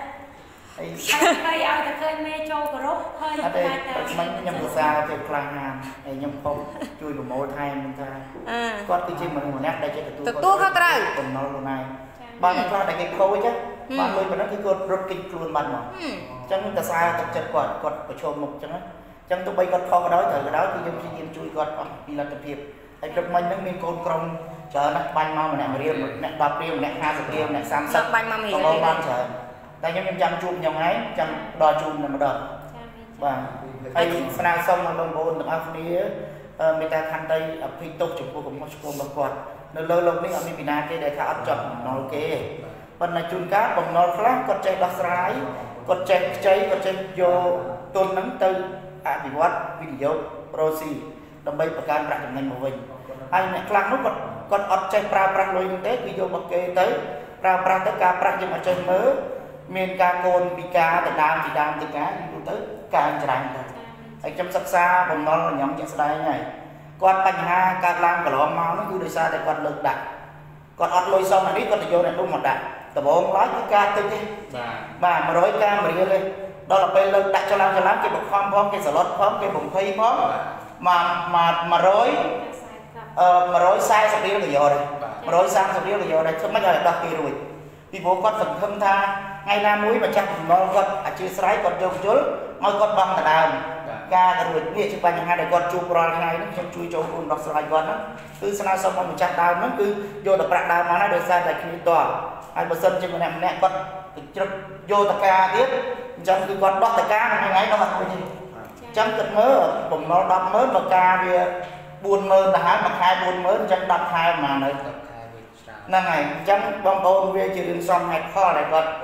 S4: cây ao ta cây mê châu cờ rốt hơi
S5: ở đây mình nhầm xa thì khlang hàm này nhầm không chui vào môi thai mình ta có cái chi mình một nét đây chứ
S1: tụi tôi không tới
S5: còn nó luôn này bạn nó ra đây cái khối chứ bạn ơi mà nó cái cột rốt kinh luôn bạn mà chẳng ta xa tập chật quạt quạt của chôm một chẳng chẳng tụi bay quạt kho cái đó thời cái đó thì chúng chỉ chui quạt đi là tập hiệp hay tập mình nó mình côn cong chờ nó banh mau mà nè mà riêng nè đập riêng nè hai sợi riêng nè sam sắc
S1: banh mà mình
S5: còn ban chờ tại nhóm chăm chun nhau ấy chăm đo chun là một đợt và hay sang xong mà đồng bộ được ăn đi người ta khăn đây ở phi tục chụp vô cùng một chục một quạt nó lâu lâu mấy ông đi na cái để thả chậm nó ok phần này chun cá bằng nó khác còn chơi đắt rái còn chơi chơi còn chơi vô tôn nắng tư à bị quát video rosi đâm bay bạc can rạng ngành một mình anh này khác nó còn còn ọt chơi pra pra lôi như thế video bạc kê tới pra pra tất cả pra nhưng mà chơi mới miền ca côn bị ca từ đam thì đam từ cá nhưng tới ca anh chẳng thôi anh chăm sóc xa bằng nó là nhóm chuyện đây này con bánh ha ca lang cả lò mau nó cứ đi xa để con lực đặt còn ọt lôi xong này biết con thì vô này đúng một đặt tập bốn nói cái ca tư đi bà mà đối ca mà đi lên đó là bây lực đặt cho làm cho lắm cái bọc phong phong cái slot phong cái bụng phi phong mà mà mà rối mà rối sai sắp điêu là vô đây mà rối sai sắp điêu là vô đây không mấy giờ đặt kia rồi vì bố con phần thâm tha ngay nam mũi mà chắc nó con à chưa sái còn trông chối ngồi con băng là đàm ca rồi biết chứ bao nhiêu hai đời con chụp rồi ngay nó trong chui châu cùng đọc sài con đó cứ sáng xong mà mình chặt đào nó cứ vô tập bạc đào mà nó được ra tại khi tòa ai mà sân trên mình em nè con vô tập ca tiếp trong cứ con đọc tập ca mà ngay nó mặt cái gì trong cực mớ bụng nó đọc mớ mà ca về buồn mơ là hai mặt hai buồn mớ trong đọc hai mà này năng này trong bông ôn về chưa đừng xong hay kho lại con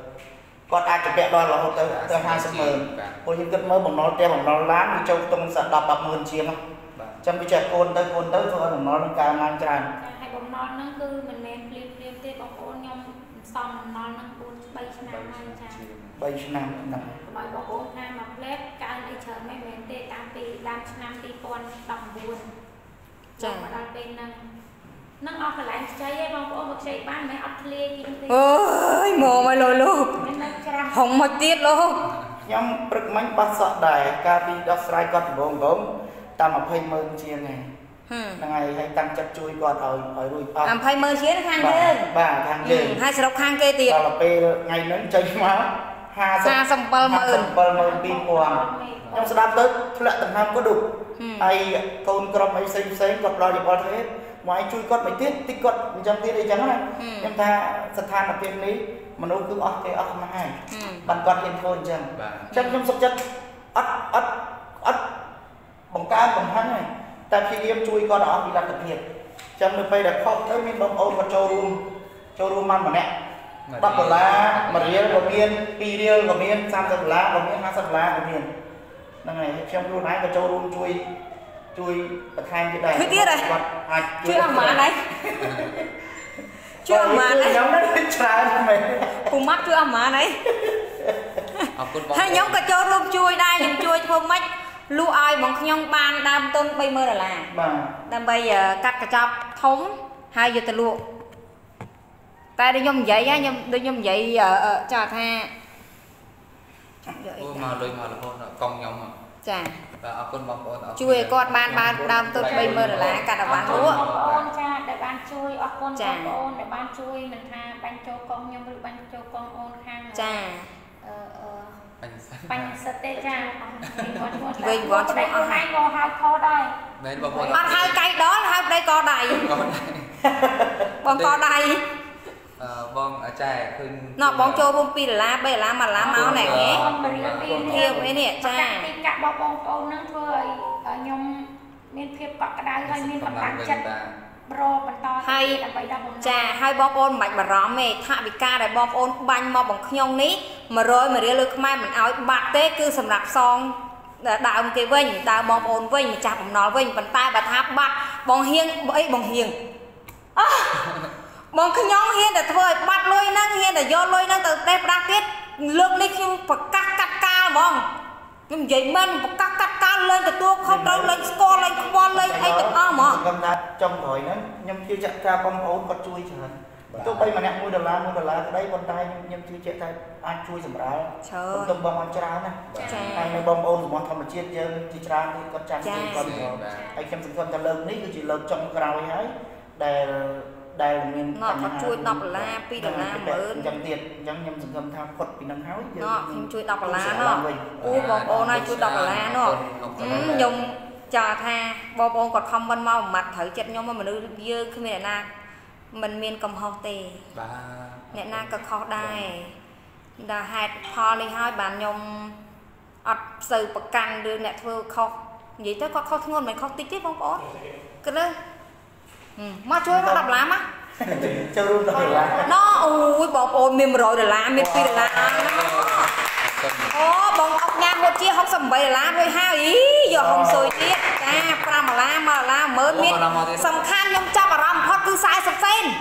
S5: con ai chụp đẹp đo là tới tới hai trăm mười cô những cất mơ bằng nó treo bằng nó láng đi châu tông sợ đọc đọc mười chiếc không trong cái trẻ côn tới côn tới thôi bằng nó lên cao mang tràn
S4: hay bằng nó nó cứ mình men phim phim tiếp bằng ôn nhom xong nó nó ôn bay năm mang tràn
S5: bay năm năm
S4: mọi bằng ôn nam mà lép cao đi chờ mấy men tê tam pi đam năm pi con đồng buồn chẳng mà đang bên năng năng ọc lại chơi bông ôn một chơi bán mấy ọc lia
S1: ôi mồ mày lôi luôn không một tiết luôn
S5: nhóm bực mánh bắt sợ đài ca bi đọc sài con bông bông ta mà phê mơn chia này ngày hay tăng chất chui con ở ở đuôi
S1: làm phê mơn chia nó khang chứ
S5: bà khang chứ
S1: hai sọc khang kê tiệt
S5: là phê ngày nến chơi máu ha
S1: sọc bal mơn
S5: bal mơn pin quàng nhóm sẽ đáp tới lại tầng năm có đủ ai con con mấy xinh xinh còn lo gì bao thế ngoài chui con mấy tiết tích con trong tiết đây chẳng này em ta thật than là tiền lý mà nó cứ ớt cái ớt mà hai bằng con hiện thôi chẳng trong trong sắp chất ớt ớt ớt bằng ca bằng hắn này ta khi em chui con đó thì làm thực hiện trong được bây đẹp không tới miền đông ôn và châu room châu room ăn mà nè bắt đầu lá mà riêng của miền pi riêng của miền sam sập lá của miền hai sập lá của miền năng này trong luôn này và châu room chui chui bật hai cái đây
S1: tiết này chưa ăn mà đấy chưa ăn mà đấy
S5: nhóm đó trái mày
S1: cùng mắt chưa ăn mà đấy hai nhóm cả châu room chui đây nhóm chui không mắt lưu ai bằng nhông ban đam tôn bay mơ là là đam bây giờ cắt cả chọc thống hai giờ từ lụa តែដូចខ្ញុំនិយាយខ្ញុំដូចខ្ញុំនិយាយចាថា
S3: មកលុយមករហូតកង់ខ្ញុំ
S1: ចា
S3: បាទអរគុណបងប្អូន
S1: ជួយឲ្យគាត់បានបានដើមទុនបីម៉ឺនដុល្លារកាត់ឲ្យបានលក់
S4: បងប្អូនចាដែលបានជួយអរគុណបងប្អូនដែលបានជួយមិនថាបាញ់ចូលកង់ខ្ញុំឬបាញ់ចូលកង់អូនខាង
S1: ចា
S4: អឺអឺ
S3: បញ្ញ
S4: សិទ្ធទេចា
S1: វិញគាត់ឈ្មោះអស់
S4: ហើយក៏ហៅខដែរ
S3: មែនបងប្អូន
S1: អត់ហៅកៃដល់ហៅប្តីកដៃបងកដៃ
S3: អឺបងចែឃើញ
S1: ណ៎បងចូលរួមពីដុល្លារបីដុល្លារមួយដុល្លារមកណែហ៎ធៀបអីនេះចា
S4: ទីកាក់របស់បងប្អូនហ្នឹងធ្វើឲ្យខ្ញុំមានភាពកក់ក្ដៅហើយមានកម្លាំងចិត្តប្របន្ត
S1: ហើយ
S4: ដើម្បីដល់បំណង
S1: ចាហើយបងប្អូនមិនបាច់បារម្ភទេថាវិការដែលបងប្អូនបាញ់មកបងខ្ញុំនេះមួយរយមួយរៀលលើខ្មែរមិនឲ្យបាត់ទេគឺសម្រាប់សងដើមគេវិញដើមបងប្អូនវិញម្ចាស់បំណុលវិញប៉ុន្តែបើថាបាត់បងហៀងអីបងហៀងអោះបងខ្ញុំហ៊ានតែធ្វើឲ្យបាត់លុយហ្នឹងហ៊ានតែយកលុយហ្នឹងទៅទេផ្ដាស់ទៀតលើកនេះខ្ញុំប្រកាសកាត់កាលហ្មងខ្ញុំនិយាយមិនប្រកាសកាត់កាលលេងទទួលខុសត្រូវលេងស្គាល់លេងខ្វល់លេងអីទាំងអស់ហ្មង
S5: ខ្ញុំថាចុងក្រោយហ្នឹងខ្ញុំជឿជាក់ថាបងប្អូនគាត់ជួយច្រើនទោះបីម្នាក់មួយដុល្លារមួយដុល្លារក្តីប៉ុន្តែខ្ញុំជឿជាក់ថាអាចជួយសម្រាលខ្ញុំទុំបងអត់ច្រើនណាហើយនៅបងប្អូនរបស់ធម្មជាតិយើងជាច្រើនគាត់ចាំជួយគាត់ហើយខ្ញុំសង្ឃឹមថាលើកនេះគឺជាលើកចុងក្រោយហើយដែលដែលមាន
S1: គាត់ជួយដប់ដុល្លារពីរដុល្លារម៉ឺន
S5: អញ្ចឹងទៀតអញ្ចឹងខ្ញុំសង្ឃឹមថាផុតពីនឹងហើយ
S1: យើងខ្ញុំជួយដប់ដុល្លារណោះអូបងប្អូនហើយជួយដប់ដុល្លារណោះខ្ញុំចាថាបងប្អូនគាត់ខំមិនមកមួយម៉ាត់ត្រូវចិត្តខ្ញុំមនុស្សយើងគ្មានអ្នកណាមិនមានកំហុសទេ
S3: បាទ
S1: អ្នកណាក៏ខុសដែរដល់ហេតុផលនេះហើយបានខ្ញុំអត់សូវប្រកាន់ឬអ្នកធ្វើខុសនិយាយទៅគាត់ខុសធ្ងន់មិនខុសតិចទេបងប្អូនគិតទៅមកជួយមកដប់ដុល្លារមក
S5: ចូលរួមដប់ដុល្លារ
S1: ណូអូយបងប្អូនមានមួយរយដុល្លារមានពីរដុល្លារអូបងអុកញ៉ាំមួយជាហុកសិបប្រាំបីដុល្លាររួចហើយអីយកហុំស៊ុយទៀតចាប្រាំដុល្លារមួយដុល្លារម៉ឺនមានសំខាន់ខ្ញុំចាប់អារម្មណ៍បំផុតគឺ40សេន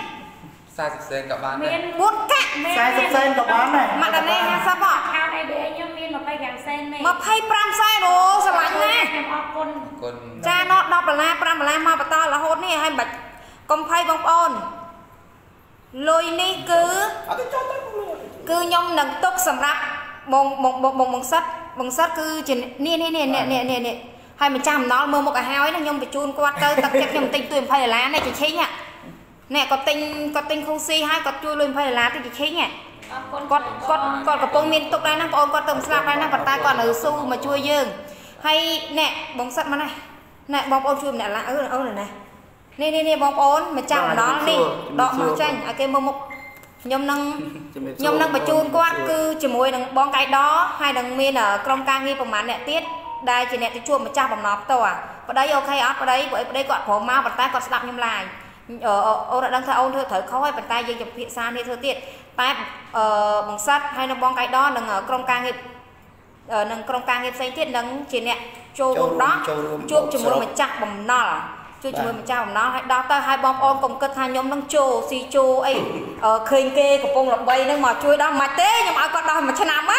S3: 40សេនក៏បាន
S1: មានបួនកាក់
S5: 40សេនក៏បានដែរ
S1: មកដល់នេះห้าสิบហ៎
S4: ខោ เอ ប៊ី เอ ខ្ញុំមាន25សេនមែន
S1: 25សេនអូស្រឡាញ់ណាស់
S4: ខ្ញុំអរគុណ
S3: គុណ
S1: ចាណោះដប់ដុល្លារ5ដុល្លារមកបន្តរហូតនេះហើយបាច់កុំភ័យបងប្អូនលុយនេះគឺគឺខ្ញុំនឹងទុកសម្រាប់បងបងបងបងសិតបងសិតគឺជានេះនេះនេះនេះនេះនេះហើយម្ចាស់អំណល់មើលមុខឲ្យហើយណាខ្ញុំបញ្ជូនគាត់ទៅទឹកចិត្តខ្ញុំទិញទួយ20ដុល្លារនេះជាឈិញនេះគាត់ទិញគាត់ទិញខុសស៊ីហើយគាត់ជួយលុយ20ដុល្លារទៅជាឈិញគាត់គាត់គាត់កំពុងមានទុកដែរណាបងប្អូនគាត់ទៅស្លាប់ដែរណាប៉ុន្តែគាត់នៅស៊ូមកជួយយើងហើយនេះបងសិតមកនេះនេះបងប្អូនជួយម្នាក់ឡាអឺអូនណានេះនេះនេះបងប្អូនម្ចាស់អំណល់នេះដកមកចាញ់ឲ្យគេមើលមុខខ្ញុំនឹងខ្ញុំនឹងបញ្ជូនគាត់គឺជាមួយនឹងបងកៃដហើយនឹងមានក្រុមការងារប្រហែលអ្នកទៀតដែលជាអ្នកទៅជួបម្ចាស់បំណុលផ្ទាល់ប្តីអូខេអត់ប្តីព្រោះប្តីគាត់ព្រមមកប៉ុន្តែគាត់ស្ដាប់ខ្ញុំឡាយអូនអត់ដឹងថាអូនធ្វើត្រូវខុសហើយប៉ុន្តែយើងจะពិភាក្សានេះធ្វើទៀតតែអឺបងសិតហើយនឹងបងកៃដនិងក្រុមការងារនឹងក្រុមការងារផ្សេងទៀតនឹងជាអ្នកចូលរួមដោះជួបជាមួយម្ចាស់បំណុលជួយជាមួយម្ចាស់បំណុលហើយដោះទៅហើយបងប្អូនកុំគិតថាខ្ញុំនឹងចូលស៊ីចូលអីឃើញគេកំពុងល្បីនឹងមកជួយដោះមិនទេខ្ញុំឲ្យគាត់ដោះមួយឆ្នាំហើយ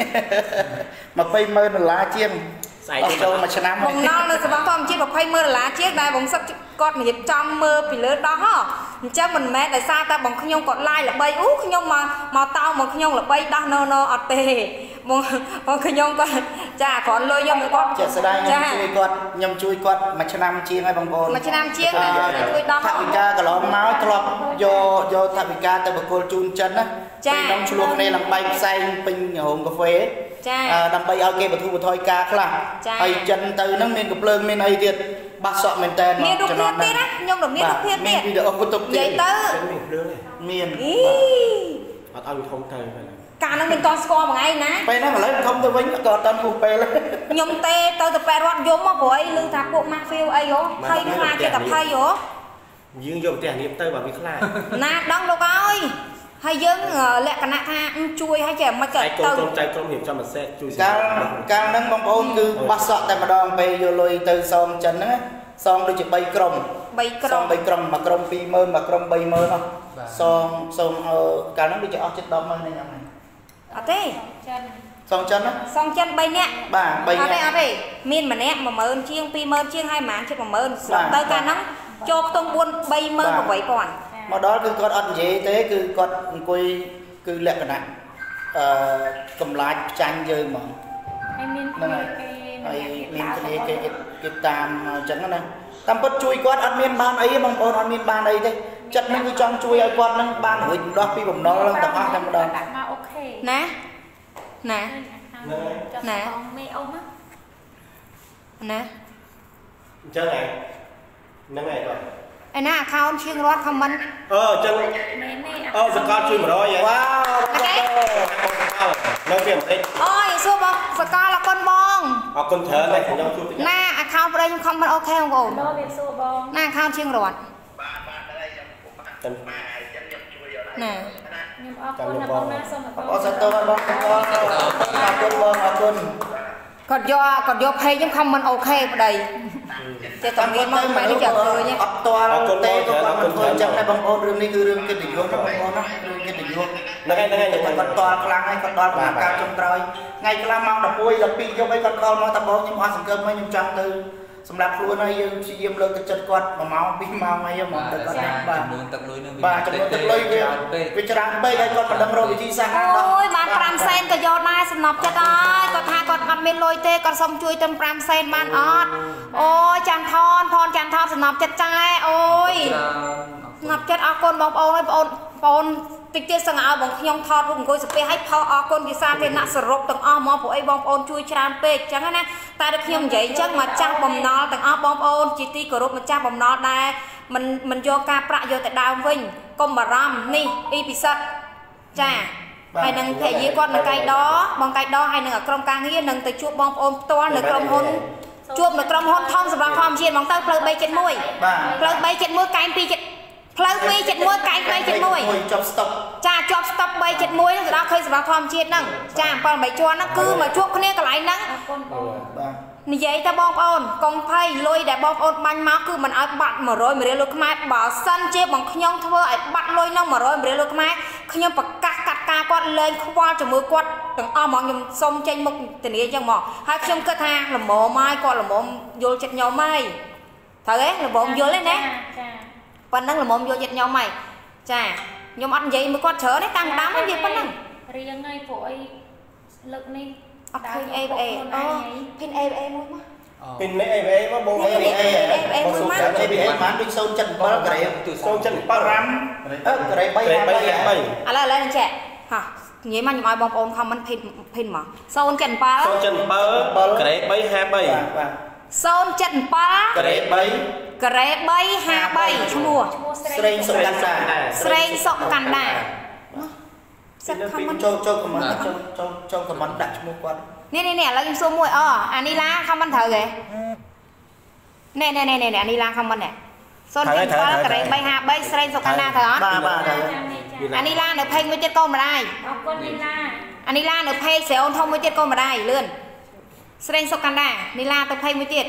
S5: 20ម៉ឺនដុល្លារជាងស្អែកចូលមួយឆ្នាំ
S1: បំណុលនៅសង្គ្រោះធម្មជាតិ20ម៉ឺនដុល្លារជាងដែលបងសិតគាត់និយាយចំមើលពីលើដោះហ៎អញ្ចឹងមិនមែនដោយសារតែបងខ្ញុំគាត់ឡាយល្បីអូខ្ញុំមកមកតោមកខ្ញុំល្បីដោះនៅនៅអត់ទេបងបងខ្ញុំគាត់ចាគ្រាន់លុយខ្ញុំគាត់
S5: ចេះស្ដាយខ្ញុំជួយគាត់ខ្ញុំជួយគាត់មួយឆ្នាំជាងហើយបងប្អូន
S1: មួយឆ្នាំជាងតែជួយដោះ
S5: ថវិកាកន្លងមកធ្លាប់យកយកថវិកាទៅបកគលជូនចិនណា
S1: ចា
S5: ខ្ញុំឆ្លោះគ្នាឡើងបែកផ្សែងពេញរោងកាហ្វេ
S1: ចា
S5: ដើម្បីឲ្យគេបទូបថយការខ្លះហើយចិនទៅហ្នឹងមានកំភ្លើងមានអីទៀតបាសសក់មែនតើ
S1: មានរូបភាពទៀតណាខ្ញុំរមានរូបភាពទៀត
S5: មានវីដេអូបន្ទប់
S1: ទៀតនិយាយទៅ
S5: មាន
S6: អត់ឲ្យធំទៅ
S1: កាលហ្នឹងមានតស្គាល់មួយថ្ងៃណា
S5: ពេលហ្នឹងឥឡូវធំទៅវិញក៏អត់តាន់ពុះពេល
S1: ខ្ញុំទេទៅទៅប៉ែរត់យំមកព្រោះអីឮថាពួក Mafia អីហ៎ភ័យខ្លាចចិត្តតែភ័យហ៎
S6: យើងយកផ្ទះនេះទៅបើវាខ្លាច
S1: ណាដឹងលោកអើយហើយយើងលក្ខណៈថាជួយឲ្យចេះមិនក៏
S6: ទៅក្រុមចៅក្រុមរៀបចំអាសេតជួយ
S5: កាលកាលហ្នឹងបងប្អូនគឺបាសសក់តែម្ដងពេលយកលុយទៅសងចិនហ្នឹងសងដូចជា3ក្រុម
S1: 3ក្រុម
S5: សង3ក្រុមមួយក្រុមពីរម៉ឺនមួយក្រុមបីម៉ឺនអស់សងសូមកាលហ្នឹងដូចជាអស់ជិតដប់ម៉ឺនហ្នឹងហ្នឹង
S1: អត់ទេ
S4: ចិន
S5: សងចិនណា
S1: សងចិន3នាក់
S5: បាទ3នាក់
S1: អត់ទេអត់ទេមានម្នាក់10000ជាង20000ជាងហើយប្រហែលជិត10000ស្រុកទៅកាលហ្នឹងចូលខ្ទង់4 38000
S5: ប mà đó cứ con ăn gì thế cứ con quỳ cứ lẹ cái này cầm lái chanh chơi mà
S4: ai miên cái
S5: ai miên cái cái cái cái tam chẳng này tam bất chui con ăn miên ban ấy bằng con ăn miên ban ấy thế chất nó cứ trong chui ai con nó ban hồi đó khi bụng nó lên tập ăn thêm một đòn
S1: nè nè nè nè
S6: chân này nâng này rồi
S1: anh na account chiên rót comment
S6: ờ chân ờ giật con chui một đôi vậy
S5: wow
S6: nói chuyện đấy
S1: ôi số bông sờ con là con bông
S6: ờ con thở này thì nhau chui
S1: na account đây comment ok không ổn na account chiên rót nè
S5: có sẵn tôi bông có con bông con
S1: còn do còn do pay nhưng không mình ok ở đâyจะต้องมีมันไม่ได้จับเลยเนี่ย
S5: ตัวเต้ก็มันเคยจับได้บางคนเรื่องนี้คือเรื่องกิจยุทธ์นะบางคนนะเรื่องกิจยุทธ์นั่นไงนั่นไงอย่างคนตัวกลางให้คนตัวประกาศจงตรอยไงกลางมังตะปุยตะปียกไปคนคอมาตะบองยังพอสังเกตไม่ยังจังตือสำหรับครัวในยังชีเยี่ยมเลยกระจัดกอดมาเมาปีเมาไงยังมองแต่ก็ได้บ้าบ้าจำนวนตึกเลยวิจารณ์ไปไงก่อนมาดำรงวิธีสร้างโอ้ยบ้านปรามเซนก็ยอดนายสนบจะได้ก็ทายก่อนอัดเมนลอยเตะก่อนส่งช่วยเติมปรามเซนบ้านออดโอ้ยจันทอนพรจันทอนสนบจะใจโอ้ยสนบจะเอาคนบอกโอ้ยปอนปอนติดเตี้ยสังเอาบางยองทอดรุ่งกุยสเปรย์ให้พอเอาคนที่สร้างเป็นนักสรุปต่างอ้อมอผู้ไอ้บองโอนช่วยชานเป็ดจังนะแต่เด็กยองใหญ่จังมาจ้างบอมนอต่างอ้อมบองโอนจีตีกรุบมาจ้างบอมนอได้มันมันโยกาประโยชน์แต่ดาววิ่งกลมบารามนี่อีพิสัตจ้าให้นังเทยีก้อนนังไก่ดอบางไก่ดอให้นังกรมกลางนี้นังแต่ช่วยบองโอนตัวนังกรมหุ่นช่วยนังกรมหุ่นท่องสำหรับความเชี่ยมองเต้าเพลย์ใบเจ็ดมวยเพลย์ใบเจ็ดมวยไก่ปีเจ็ดเพลย์ใบเจ็ดมวยไก่ใบเจ็ดมวยจ้าจอบสต็อปใบเจ็ดมวยนั่นเราเคยสำหรับความเชี่ยนั่งจ้าปอนใบจวนนั่นคือมาช่วยคนนี้ก็ไหลนั่งนี่ยัยแต่บองโอนกองไพ่ลอยแต่บองโอนมันมาคือมันเอาบัตรมาร้อยมาเรียลูกไม้บ่อสั้นเจ็บบางขยงเธอไอ้บัตรลอยนั่งมาร้อยมาเรียลูกไม้ขยงปากกากัดกากวาดเลยควาจมือกวาดต่างอ้อมองยมส้มเจนมุกแต่นี้ยังมองให้ขยงกระทางละหมอไม้ก่อนละหมอโยนจัดยอไม้เธอเอ๊ะละหมอโยนเลยนะปันนั่งละหมอโยนจัดยอไม้จ้ายมอันใหญ่มือกวาดเฉยได้ตังดำไม่ดีปันนั่ง
S4: เรียงไงป่วยเลิกนี่
S1: เพนเอเอเพนเอเอมั้งมั้ง
S6: เพนเอเอมั้งบงเอเอเอเอสุดท้ายเอเอมันเป็นโซนจันทร์ปลากระไรโซนจันทร์ปลารัมเออกระไรใบใบใบ
S1: อะไรอะไรนั่นแจ๊ฮะงี้มันยังไงบองโอนคำมันเพนเพนมั้งโซนจันทร์ปลา
S6: โซนจันทร์ปลากระไรใบห้าใบ
S1: โซนจันทร์ปลาก
S6: ระไรใบ
S1: กระไรใบห้าใบชั่วโมง
S5: เสรงสกันดา
S1: เสรงสกันดา
S5: สักคำมันโจโจคำมันโจโจโจคำมันดัชมุกวัน
S1: เนี่ยเนี่ยเนี่ยเรายังซูมมวยอ๋ออันนี้ล้างคำมันเถอะเลยเนี่ยเนี่ยเนี่ยเนี่ยอันนี้ล้างคำมันเนี่ยโซนกินฟ้ากระไรใบห้าใบเสรงสกันดาเถอะ
S5: บ้าบ้าเถอะ
S1: อันนี้ล้างเดี๋ยวเพลงไม่เจ็ดก้นมาได้อันนี้ล้างเดี๋ยวเพลงเสียงทองไม่เจ็ดก้นมาได้เลื่อนเสรงสกันดานี่ล้างตัวเพลงไม่เจ็ด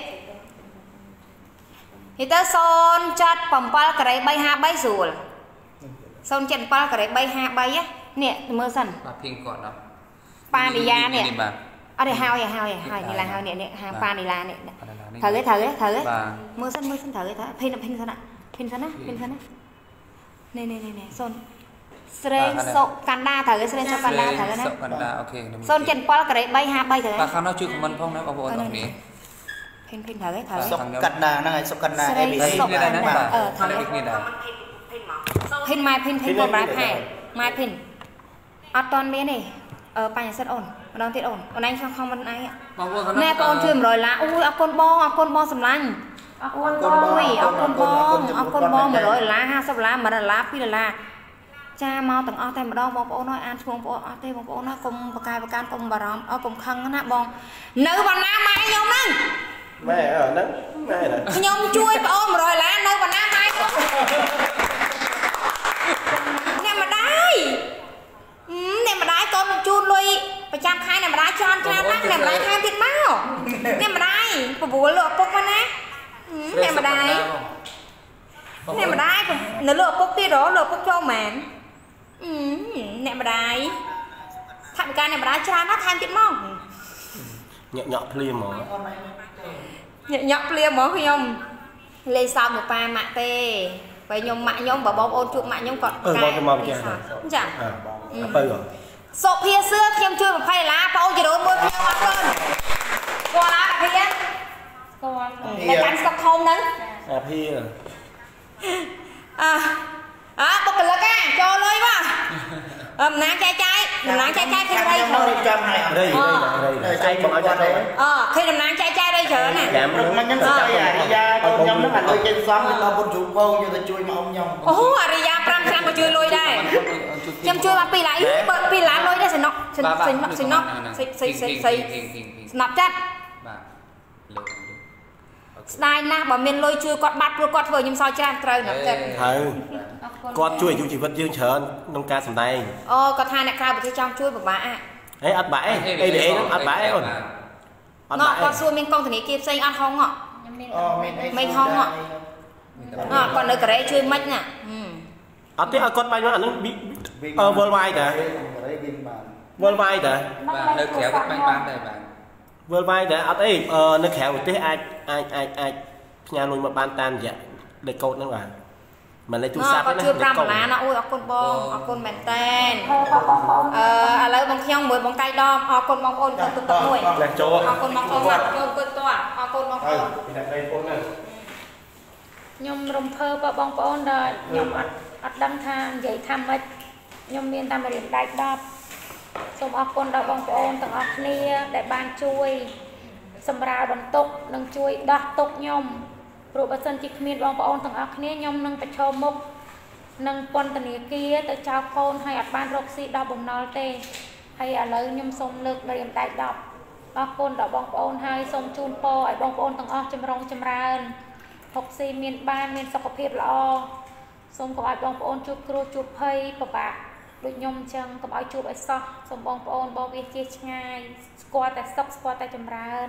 S1: ฮิตเตอร์โซนจัดปั่มปลากระไรใบห้าใบสูงโซนจัดปลากระไรใบห้าใบอ่ะเนี่ยมือสั่น
S3: มาพิงก่อนเนาะ
S1: ปลาดิยาเนี่ยเอาเดี๋ยวฮาวอย่างฮาวอย่างฮาวนี่ละฮาวเนี่ยเนี่ยฮาวปลาดิลาเนี่ยเถอะเถอะเถอะมือสั่นมือสั่นเถอะเถอะเพนเพนสั่นอะเพนสั่นนะเพนสั่นนะเนี่ยเนี่ยเนี่ยโซนเสรงโซกันดาเถอะเสรงโซกันดาเถอะนะโซนจันปลากระไรใบห้าใบเถอะ
S3: ปลาข้าวน้อยชื่อของมันพ้องนะเอาโบตรงนี้
S1: เพนเพนเถอะเถอะ
S5: โซกันดานั่งไงโซกันดา
S1: เอบีเอนี่ได้นะเออเถอะเพนไม้เพนเพนบนไม้ไผ่ไม้เพนเอาตอนนี้นี่เออไปอย่างเส้นอ่อนมาลองติดอ่อนวันนั้นช่างคอมมันไอ้แม่ก็อ่อนช่วยมารอยละอุ้ยเอาคนบองเอาคนบองสำลังเอาคนบองเอาคนบองเอาคนบองมารอยละห้าสิบละมาละพี่ละจ้าเมาต่างอ้อแต่มาดองบองโอ้น้อยอ่านช่วงโอ้อ้อเต้บองโอ้น้อยกลมประกายประการกลมบารอมเอากลมคังนะบองเนื้อวันน้าไม้ยมนั่ง
S6: แม่เออนั่งแม่เลย
S1: ยมช่วยโอ้มารอยละเนื้อวันน้าไม้เนี่ยมาได้เนี่ยมาได้ก้อนจูนเลยประจำใครเนี่ยมาได้จอนชาตั้งเนี่ยมาได้ทานติดเมาเนี่ยมาได้ปะบัวหลอกปุ๊กมันนะเนี่ยมาได้เนี่ยมาได้เนื้อหลอกปุ๊กที่รอหลอกปุ๊กโจแมนเนี่ยมาได้ทำการเนี่ยมาได้ชาnóทานติดเมา
S6: nhọ nhọ phlia mỏ
S1: nhọ nhọ phlia mỏ không lấy sao một pa mạ tê ไปยมมะยมบ่บองโอนจุบมะยมก่อน
S7: เออบองจะมองแก
S1: จ้ะ
S7: ไปก่อน
S1: โซเพียเสื้อเขียมช่วยแบบไพ่ล้าเพราะจะโดนมือเพียมาเกินกลัวล้าเพียกลัวในการสกทงนั้น
S7: อ่ะพี่
S1: อ่ะอ่ะปกติแล้วกันโจเลยว่ะเออน้ำใจใจน้ำใจใจคืออะไรเขา
S5: จำให้
S7: đây đây đâyใจบอกเอาใจ
S1: เออคือน้ำใจใจได้เฉยน่ะ
S5: มันยังใจอ่ะยาคนยำนั่นแหละเลยเจนซ้ำเราบนจุกโป่งจะช่วยมาอมยำ
S1: โอ้โหอริยาปรำครั้งมาช่วยลอยได้จำช่วยมาปีไหลเปิดปีหลานลอยได้สินอกสินสินสินอกสิสิสิสินับจัดได้นะบ่เมนลอยช่วยกอดบัดกอดเธอยิ้มซอยจ้าเตยนับจัด
S7: กอดช่วยอยู่ชีวิตยืนเฉินน้องการสำได้
S1: อ๋อกอดทานเนี่ยกลายเป็นที่จ้องช่วยแบบว่าอ่ะ
S7: เฮ้ยอัดบ่ายเอ้ยเดี๋ยวอัดบ่ายอ่อน
S1: เนาะกอดช่วยมีกองถนิกีเซ็งอัดห้องอ่ะไม่ห้องอ่ะเนาะก่อนเลยกระไรช่วยมัดเนี่ย
S7: อัดที่อัดกอดไปว่าอันนั้นเออเวอร์ไวแต่เวอร์ไวแต่
S3: เนื้อแขวก็ไม่บานได้บ้าง
S7: เวอร์ไวแต่อัดเอ้ยเออเนื้อแขวที่ไอ้ไอ้ไอ้ไอ้งานลงมาบานตามอย่างเด็กโกดนั่นหว่ามันเลยจูซับ
S1: นะชื่อปรามนะนะโอ้ยเอาคนบองเอาคนแมนเต้นเอ่ออะไรบางเที่ยงมวยบางไก่ดอมเอาคนบางคนตัวตัวมวยเอาคนบางคนวัดโยมคนตัวเอาคนบางคน
S4: ยมรมเพอปะบางปอนได้ยมอัดอัดดังทางใหญ่ทำมายมเมียนตามมาเรียนได้ดับสมเอาคนดอกบางปอนต่างออกเนียได้บานช่วยสำราบนตกนังช่วยดักตกยมโปรบัสันจิกมีดบางปอนต่างออกเนียยมนังไปชมมุกนังปนตเนียเกียแต่เจ้าโคนให้อัดบานรกซีดอกบ่มนอลเตให้อะไรยมสมเลิกเรียนได้ดับออกคนดอกบางปอนให้สมจูนปอไอบางปอนต่างออกจำรองจำรานหกสี่เมียนบ้านเมียนสกปรกละอสมกับไอบางปอนจูบครูจูบเพยปะปะโดยยมจังกับไอจูบไอซอกสมบางปอนบอเวียเจี๊ยง่ายสกอแต่ซอกสกอแต่จำราน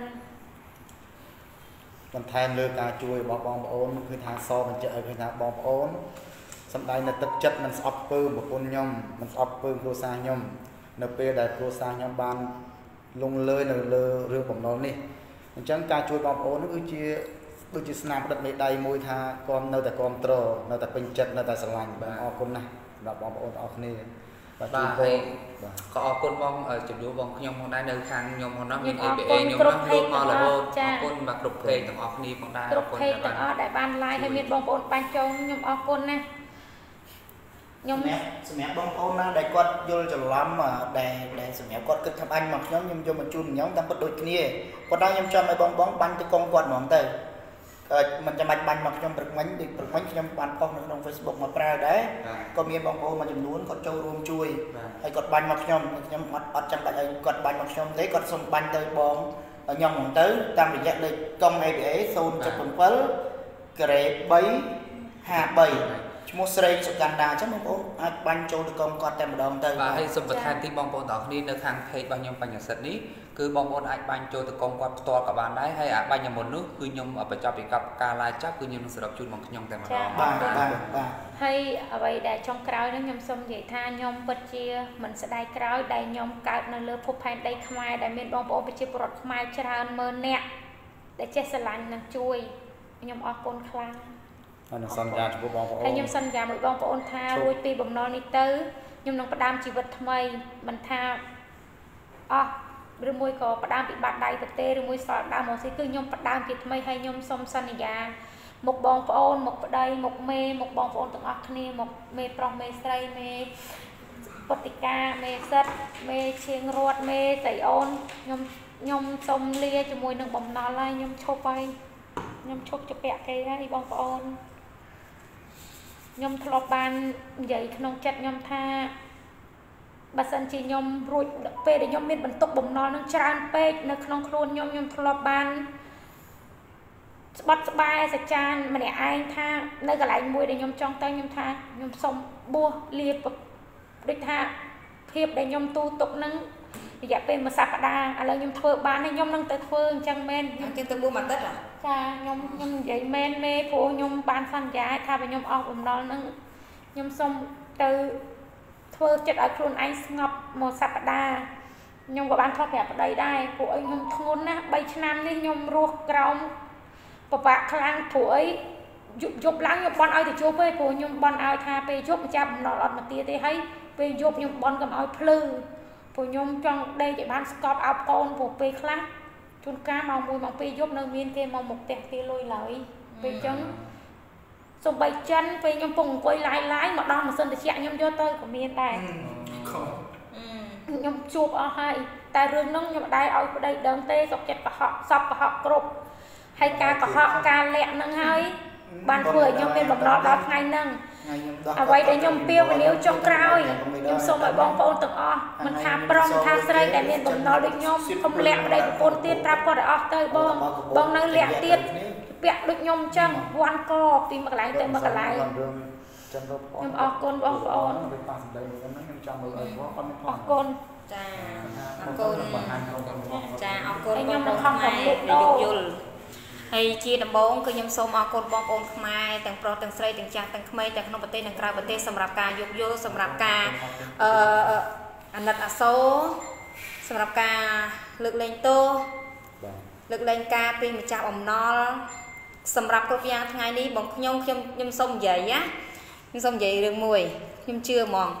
S2: มันแทนเลือกการช่วยบอกบองปอนคือทางซอมันจะคือทางบองปอนสำได้ในตึกจัดมันอัพเปิมบุปผลยมมันอัพเปิมโครซายมในเปรได้โครซายมบานลงเลยในเรือเรือผมนอนนี่มันจังการช่วยบองปอนนั่นคือเชี่ยดูจิตสนามดัดเมดัยมวยทากอมในแต่กอมโตรในแต่เป็นจัดในแต่สลังบางออกคนนะเราบองปอนออกนี่
S3: บ้าให้ก็ออกคนบองจุดดูบองยมของได้เดินทางยมของน้องมีเอเอยมน้องรูปมาแล้วคนมากรุบเพลงต่างออกนี่ของได้
S4: กรุบเพลงต่างออกได้บ้านลายให้มีบองปอนปานจงยมออกคนนะ
S5: ยมสมัยบองปอนนะได้กอดโยนจะล้ำอ่ะได้ได้สมัยกอดกึศทำอันหมักยมยมยมมาจุ่มยมทำประตูนี้กอดได้ยมจำไอ้บองบองบันตะกองกอดหมองเตยมันจะมันบันหมักยมปรึกมันดิปรึกมันยมบันพอกในลงเฟซบุ๊กมาแปลได้ก็มีบองปอนมาจำนวนกอดโจรวมช่วยไอ้กอดบันหมักยมยมอัดอัดจังไอ้กอดบันหมักยมเลยกอดส่งบันเตยบองยมหมองเตยตามระยะเลยกองไอ้เอ๋โซนจะเป็นเฟิลเกรดใบหาใบมุสลิมสุกันดาใช่ไหมผมอาจบันโจตกองกอดแต่มาดองเตย
S3: ให้สมบัติแทนที่บองปอนต่อนี้ในทางเพจบางยมปัญญาสัตว์นี้คือบองปอนอาจบันโจตกองกอดตัวกับบานได้ให้อาจบันยมนุษย์คือยมเอาไปจับไปกับการลายจับคือยมสำหรับจุดบางยมแต่มาดอง
S5: บ้างบ้างบ้าง
S4: ให้เอาไว้ได้ช่องกราวนั้นยมสมใหญ่ท่ายมปัจเจียมันจะได้กราวได้ยมเกิดในเลือพบภายได้ขมายได้เมียนบองปอนปัจเจียปลดขมายชราเมินเนี่ยได้เจสลันนั่งช่วยยมออกคนคลาง
S2: อันนั้นสัญญาจุบองปอน
S4: ให้ยมสัญญาหมดบองปอนท่าลุยปีบ่มนอนนี่เต้ยมน้องประดามชีวิตทำไมมันท่าอ๋อหรือมวยก็ประดามปีบาดใดประเตหรือมวยสอดดามหมดสิคือยมประดามปีทำไมให้ยมสมสัญญาหมกบองปอนหมกประใดหมกเมหมกบองปอนต่างอักนี่หมกเมปรองเมสไลเมปฏิกาเมสัตเมเชียงรวดเมใจออนยมยมสมเลียจมวยหนึ่งบ่มนอนไล่ยมโชว์ไปยมโชว์จะแปะใจได้บองปอนยมทลบานใหญ่ขนมจัดยมท่าบัสันจียมรุ่ยเปย์ยมมีบรรทุกบ่มนอนนั่งจานเปย์ในขนมครัวยมยมทลบานบัดสบายสัจจานมันเนี่ยไอ้ท่าในกระไรมวยได้ยมจ้องเต้ยมท่ายมสมบัวเลียบด้วยท่าเพียบได้ยมตูตกนั่งอยากเป็นมาสัปดาห์อะไรยมเถื่อบ้านในยมนั่งเตะเฟืองจังเมน
S1: ยมกินตัวบัวมันเตะหรอ
S4: จ้ายมยมใหญ่เมนเมย์ผู้ยมบานฟันย้ายถ้าไปยมออกผมนอนนั่งยมส้มเตะเฟืองจัดเอาครูนไอ้งบหมดสัปดาห์ยมกับบ้านทอดแบบใดได้ผู้ยมทนนะใบชนามนี่ยมรัวกรองปะปะคลางถวย dục dục lắng nhung bon ai thì chụp ấy cô nhung bon ai tha pe chụp chạm nó lọt mà tia thế hay pe dục nhung bon cầm ai plư cô nhung trong đây chị bán scop áo con của pe khác chun cá mong mùi mong pe dục nơi miên kia mong một tẹt kia lôi lại pe trắng xong bay chân pe nhung cùng quay lái lái mà đo mà sân thì chạy nhung cho tôi của miên đây nhung chụp ở hai ta rương nông nhung đây ở đây đơn tê sọc chặt họ sọc họ cột hay ca của họ ca lẹ nâng hơi ban phơi nhung bên bọc đó đó ngay nâng à vậy để nhung tiêu và nếu trong cày nhung xong mọi bong bóng từng o mình thả prong thả sợi để bên bọc nó được nhung không lẹ ở đây bồn tiết trap có để o tới bong bong năng lẹ tiết bẹt được nhung chân quan co tìm mà lại tới mà lại nhung o con bong bóng o con
S1: cha con cha o con nhung nó không còn được đâu hay chia đầm bóng cứ nhâm xôm ở côn bong ôn khai từng pro từng sợi từng trang từng khmei từng nông bát tê từng cào bát tê sầm rạp ca dục vô sầm rạp ca anh đặt số sầm rạp ca lực lên tô lực lên ca pin một chạm ẩm no sầm rạp cô piang ngày đi bóng nhông nhâm nhâm xôm dậy á nhâm xôm dậy đường mùi nhâm chưa mòn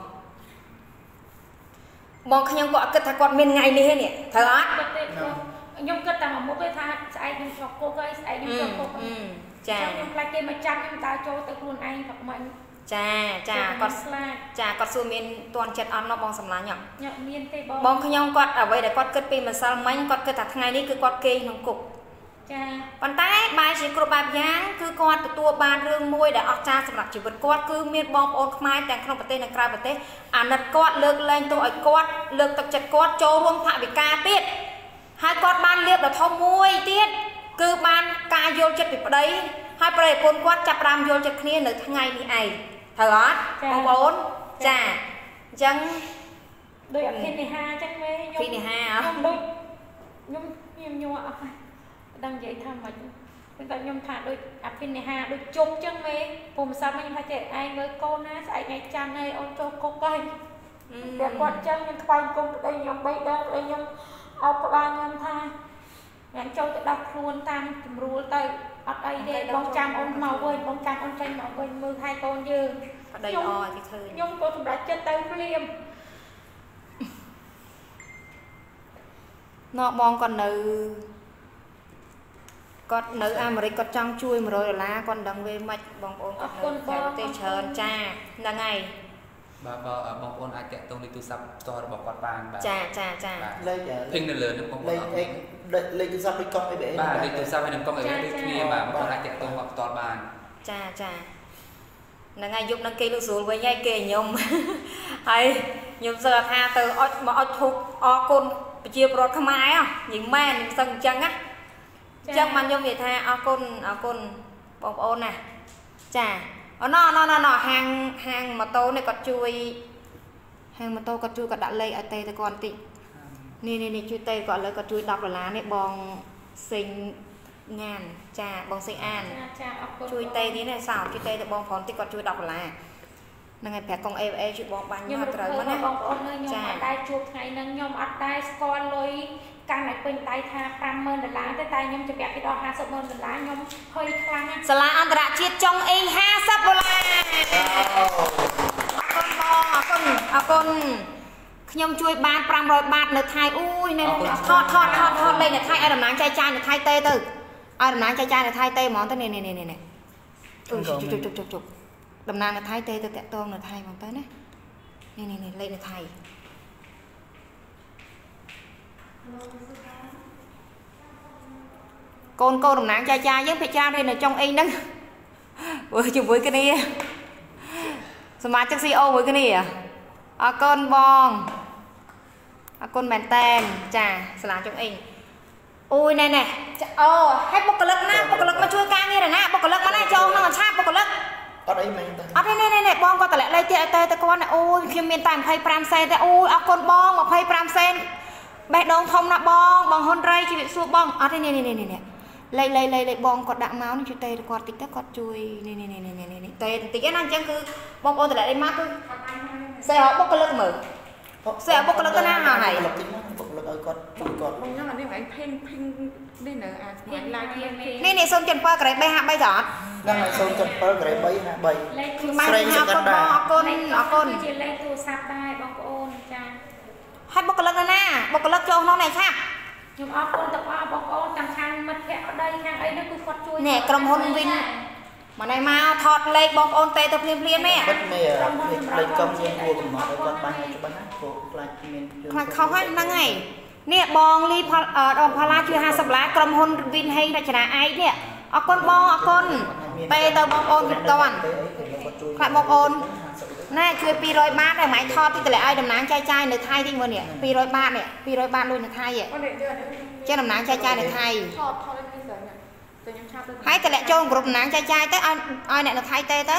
S1: mòn nhông gọi kết thúc quạt miền ngày đi hết nè thở át nhung kết tầm một cái tha ai nhung cho cô gái ai nhung cho cô cha nhung lại cái mà chăm nhung ta cho tới luôn anh hoặc mình cha cha con cha con xưa miền toàn chật ăn nó bong sầm lá nhở bong khi nhung quạt ở đây để quạt kết pin mà sao mấy quạt kết thật ngày đi cứ quạt kê nông cục cha còn tay bài chỉ có bài giáng cứ quạt từ tua ba rương môi để ọc cha sầm lạc chỉ vật quạt cứ miền bong ôn maiแต่ขนมปังเต้ในกราบปังเต้อ่านนัดquạtเลิกเล่นตัวไอ้quạtเลิกตักจัดquạtโจร่วงผ่าไปกาเตี้ยhai con ban liệp là thông môi tiết cứ ban ca vô chất bị đấy hai bề côn quát chập ram vô chất kia nửa ngày đi này thở ót bông bốn chà chẳng
S4: đôi khi này ha chắc mấy
S1: khi này ha
S4: nhung đôi nhung nhung nhung đang dậy thăm mà chúng ta nhung thả đôi khi này ha đôi chụp chân mấy cùng sao mấy hai trẻ ai với con á ai ngày chăn hay ôn cho cô cây để quạt chân nhưng quay cùng đây nhung bay đâu đây nhungเอากระบาลยำท่าอย่างเจ้าจะดับครวนตามจุ่มรูเตยอัดไอเดียบองจำอนเมาเว้ยบองจำอนใจเมาเว้ยมือไทยโกนยืนยงยงตัวสำหรับเจ้าเตยเรียม
S1: นอกมองก่อนnữก่อนnữอเมริกก็จังช่วยมาเลยละก่อนดังเวมัดบองโอนก่อนnữแถวเตเชิญจ้าดังไง
S3: บ่บ่บางคนอาจจะตรงในตู้ซับตัวระบบกดบานแบบ
S1: จ้าจ้าจ้า
S3: เลยพิงนั่นเลยนะบางคน
S5: เลยเลยตู้ซับไปกล้องไอ้เบ๋
S3: บ้าเลยตู้ซับไปนำกล้องไอ้เบ๋ด้วยนี่แบบบางคนอาจจะตรงกับตัวบาน
S1: จ้าจ้านั่งไงยุบนั่งเกลูสูไว้ใหญ่เกยยมไอ้ยมเสือท่าเตออดมาอดทุกอคนไปเจียบรถขมายอ่ะยิงแม่ยิงสังจังอ่ะจังมันยมvậyท่าอคนอคนบองโอนน่ะจ้าอ๋อนอนอนอนอhàng hàng mà tô này có chui hàng mà tô có chui có đã lấy ở tây thì còn tị nè nè nè chui tây gọi là có chui đọc là lá này bong sinh ngàn trà bong sinh an chui tây thế này xào chui tây thì bong phòn tị có chui đọc là năng ngày phải con em em chui bong bao nhiêu trời
S4: mà nè trà đai chuột ngày năng nhom ăn đai con lôi càng này bên tay tha tam mơn đợt lá tới tay nhomจะแบบไปดอกห้าสิบมơn đợt lá nhom hơi khăng á
S1: สลาอันตรายจีจงเองห้าสิบโบราณคนมองอ่ะคนอ่ะคนขยมช่วยบาทปรามรอยบาทในไทยอุ้ยในทอดทอดทอดทอดเลยในไทยไอ้ดำน้ำใจใจในไทยเต้ตึกไอ้ดำน้ำใจใจในไทยเต้มองตัวนี่นี่นี่นี่อุ้ยจุกจุกจุกจุกจุกดำน้ำในไทยเต้ตัวแตะตรงในไทยมองตัวนี่นี่นี่นี่เลยในไทยcon cô đồng nặng cha cha với phải cha đây là trong in đó vừa chụp với cái này smart chắc xê ô với cái này à à con bong à con bàn tên chà sẽ làm trong in ui này này ô hết bốc cờ lắc na bốc cờ lắc mà chui ca như này nè bốc cờ lắc mà này cho nó mà chát bốc cờ lắc
S5: ở đây mày
S1: ở đây này này này bong con tao lại lấy tê tê tê con này ui khi miền tây phay pram sen tê ui à con bong mà phay pram sen bé đông thông là bong bằng hôn ray chỉ bị xua bong ở đây này này này này lấy lấy lấy lấy bong cọt đạn máu nó chui tê cọt tích tắc cọt chui này này này này này tê tích cái năng chẳng cứ bong ôn lại đây mát thôi xe họ bốc cái lưng mở sẽ bốc lực cái nào này
S5: lực tính bốc lực ở con con
S8: bông nhá là đi phải phên phên đi nữa à ngoài lại kia
S1: nè nè xong chân pa cái bay hạ bay giọt
S5: đang là xong chân pa cái bay hạ bay
S1: bay hạ con bò con ở con
S4: chỉ lấy tu sạp đây bông ôn cha
S1: ให้บกเลิกนะนะบกเลิกโจน้องไหนค่ะ
S4: nhưng ốc con tập ốc bông ôn tầm khăn mất kẹo ở đây khăn ấy nó cứ quật chui
S1: เนี่ยกรมฮนวินมาในมาถอดเลขบองโอนเตะตะเพียนเพียนแม่
S5: bất mẹ lấy công dân vua của nó ở con bay cho bắn của lại miền
S1: เขาให้นั่งไงเนี่ยบองรีพอเอ่อดองพาราชื่อห้าสิบล้านกรมฮนวินให้ราชนาไอเนี่ยเอาก้นบองเอาก้นเตะตะบองโอนกินก่อนใครบองโอนน่าช่วยปีร้อยบาทได้ไหมทอดที่แต่ละไอ้ดำน้ำใจใจในไทยที่มันเนี่ยปีร้อยบาทเนี่ยปีร้อยบาทด้วยในไทยอ่ะเจ้าดำน้ำใจใจในไทยให้แต่ละโจงกลุ่มน้ำใจใจtới ai ai này là thay tê tới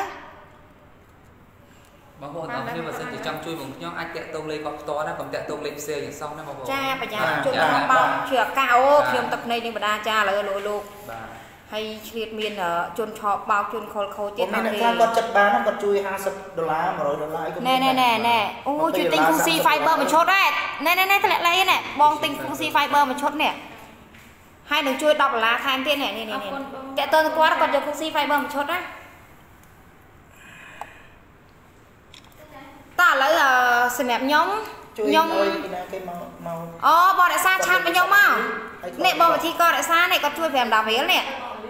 S3: บางคนเอาเนี่ยมาซึ่งจะจำช่วยผมย่องอัดแกะตรงเลยก็ตัวนะผมแกะตรงเลยเสียอย่างซ่องนะบางคน
S1: จ้าประหยัดจุดน้ำเบาเชือกเก่าเทียมตักในนี่บรรดาจ้าเลยลูกลูกให้เฉียดเมียนเออจนชอบเบาจนโคลโคเจ็ดนาที
S5: con chặt bán nó còn chui hai mươi đô la mà rồi đô la
S1: แน่แน่แน่แน่โอ้จุดติงคูซีไฟเบอร์มันชดได้แน่แน่แน่แต่ละไรเนี่ยบองติงคูซีไฟเบอร์มันชดเนี่ยให้หนึ่งช่วยดอกล้าทานเตี้ยเนี่ยนี่นี่นี่แต่ตัวกว่าก่อนจะคูซีไฟเบอร์มันชดนะตาเลยสมัยย้อมย้อมอ๋อบอลได้ซาชันเป็นย้อมมั้งเนี่ยบอลที่ก็ได้ซาเนี่ยก็ช่วยแผ่นดาวเวียเนี่ย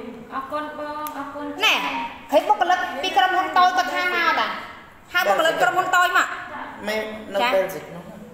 S1: เนี่ยเฮ้ยพวกกระลึกปีกระมุนโตก็ท่ามาด่ะห้าพวกกระลึกกระมุนโตมั้งไม่นับเป็นสิ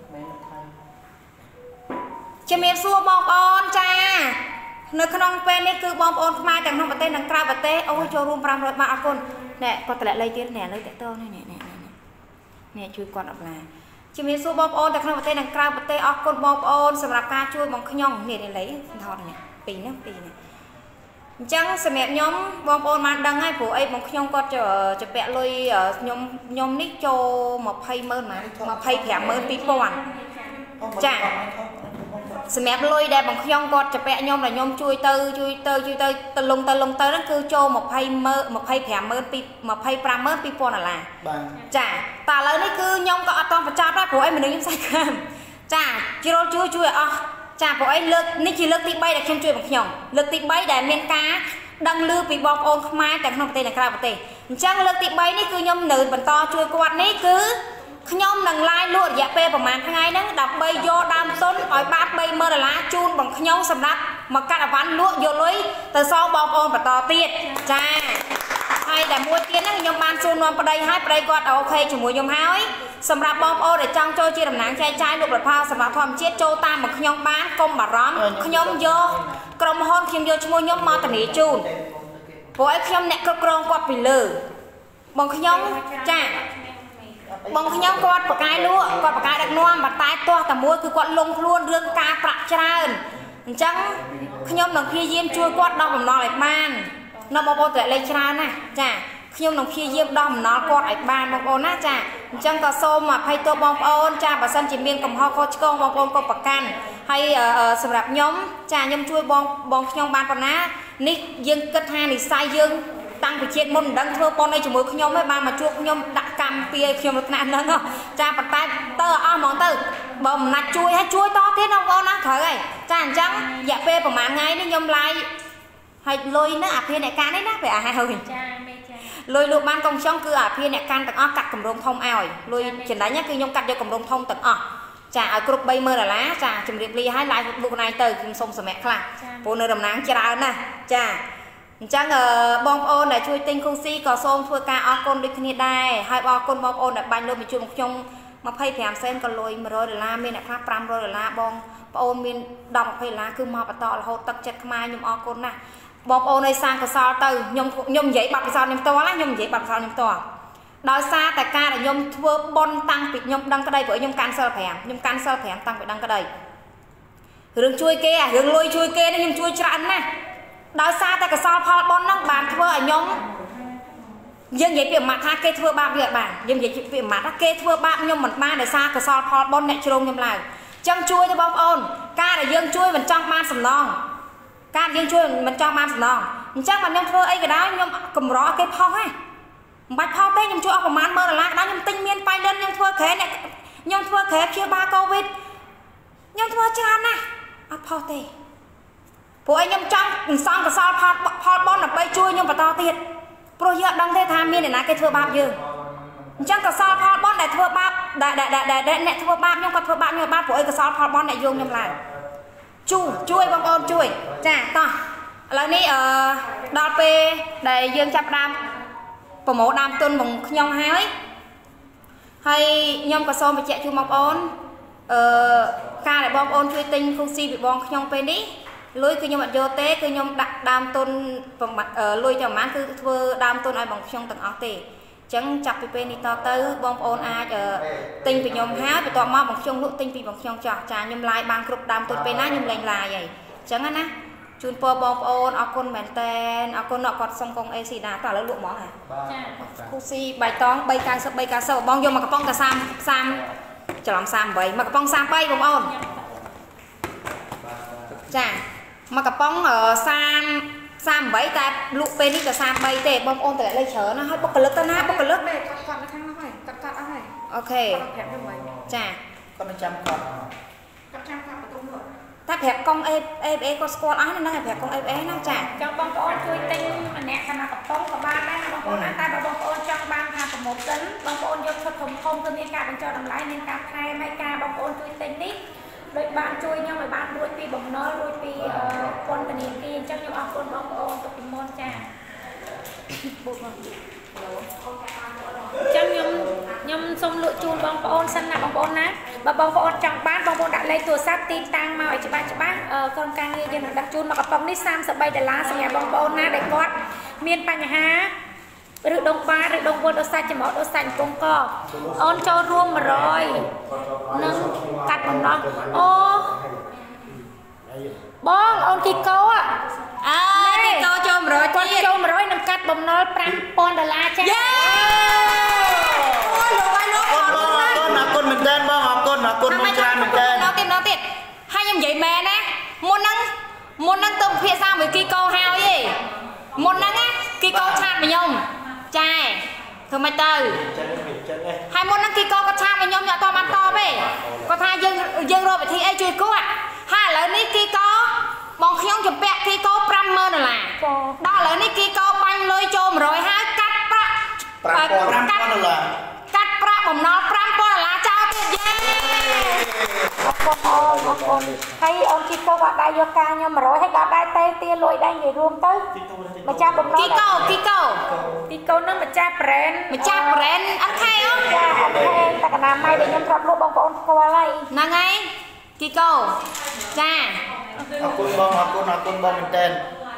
S1: จะมีซัวบองออนจ้าในขนมเป็นนี่คือบองออนมาจากน้องประเทศนังกราประเทศโอ้ยโจรูมปรามรถมาอากุนเนี่ยก็แต่ละเลยที่เนี่ยเลยแต่โตเนี่ยเนี่ยเนี่ยเนี่ยช่วยก่อนออกมาจะมีซัวบองออนจากน้องประเทศนังกราประเทศอากุนบองออนสำหรับการช่วยบองขย่องเนี่ยเนี่ยเลยทอดเนี่ยปีเนี่ยปีเนี่ยจังสมัยย้อมบองออนมาดังให้ผู้ไอ้บองขย่องก็จะจะแปะเลยย้อมย้อมนี่โจมาไพ่เมินมามาไพ่แผลเมินปีปอนจ้าสมัยลอยได้บางขย่องก็จะแปะยมlàยมช่วยเตยช่วยเตยช่วยเตยตะลงตะลงเตยนั่นคือโจmộtไพ่เมื่อmộtไพ่แผลเมื่อปีmộtไพ่ปรามเมื่อปีปอนอะไรจ้าแต่แล้วนี่คือยมก็เอาตอนประจาได้ผัวไอ้มันนึกยังใส่กันจ้าจีโร่ช่วยช่วยอ๋อจ้าผัวไอ้เลิกนี่จีเลิกตีใบแต่เข้มช่วยบางขย่องเลิกตีใบแต่เมียนกาดังลือปีบองโอนขมายแต่ขนมเตยในกราบเตยจังเลิกตีใบนี่คือยมหนึ่งบรรทอช่วยกวาดนี่คือขย่มหนังลายลวดอยากเปย์ประมาณทั้งไงนั้นดับใบโยดามต้นอ้อยบาดใบเมื่อละจูนบังขย่มสำนักมาการวันลวดโยลุยแต่ซองบอมโอนปะต่อเตี้ยจ้าให้แต่มวยเตี้ยนั่งยมบานซูนนวลประเดี๋ยวให้ประเดี๋ยวก็โอเคจมูกยมหายสำหรับบอมโอนเดี๋ยวจังโจจีดำหนังใจใจลูกประพาสำหรับความเชี่ยโจตามบังขย่มบ้านกลมบาร้อมขย่มโยกรมฮอนขย่มโยชมวยยมมาตนีจูนพวกไอ้ขย่มเนี่ยกระกรองกอดไปเลยบังขย่มจ้าบองขย่มกอดปากกายลวกกอดปากกายดักน้อมบัดตายตัวแต่มวยคือกอดลงล้วนเรื่องการประจานจังขย่มหนังพี่เยี่ยมช่วยกอดดอกผมนอนไอ้บ้านนอกบอลแต่เลยชนะนะจ้ะขย่มหนังพี่เยี่ยมดอกผมนอนกอดไอ้บ้านบองโอนนะจ้ะจังก็โซมอ่ะให้ตัวบองโอนจ้ะบัดสันจิเมียนกับฮอโคชกองบองโอนก็ประกันให้สำหรับย่อมจ้ะย่อมช่วยบองบองขย่มบ้านปนะนี่ยังกระทานี่ใส่ยังตั้งไปเช็ดมุนดังเธอปนในจมูกขย่มไม่บานมาช่วยขย่มดักกำเปียขย่มลักษณะนั้นเนาะจ้าปัดใต้เตออ้อมองเตอบ่มนัดช่วยให้ช่วยต่อที่น้องเอานะเถอะจ้าจังอยากเปย์ประมาณไงนี่ยมไล่ให้ลอยนะอาเพียในการนี่นะไปอ่ะให้เฮ้ยลอยลูกบ้านกองช่องคืออาเพียในการต่างอ้อกัดกำลังทองอ่อยลอยเช่นนั้นเนี่ยคือยมกัดโยกำลังทองต่างอ้อจ้าเอากรุ๊ปใบเมื่อละจ้าจุ่มเรียบรีให้ลายบุกนายเตยกินส้มสมัยคลาปูนดำน้ำจะเอานะจ้าจังเออบองโอนได้ช่วยติงคุซีก่อส้มช่วยการออกคนด้วยคณิตได้ให้บองคนบองโอนได้บันโดมีจุ่มชงมาไพ่แผงเส้นก็ลอยมาโรยเดล่ามีนะครับปรามโรยเดล่าบองโอนมีดอกไผ่ล้าคือมาปะตอเราตักจัดขมายยมออกคนนะบองโอนในสร้างกระสอบเตยยมยมใหญ่บักกระสอบยมตัวละยมใหญ่บักกระสอบยมตัวดอยซาแต่การยมทัวบนตั้งปิดยมดังกระไดเผื่อยมการเซลแผงยมการเซลแผงตั้งไปดังกระไดเรื่องช่วยเกะเรื่องลอยช่วยเกะนี่ยมช่วยจันนะดอยซาแต่กระสอบพอบอลนั่งบานเพื่อยมยังใหญ่เปี่ยมมาท่าเกทัวบาเบียบานยังใหญ่เปี่ยมมาท่าเกทัวบายมเหมือนมาดอยซากระสอบพอบอลเนี่ยชงยมลายจังช่วยจะบอลโอนการแต่ยังช่วยมันจ้องมาสำนองการยังช่วยมันจ้องมาสำนองจังมันยังเพื่อไอ้กระดาษยมกำร้อเกพอให้บัดพอเต้ยังช่วยออกประมาณเมื่อละได้ยมติงเมียนไปเดินยังเพื่อแค่เนี่ยញោមធ្វើក្រែព្យាបាលកូវីដញោមធ្វើច្រើនណាស់អត់ផុសទេព្រោះឯងខ្ញុំចង់សងកសលផលផលបនដើម្បីជួយខ្ញុំបន្តទៀតព្រោះយើងអត់ដឹងទេថាមានអ្នកណាគេធ្វើបាបយើងអញ្ចឹងកសលផលបនដែលធ្វើបាបដែលដែលអ្នកធ្វើបាបខ្ញុំក៏ធ្វើបាបខ្ញុំបាបព្រោះឯងកសលផលបនអ្នកយកខ្ញុំឡើងជួយជួយបងប្អូនជួយចាតោះឥឡូវនេះអឺដល់ពេលដែលយើងចាប់ផ្ដើមប្រម៉ូដើមទុនរបស់ខ្ញុំហើយហើយខ្ញុំក៏សូមបញ្ជាក់ជូនបងប្អូនអឺការដែលបងប្អូនជួយទិញ Cozy ពីបងខ្ញុំពេលនេះលុយគឺខ្ញុំអត់យកទេគឺខ្ញុំដាក់ដើមទុនលុយតែប្រហែលគឺធ្វើដើមទុនឲ្យបងខ្ញុំទាំងអស់ទេអញ្ចឹងចាប់ពីពេលនេះតទៅបងប្អូនអាចទិញពីខ្ញុំហើយបន្ទាប់មកបងខ្ញុំលក់ទិញពីបងខ្ញុំចោះចាខ្ញុំឡាយបានគ្រប់ដើមទុនពេលណាខ្ញុំលេងឡាយហើយអញ្ចឹងណាជូនពរបងប្អូនអរគុណមែនតែនអរគុណអ្នកគាត់សុំកងអេស៊ីដាតោះឥឡូវលក់ហ្មងហ៎ចាCozyបៃតង3 9 3 9 0បងយកមកកំប៉ុងតែ30 30ច្រឡំ38មកកំប៉ុង33បងប្អូនចាមកកំប៉ុង30 38តែលក់ពេលនេះតែ33ទេបងប្អូនតែលេខច្រើនណាស់ហើយបុគ្គលិកទៅណាបុគ្គលិកទេគាត់គាត់នៅខាងនោះហើយគាត់គាត់អស់ហើយអូខេប្រាប់ខ្ញុំវិញចា
S5: គាត់មិនចាំគាត់
S1: គាត់ចាំគាត់បន្ទុំនោះតែប្រាប់កងអេអេអេគាត់ស្គាល់អស់ហ្នឹងហើយប្រាប់កងអេអេណាចា
S4: ចង់បងប្អូនជួយទិញម្នាក់តាមកំប៉ុងក៏បានដែរបងប្អូនតែបងប្អូនចង់បានថាប្រម៉ូសិនបងប្អូនយកឈុតធំធំគឺមានការបញ្ចុះតម្លៃមានការថែមហើយការបងប្អូនជួយទិញនេះដោយបានជួយខ្ញុំឲ្យបានរួចពីបំណុលរួចពីពន្ធនាគារអញ្ចឹងខ្ញុំអរគុណបងប្អូនទុកពីមុនចាបុកមកចឹងខ្ញុំខ្ញុំសូមលក់ជូនបងប្អូនសិនណាបងប្អូនណាបើបងប្អូនចង់បានបងប្អូនដាក់លេខទូរស័ព្ទទីតាំងមកឲ្យច្បាស់ច្បាស់ក្រុមការងារយើងនឹងដាក់ជូនមកកំប៉ុងនេះ33ដុល្លារសម្រាប់បងប្អូនណាដែលគាត់មានបញ្ហាឬដងបាឬដងវល់ដោយសាច់ច្រមុះដោយសាច់កំពង់កអូនចូលរួម100នឹងកាត់បំណោះអូបងអូនគីកោអើគីកោចូល100ទៀតចូល100នឹងកាត់បំណុល5000ដុល្លារចា៎យេអូលោកហើយលោកអរគុណ
S5: អរគុណអរគុណមែនតើបងអរគុណអរគុណមួយច្រើនមែនតើ
S1: ដល់ទៀតដល់ទៀតហើយខ្ញុំនិយាយមែនណាមុនហ្នឹងមុនហ្នឹងទៅភាសាមួយគីកោហើយឯងមុនហ្នឹងណាគីកោឆាតមកខ្ញុំចាធ្វើម៉េចទៅហើយមុនហ្នឹងគីកោគាត់ឆាតមកខ្ញុំយកតបានតបទេគាត់ថាយើងយើងរកវិធីអីជួយគាត់ហើយឥឡូវនេះគីកោបងខ្ញុំជំពាក់គីកោ50000ដុល្លារដល់ឥឡូវនេះគីកោបាញ់លុយចូល100ហើយកាត់ប្រាក់
S5: 5000ដុល្លារ
S1: កាត់ប្រាក់បំណុល5000ដុល្លារចោលទៀតយេអរគុណអូនអរគុណហើយអូនគីកោគាត់ដែរយកការខ្ញុំ100ហើយគាត់ដែរទេទាលុយដែរនិយាយរួមទៅម្ចាស់បំណុលគីកោគីកោគីកោនឹងម្ចាស់ brand ម្ចាស់ brand អត់ខែអូចាអត់ខែតែកណាម៉ៃដែលខ្ញុំធ្លាប់លក់បងប្អូនស្គាល់ហើយហ្នឹងហើយគីកោចា
S5: អរគុណបងអរគុណអរគុណបងមែនតើ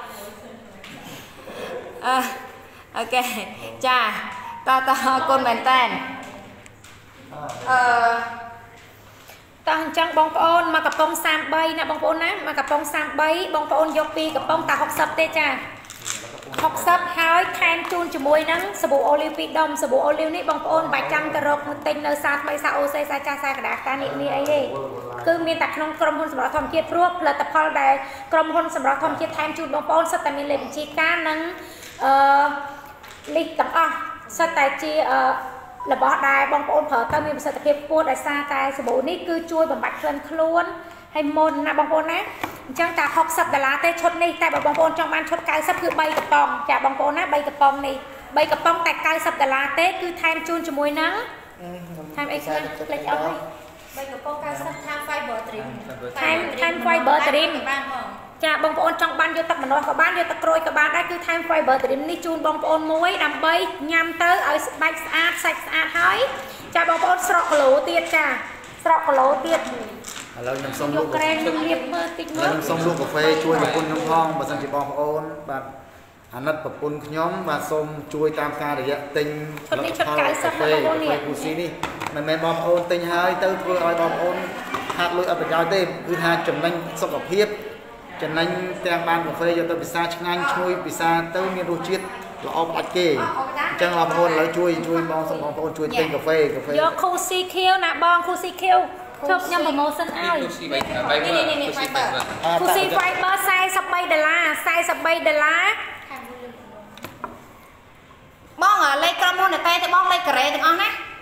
S1: អឺអូខេចាតើតើអរគុណមែនតើអឺតោះអញ្ចឹងបងប្អូនមកកំប៉ុង33ណាបងប្អូនណាមកកំប៉ុង33បងប្អូនយកពីកំប៉ុងតា60ទេចា60ហើយថែមជូនជាមួយនឹងសាប៊ូអូលីវពីរដុំសាប៊ូអូលីវនេះបងប្អូនបាច់ចាំទៅរកទិញនៅសាថ្មីសាអូសេសាចាស់សាកដាកានេះនេះអីទេគឺមានតែក្នុងក្រុមហ៊ុនសម្រាប់ធម្មជាតិព្រោះផលិតផលដែលក្រុមហ៊ុនសម្រាប់ធម្មជាតិថែមជូនបងប្អូនសិតតែមានលេខបញ្ជីការនិងអឺលីកទាំងអស់សិតតែជាអឺរបស់ដែលបងប្អូនប្រើទៅមានប្រសិទ្ធភាពខ្ពស់ដោយសារតែសាប៊ូនេះគឺជួយបំបត្តិក្លិនខ្លួនហើយមុនណាបងប្អូនណាអញ្ចឹងតែ60ដុល្លារទេឈុតនេះតែបើបងប្អូនចង់បានឈុត90គឺ3កំប៉ុងចាបងប្អូនណា3កំប៉ុងនេះ3កំប៉ុងតែ90ដុល្លារទេគឺថែមជូនជាមួយនឹងថែមអីខ្លះផ្លេចអស់ហើយ3កំប៉ុង90ថែម fiber trim ថែមថែម fiber trim បានបងចាបងប្អូនចង់បានយកទឹកម្នាស់ក៏បានយកទឹកក្រូចក៏បានដែរគឺថែម fiber trim នេះជូនបងប្អូនមួយដើម្បីញ៉ាំទៅឲ្យស្បែកស្អាតសាច់ស្អាតហើយចាបងប្អូនស្រកគីឡូទៀតចាស្រកគីឡូទៀត
S2: ឥឡូវខ្ញុំសូមលក់
S1: ក្រែមខ្ញុំលាបមើលតិចមើល
S2: ខ្ញុំសូមលក់កាហ្វេជួយប្រពន្ធខ្ញុំផងបើសិនជាបងប្អូនបាទអាណិតប្រពន្ធខ្ញុំបាទសូមជួយតាមការរយៈទិញ
S1: ផលិតផលកាហ្វេ
S2: Cozyនេះមិនមែនបងប្អូនទិញហើយទៅធ្វើឲ្យបងប្អូនខាតលុយអត់ប្រយោជន៍ទេគឺថាចំណេញសុខភាពចំណេញទាំងបានកាហ្វេយកទៅពិសាឆ្ងាញ់ឈ្ងុយពិសាទៅមានរសជាតិល្អផ្ដាច់គេអញ្ចឹងបងប្អូនឥឡូវជួយជួយបងសូមបងប្អូនជួយទិញកាហ្វេកាហ្វេ
S1: យក Cozy Q ណាបង Cozy Q ជប់ខ្ញុំប្រម៉ូសិនឲ្យនេះនេះនេះ fiber Cozy fiber 43ដុល្លារ43ដុល្លារបងលេខក្រុមហ៊ុនតែតែបងលេខការ៉េទាំងអស់ណា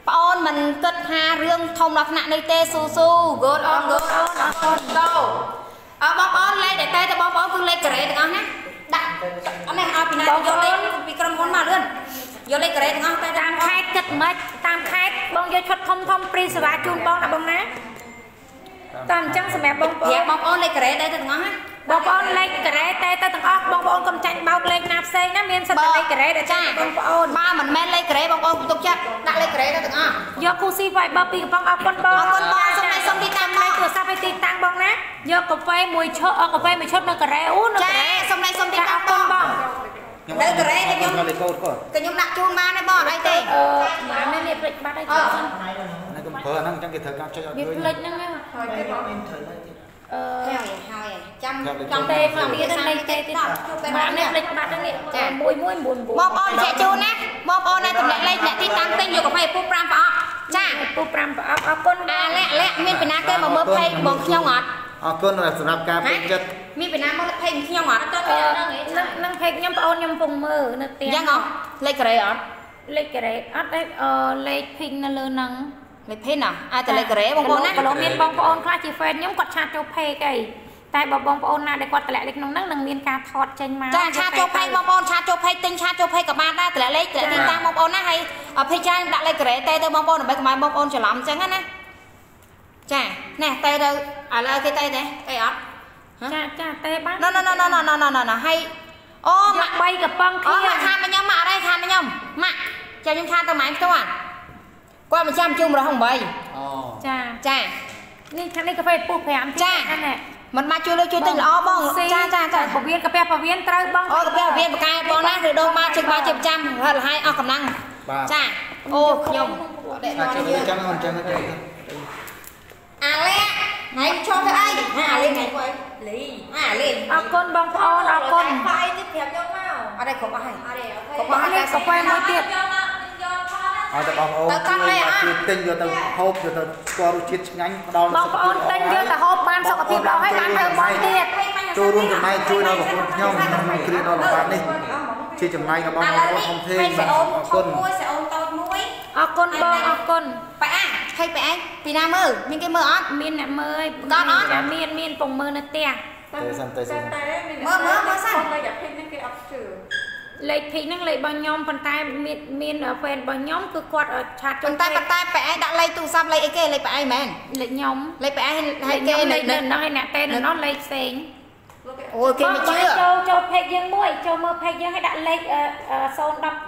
S1: ប្អូនមិនគិតថារឿងធំដល់ថ្នាក់នេះទេស៊ូស៊ូ good on good on អរគុណតោអើបងប្អូនលេខតែតែបងប្អូនគឺលេខការ៉េទាំងអស់ណាដាក់អត់នេះឲ្យពីណាយកលេខពីក្រុមហ៊ុនមកលឿនយកលេខការ៉េទាំងអស់តែតាមខេត្តគិតមិនតាមខេត្តបងយកឈុតធំធំព្រីសេវាជូនបងណាបងណាតាមអញ្ចឹងសម្រាប់បងប្អូនបងប្អូនលេខការ៉េតែទាំងអស់ណាបងប្អូនលេខការ៉េតែទៅទាំងអស់បងប្អូនកុំចាញ់បោកលេខណាផ្សេងណាមានសិតតែលេខការ៉េដែលចាបងប្អូនបើមិនមែនលេខការ៉េបងប្អូនទុកចិត្តដាក់លេខការ៉េទៅទាំងអស់យកគូស៊ី Viber ពីកំប៉ុងអរគុណបងអរគុណបងសូមឲ្យសូមទីតាំងលេខទូរស័ព្ទឲ្យទីតាំងបងណាយកកាហ្វេមួយឈុតអកាហ្វេមួយឈុតនៅការ៉េអូនៅការ៉េសូមឲ្យសូមទីតាំងអរគុណបងនៅការ៉េខ្ញុំខ្ញុំដាក់ជូនបានទេបងអីទេអឺបាននេះនេះភ្លេចបាត់ហើយចុះសិនណាកុំប្រើហ្នឹងអញ្ចឹងគេត្រូវការចុចឲ្យឃើញវាភ្លេចហ្នឹងហើយគេបងមានត្រូវហើយអឺហើយហើយចាំចាំទេមកមានលេខទេទៀតជួបពេលបាននេះលេខបាត់ហ្នឹងនេះចាមួយមួយ9 9បងប្អូនជែកជូនណាបងប្អូននៅតម្លាក់លេខអ្នកទីតាំងទិញយកកាហ្វេពូ5ប្រអប់ចាពូ5ប្រអប់អរគុណអាលាក់លាក់មានពីណាគេមកមើលផេកបងខ្ញុំអត់អរគុណសម្រាប់ការពេញចិត្តមានពីណាមកផេកខ្ញុំអត់ទៅនឹងនឹងផេកខ្ញុំបងអូនខ្ញុំកំពុងមើលនៅផ្ទះយ៉ាងអត់លេខការ៉េអត់លេខការ៉េអត់ទេអឺលេខភីងនៅលើហ្នឹងលេខភេនណាអាចតែលេខការ៉េបងប្អូនណាkalauមានបងប្អូនខ្លះជា fan ខ្ញុំគាត់ឆាតចូលផេកអីតែបើបងប្អូនណាដែលគាត់តម្លាក់លេខក្នុងហ្នឹងនឹងមានការថតចេញមកចាឆាតចូលផេកបងប្អូនឆាតចូលផេកទិញឆាតចូលផេកក៏បានដែរតម្លាក់លេខតម្លាក់ទីតាំងបងប្អូនណាហើយភេកច្រើនដាក់លេខការ៉េតែទៅបងប្អូនដើម្បីកុំឲ្យបងប្អូនច្រឡំអញ្ចឹងណាចាណែតែទៅឥឡូវគេតែទេអីអត់ចាចាតែបានណណណណណណណហើយអូម៉ាក់3កំប៉ុងគ្នាអូម៉ាក់ខានមកខ្ញុំម៉ាក់អត់ទេខានមកខ្ញុំម៉ាក់ចាំខ្ញុំខានទៅម៉ែផ្ទាល់គាត់មកចាំជុំរហូត8អូចាចានេះខាងនេះកាហ្វេពុះ5ចាហ្នឹងមិនមកជួយលើជួយទិញល្អបងចាចាចាពវៀនកាហ្វេពវៀនត្រូវបងអូកាហ្វេពវៀនបកាយបងណាឬដូរមកជិះមកជាប្រចាំរត់ឲ្យអស់កម្លាំងចាអូខ្ញុំដេកនន់យើងចាំអញ្ចឹងទៅអាលេថ្ងៃឈប់ទៅអីអាលេថ្ងៃពួកអីលីអាលេអរគុណបងប្អូនអរគុណផាយទៀតប្រាប់យកមកអត់ទេគ្រប់អស់ហើយអត់ទេគ្រប់អស់ហើយកាហ្វេមួយទៀតអត់តែបងប្អូនជួយទិញយកទៅហូបយកទៅស្គាល់រសជាតិឆ្ងាញ់ផ្ដល់បងប្អូនទិញយកទៅហូបបានសុខភាពល្អហើយបានធ្វើបងទៀតចូលរួមចំណែកជួយដល់បងប្អូនខ្ញុំក្នុងគ្រាដល់បាត់នេះជាចំណែករបស់បងប្អូនធំធេងអរគុណមួយសេអូនតូចមួយអរគុណបងអរគុណប៉ាអាហេតុប៉ាអីពីណាមើលមានគេមើលអត់មានអ្នកមើលគាត់អត់មានមានពងមើលនៅផ្ទះតែសិនតែសិនមើលមើលមើលសិនលេខភេកហ្នឹងគេអត់ជឿលេខភេកហ្នឹងលេខរបស់ខ្ញុំប៉ុន្តែមានមានហ្វេនរបស់ខ្ញុំគឺគាត់ឆាតចូលតែប៉ុន្តែប៉ាអីដាក់លេខទូរស័ព្ទលេខអីគេលេខប៉ាអីមែនលេខខ្ញុំលេខប៉ាអីហើយគេលេខនៅហ្នឹងហើយអ្នកតែនៅនោះលេខផ្សេងអូគេមិនជឿចូលចូលភេកយើងមួយចូលមើលភេកយើងឲ្យដាក់លេខ017អា015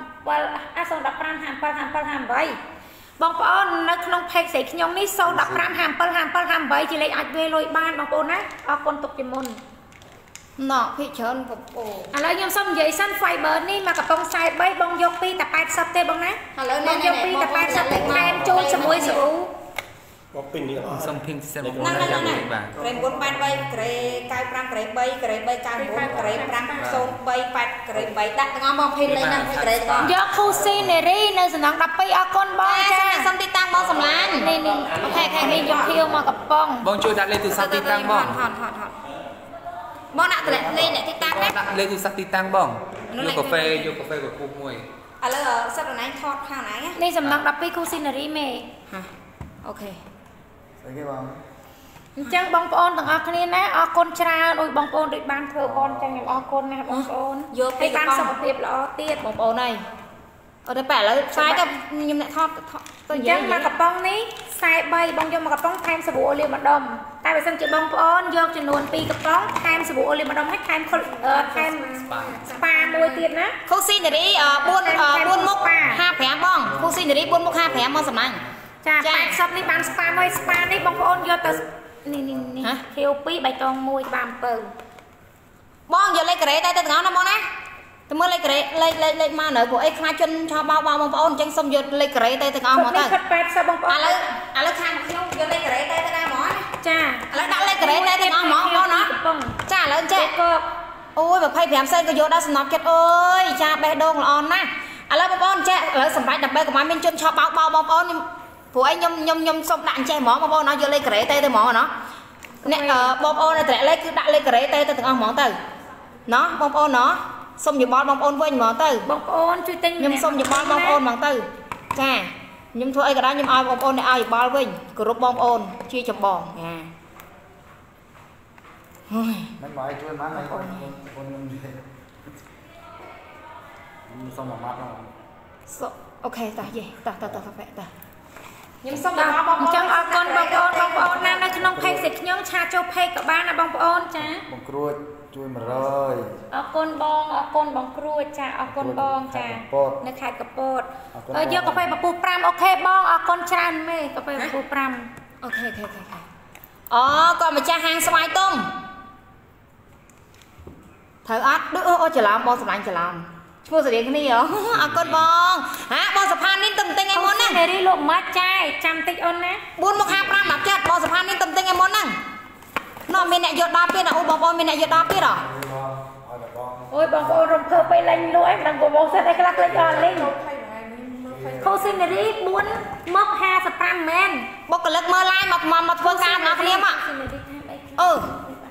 S1: 57 57 បងប្អូននៅក្នុងភេកស្រីខ្ញុំនេះ015 57 57 ជាលេខអាចវេលុយបានបងប្អូនណាអរគុណទុកជាមុនណោភេកច្រើនបងប្អូនឥឡូវខ្ញុំសុំនិយាយសិន Fiber នេះមកកំប៉ុងខ្សែ3បងយកពីតែ80ទេបងណាឥឡូវនេះយកពីតែ80លេខថែមចូលជាមួយស៊ូ
S7: មកពីនេះ
S3: សុំភីងសិនបងប្អូនយ៉ាងនេះបាទ
S1: ក្រេ9 8 3ក្រេ95ក្រេ3ក្រេ3 99ក្រេ5 0 3 8ក្រេ3ដាក់ទាំងអស់មកភេកលេខហ្នឹងក្រេទាំងយកគូស៊ីនេរីនៅសំណង12អរគុណបងចាសុំទីតាំងបងសំឡាននេះនេះអូខេខេនេះយកភៀវមកកំប៉ុង
S3: បងជួយដាក់លេខទូរស័ព្ទទីតាំងបង
S1: ហត់ហត់ហត់បងដាក់លេខអ្នកទីតាំងណា
S3: ដាក់លេខទូរស័ព្ទទីតាំងបងយកកាហ្វេយកកាហ្វេកពុះមួយ
S1: ឥឡូវសិតអនឡាញថតខាងណានេះសំណង12គូស៊ីនេរីមេហាអូខេ
S2: ស្អីគេបង
S1: អញ្ចឹងបងប្អូនទាំងអស់គ្នាណាអរគុណច្រើនដោយបងប្អូនដូចបានធ្វើបនអញ្ចឹងខ្ញុំអរគុណណាបងប្អូនយកពីបានសុខភាពល្អទៀតបងប្អូនហើយអត់ទេប៉ឥឡូវផ្សាយទៅខ្ញុំអ្នកថតទៅអញ្ចឹងមកកំប៉ុងនេះខ្សែ3បងយកមកកំប៉ុងថែមសាប៊ូអូលីវម្ដុំតែបើសិនជាបងប្អូនយកចំនួន2កំប៉ុងថែមសាប៊ូអូលីវម្ដុំហើយថែមថែមស្ប៉ាមួយទៀតណាគូស៊ីនេរី4 4មុខ55បងគូស៊ីនេរី4មុខ55មកសម្លាញ់ចា80នេះបានស្ប៉ាមួយស្ប៉ានេះបងប្អូនយកទៅនេះនេះនេះខៀវពីរបៃតងមួយក្បាលអំពៅបងយកលេខការ៉េតែទៅទាំងអស់ណាបងណាទៅមើលលេខការ៉េលេខលេខលេខមកនៅពួកអីខ្លាចជនឆោបបោកបងប្អូនអញ្ចឹងសុំយកលេខការ៉េទៅទាំងអស់មកទៅ80បងប្អូនឥឡូវឥឡូវខាងខ្ញុំយកលេខការ៉េទៅទៅដែរហ្មងចាឥឡូវដាក់លេខការ៉េទៅទាំងអស់ហ្មងបងណាចាឥឡូវចេះអូយ25សេនក៏យកដល់សំណប់ចិត្តអើយចាបេះដូងល្អណាស់ឥឡូវបងប្អូនចេះឥឡូវសម្រាប់ដើម្បីកុំឲ្យមានជនឆោបបោកបោកបងប្អូនព្រោះអីខ្ញុំខ្ញុំខ្ញុំសុំដាក់អញ្ចេះហ្មងបងប្អូនណាយកលេខការ៉េទៅទៅហ្មងណាអ្នកបងប្អូននៅត្រែកលេខគឺដាក់លេខការ៉េទៅទៅទាំងអស់ហ្មងទៅណោះបងប្អូនណោះសុំយោបល់បងប្អូនវិញហ្មងទៅបងប្អូនជួយទិញខ្ញុំសុំយោបល់បងប្អូនហ្មងទៅចា nhưng thôi cái đó nhưng ai bong ôn này ai bao vinh group bong ôn chia chồng bò nha
S2: mấy mọi chui má này con con xong mà mắt không
S1: ok ta gì ta ta ta ta ta
S4: nhưng xong mà bong ôn chẳng ở con bong ôn bong ôn nam đây không phay xịt nhóm cha châu phay cả ba là bong ôn cha
S2: bong cruôi chui mà rồi
S4: ở con bong ở con bong cruôi cha ở con bong cha nơi khai cà pốt ở giờ cà phê bạc bù pram ok bong ở con chan mê cà phê bạc bù pram
S1: ok ok ok ờ còn mà cha hàng xoài tôm thở ớt đứa ô chờ làm bong sập lạnh chờ làm mua sợi điện cái này hả à con bong hả bong sập pan nín tầm tinh em muốn nè
S4: để đi lụm mát chai trăm tích ôn nè
S1: buôn một hai pram mặc chặt bong sập pan nín tầm tinh em muốn nè nó mình lại giọt đá biết à ô bong bong mình lại giọt đá biết à
S4: ôi bong bong rồng thơ bay lên luôn em đang của bong sẽ đây cái lắc lên giòn lên khâu xin này đi buôn mốc hai sập pram men
S1: bong cái lắc mơ lai mà mà mà phương cam nó kia mà ừ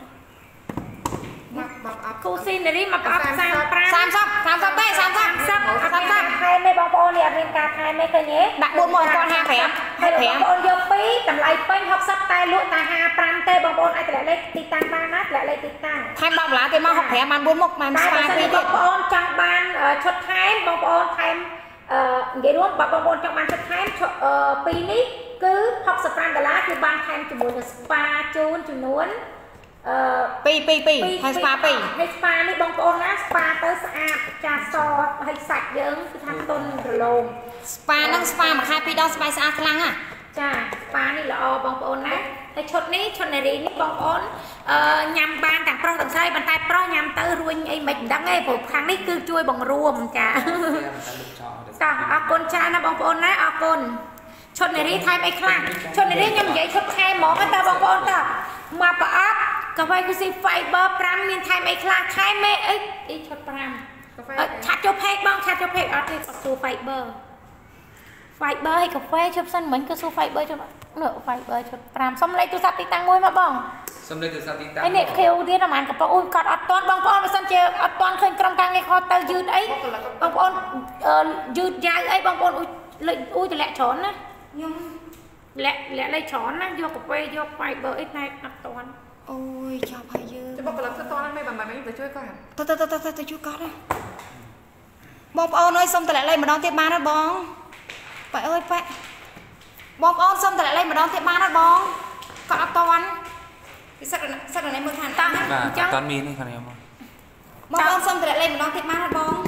S4: cô xin để đi mà bắp sam
S1: sam sắp sam sắp đây sam sắp
S4: sắp sắp sắp hai mấy bong bong này mình cà hai mấy cái nhé
S1: đặt buôn một con hai thẻ
S4: hai thẻ bong vô pí tầm lại pin học sắp tay lụa ta hai pram tê bong bong ai lại lấy tít tăng ba nát lại lấy tít tăng
S1: thay bong lá thì mà học thẻ man buôn một man
S4: spa pí bong bong trong ban chốt thái bong bong thay vậy đúng không bong bong trong ban chốt thái pí ní cứ học sắp pram đà lá thì ban thay cho một spa chun chun nuốn
S1: pi pi pi hay spa pi
S4: ให้ spa នេះបងប្អូនណា spa ទៅស្អាតចាស់សហើយសាច់យើងគឺថាទន់រលោង
S1: spa ហ្នឹង spa មួយខែពីរដងស្បែកស្អាតខ្លាំងណា
S4: ចា spa នេះល្អបងប្អូនណាហើយឈុតនេះឈុតនារីនេះបងប្អូនអឺញ៉ាំបានទាំងប្រុសទាំងស្រីប៉ុន្តែប្រុសញ៉ាំទៅរួញអីមិនដឹងទេព្រោះខាងនេះគឺជួយបង្រួមចាចាអរគុណចាណាបងប្អូនណាអរគុណឈុតនារីថែមអីខ្លះឈុតនារីខ្ញុំនិយាយឈុតខែហ្មងទៅបងប្អូនតមកប្រអប់កាហ្វេគឺស៊ី fiber 5មានថែមអីខ្លះថែមមេអីអីឈុត5ឆាត់ចូល page បងឆាត់ចូល page អត់ទេអត់សួរ fiber fiber ឲ្យកាហ្វេជប់សិនមិញគឺសួរ fiber ជប់នោះ fiber ឈុត5សុំលេខទូរស័ព្ទទីតាំងមួយមកបង
S3: សុំលេខទូរស័ព្ទទីតាំង
S4: ហើយនេះ Q ទៀតអាម៉ានកំប៉ុងអូយគាត់អត់តន់បងប្អូនបើសិនជាអត់តន់ឃើញក្រុមការងារខទៅយឺតអីបងប្អូនយឺតយ៉ាវអីបងប្អូនអូយលេខអូយតម្លាក់ច្រើនណាខ្ញុំលាក់លាក់លេខច្រើនណាយកកាហ្វេយក fiber អីតែអត់តន់
S1: អូយចាប់ហើយយើង
S8: ចាំបងប្អូនទៅតន់ហ្នឹងមិនមិនទៅជួយគាត់
S1: ទៅទៅទៅទៅជួយគាត់ណាបងប្អូនអើយសុំតម្លាក់លេខម្ដងទៀតបានទេបងប៉ាអើយប៉ាបងប្អូនសុំតម្លាក់លេខម្ដងទៀតបានទេបងគាត់អត់តន់ពិសិដ្ឋសិដ្ឋនេះមើលខាងតាំង
S3: អញ្ចឹងអត់មានទេខ្ញុំបង
S1: បងប្អូនសុំតម្លាក់លេខម្ដងទៀតបានទេបង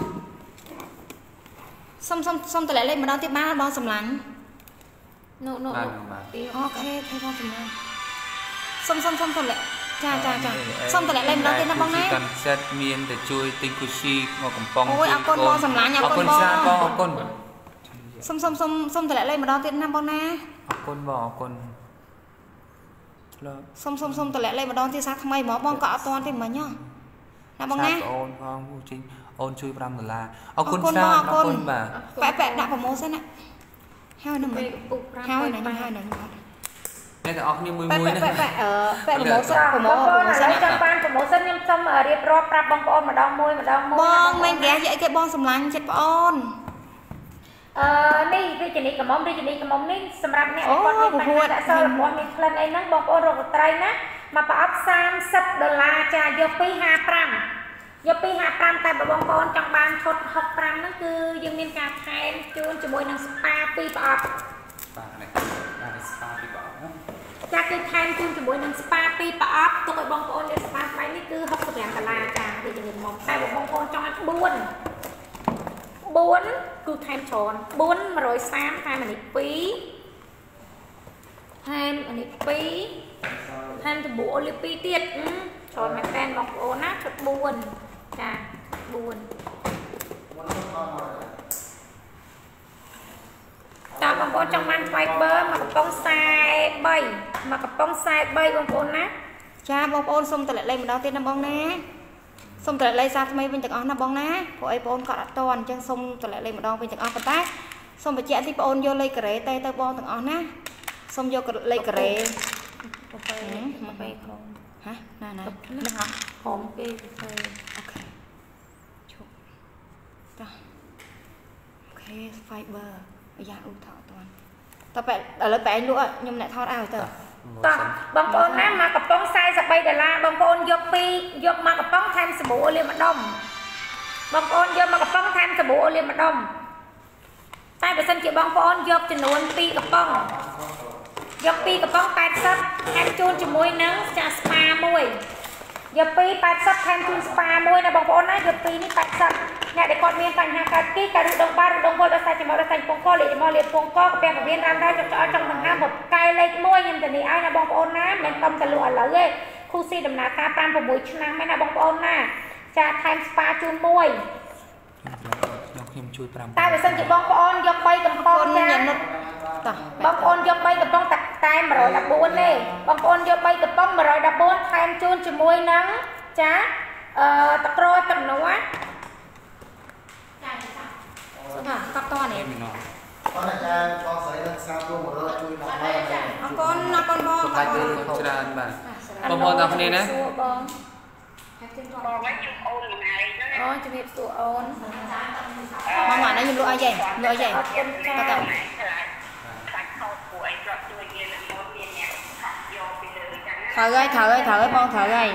S1: សុំសុំសុំតម្លាក់លេខម្ដងទៀតបានទេបងសម្លាញ់
S4: នោះនោះ
S1: អូខេខេបងសម្លាញ់សុំសុំសុំតម្លាក់ចាចាចាសុំតម្លាក់លេខម្ដងទៀតណាបងណា
S3: កាន់សេតមានតែជួយទិញគូស៊ីមកកំប៉ុង
S1: អូយអរគុណបងសម្លាញ់អរគុណបង
S3: អរគុណច្រើនបងអរគុណ
S1: សុំសុំសុំសុំតម្លាក់លេខម្ដងទៀតណាបងណា
S3: អរគុណបងអរគុណឆ្លើ
S1: សុំសុំសុំតម្លាក់លេខម្ដងទៀតសាថ្មីហ្មងបងក៏អត់ទាន់ទេមិញហ៎ណាបងណា
S3: អូនផងចេញអូនជួយ5ដុល្លារអរគុណច្រើនអរគុណ
S1: បាទប៉ែប៉ែដាក់ប្រម៉ូសិនណាហើយនឹងហើយនឹងហើយនឹង
S3: តែទាំងអស់គ្នាមួយមួយណា
S1: ប៉ែប៉ែអឺប៉ែប្រម៉ូសិនប្រម៉ូ
S4: ប្រម៉ូសិនចាំបានប្រម៉ូសិនខ្ញុំសុំរៀបរាប់ប្រាប់បងប្អូនម្ដងមួយម្ដងមួយ
S1: បងមិនគេនិយាយគេបងសម្លាញ់ចិត្តប្អូន
S4: អឺនេះរាជនីកំមុំរាជនីកំមុំនេះសម្រាប់អ្នកគាត់មានបញ្ហាដាក់សល់របស់មានក្លិនអីហ្នឹងបងប្អូនរកត្រីណាមកប្រអប់សាមសិបដុល្លារចាយកពីห้าสิบห้าយកពីห้าสิบห้าតែបងប្អូនចង់បានឈុតหกสิบห้าហ្នឹងគឺយើងមានការថែមជូនជាមួយនឹងស្ប៉ាពីរប្រអប់
S3: ស្ប៉ានេះបានស្ប៉ាពីរប្រអប់ណា
S4: ចាគឺថែមជូនជាមួយនឹងស្ប៉ាពីរប្រអប់ទុកឲ្យបងប្អូនលេបស្ប៉ាស្បែកនេះគឺหกสิบห้าដុល្លារចារាជនីកំមុំតែបងប្អូនចង់ឲ្យបួនបួនគឺថែមច្រើនបួនmột trăm ba mươiថែមអានេះពីរថែមអានេះពីរថែមតំបូអូលីពីរទៀតច្រើនមែនតើបងប្អូនណាឈុតបួនចាបួនតើបងប្អូនចង់បាន fiber មកកំប៉ុងខ្សែបីមកកំប៉ុងខ្សែបីបងប្អូនណា
S1: ចាបងប្អូនសុំតម្លាក់លេខម្ដងទៀតណាបងណាសុំតម្លាក់លេខសារថ្មីវិញទាំងអស់ណាបងណាព្រោះអីបងគាត់អត់តន់អញ្ចឹងសុំតម្លាក់លេខម្ដងវិញទាំងអស់ប៉ុន្តែសុំបញ្ជាក់ទីបងអូនយកលេខការ៉េទៅទៅបងទាំងអស់ណាសុំយកលេខការ៉េ
S4: កាហ្វេកាហ្វេផង
S1: ហ៎ណាណា
S4: ហ្នឹងហ៎ហមគេកាហ្វេ
S1: អូខេជប់តោះអូខេ fiber អាយ៉ាអ៊ូថោអត់តន់តើបែឥឡូវបែលក់ខ្ញុំអ្នកថតឲ្យទៅ
S4: តោះបងប្អូនណាមកកំប៉ុងสี่สิบដុល្លារបងប្អូនយកពីរយកមកកំប៉ុងថែមសាប៊ូអូលីវម្ដុំបងប្អូនយកមកកំប៉ុងថែមសាប៊ូអូលីវម្ដុំតែបើសិនជាបងប្អូនយកចំនួនពីរកំប៉ុងយកពីរកំប៉ុងแปดสิบថែមជូនជាមួយនឹងចាស្ប៉ាមួយយកពីរแปดสิบថែមជូនស្ប៉ាមួយណាបងប្អូនណាយកពីរនេះแปดสิบអ្នកដែលគាត់មានបញ្ហាកើតគីការឬដងបាឬដងវល់ដោយសារចំណុចដោយសារពងកលេខមកលេខពងកកាពះកាវៀនរ៉ាំរ៉ៃចុកចោលចង់ដង្ហើមបកែលេខមួយខ្ញុំទៅនេះឲ្យណាបងប្អូនណាមិនតំតលក់ឥឡូវទេគូស៊ីដំណើរការ5 6ឆ្នាំហ្នឹងណាបងប្អូនណាចាថែមស្ប៉ាជូនមួយ
S3: ខ្ញុំខ្ញុំជួយ5
S4: តែបើសិនជាបងប្អូនយកបីកំប៉ុងចាបងប្អូនយកបីកំប៉ុងតែតែmột trăm mười bốnទេបងប្អូនយកបីកំប៉ុងmột trăm mười bốnថែមជូនជាមួយនឹងចាអឺទឹកក្រូចទឹកនោះណាចាចាកប់តនេះ
S2: បងអាចារ្យបងស្រីនឹងសាទរមករកជួយមកហើយចា
S1: អរគុណអរគុណបង
S3: បាយគឺច្រើនបាទបងប្អូនទាំងគ្នាណា
S4: បងបងវិញខ្ញុំអូនមួយថ្ងៃអូជំរាបសួរអូន
S1: បងមកនេះខ្ញុំលក់អីចេះលក់អីចេះតើតើត្រូវហើយត្រូវហើយត្រូវហើយបងត្រូវហើយ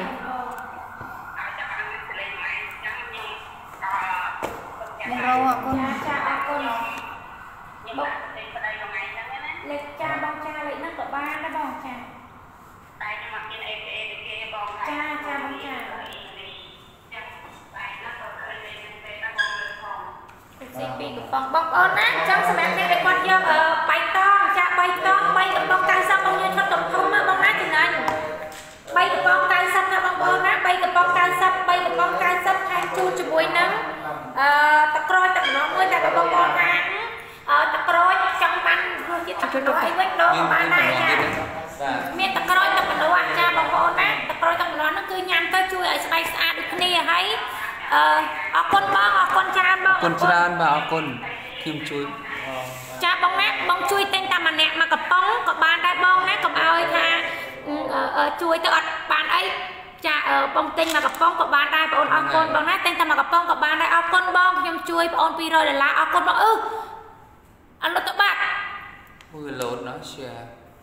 S1: បងរោអរគុណ
S4: ចាអរគុណខ្ញុំលេខប្តីថ្ងៃហ្នឹងណាលេខចាបងចាលេខហ្នឹងក៏បានដែរបងចាតែខ្ញុំអត់មាន เอ พี เอ ដូចគេបងចាចាបងចាចាតែណាក៏ឃើញលេខហ្នឹងទេដល់បងលើផងស៊ីពីកំប៉ុងបងប្អូនណាចង់សម្រាប់អ្នកដែលគាត់យកបៃតងចាបៃតងបីកំប៉ុង九十បងយកឈុតកំធំមកបងណាចំណាញ់បីកំប៉ុង九十ណាបងប្អូនណាបីកំប៉ុង九十បីកំប៉ុង九十ថែមជូនជាមួយនឹងអឺទឹកក្រូចទឹកម្ដងមួយតែបងប្អូនណាអឺទឹកក្រូចចង់បានរសជាតិទឹកក្រូចអីវិញដូរបានដែរចាមានទឹកក្រូចទឹកម្ដងចាបងប្អូនណាទឹកក្រូចទឹកម្ដងហ្នឹងគឺញ៉ាំទៅជួយឲ្យស្បែកស្អាតដូចគ្នាហើយអឺអរគុណបងអរគុណច្រើនបង
S3: អរគុណច្រើនបាទអរគុណខ្ញុំជួយ
S4: ចាបងណាបងជួយទិញតែម្នាក់មកកំប៉ុងក៏បានដែរបងណាកុំឲ្យថាជួយទៅអត់បានអីចាបងទិញមកកំប៉ុងក៏បានដែរបងអរគុណបងណាទិញតែមកកំប៉ុងក៏បានដែរអរគុណបងខ្ញុំជួយបងពីររដុល្លារអរគុណបងអឺអត់លុតទៅបាត់
S3: អូយលោតណា share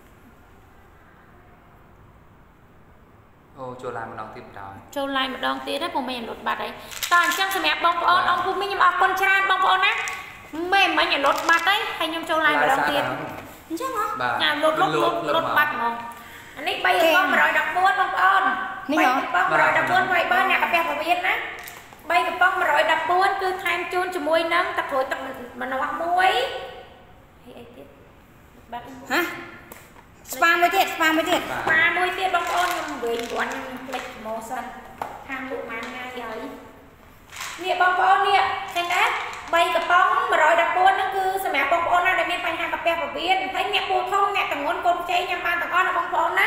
S3: អូចូលឡាយម្ដងទៀតដល់
S4: ចូលឡាយម្ដងទៀតហ្នឹងពុំមានលុតបាត់អីតោះអញ្ចឹងសម្រាប់បងប្អូនអង្គភូមិខ្ញុំអរគុណច្រើនបងប្អូនណាមិនមិញលុតបាត់អីហើយខ្ញុំចូលឡាយម្ដងទៀតអញ្ចឹងហ៎ញ៉ាំលុតលុតលុតបាត់ហ្មងអានេះបីកំប៉ុងmột trăm mười bốnបងប្អូននេះកំប៉ុងmột trăm mười bốnវាយបើអ្នកកាពះកាវៀនណាបីកំប៉ុងmột trăm mười bốnគឺថែមជូនជាមួយនឹងទឹកក្រូចទឹកម្នាស់មួយហើយអីទៀតបាត់
S1: ហ៎ស្ប៉ាមួយទៀតស្ប៉ាមួយទៀត
S4: ស្ប៉ាមួយទៀតបងប្អូនខ្ញុំវិញគាត់ខ្ញុំផ្លេចម៉ូសិនខាងលក់បានថ្ងៃហើយនេះបងប្អូននេះឃើញទេបីកំប៉ុងmột trăm mười bốnហ្នឹងគឺសម្រាប់បងប្អូនណាដែលមានបញ្ហាកាពះកាវៀនហើយអ្នកពូធំអ្នកតងន់កូនជ័យញ៉ាំបានទាំងអស់ណាបងប្អូនណា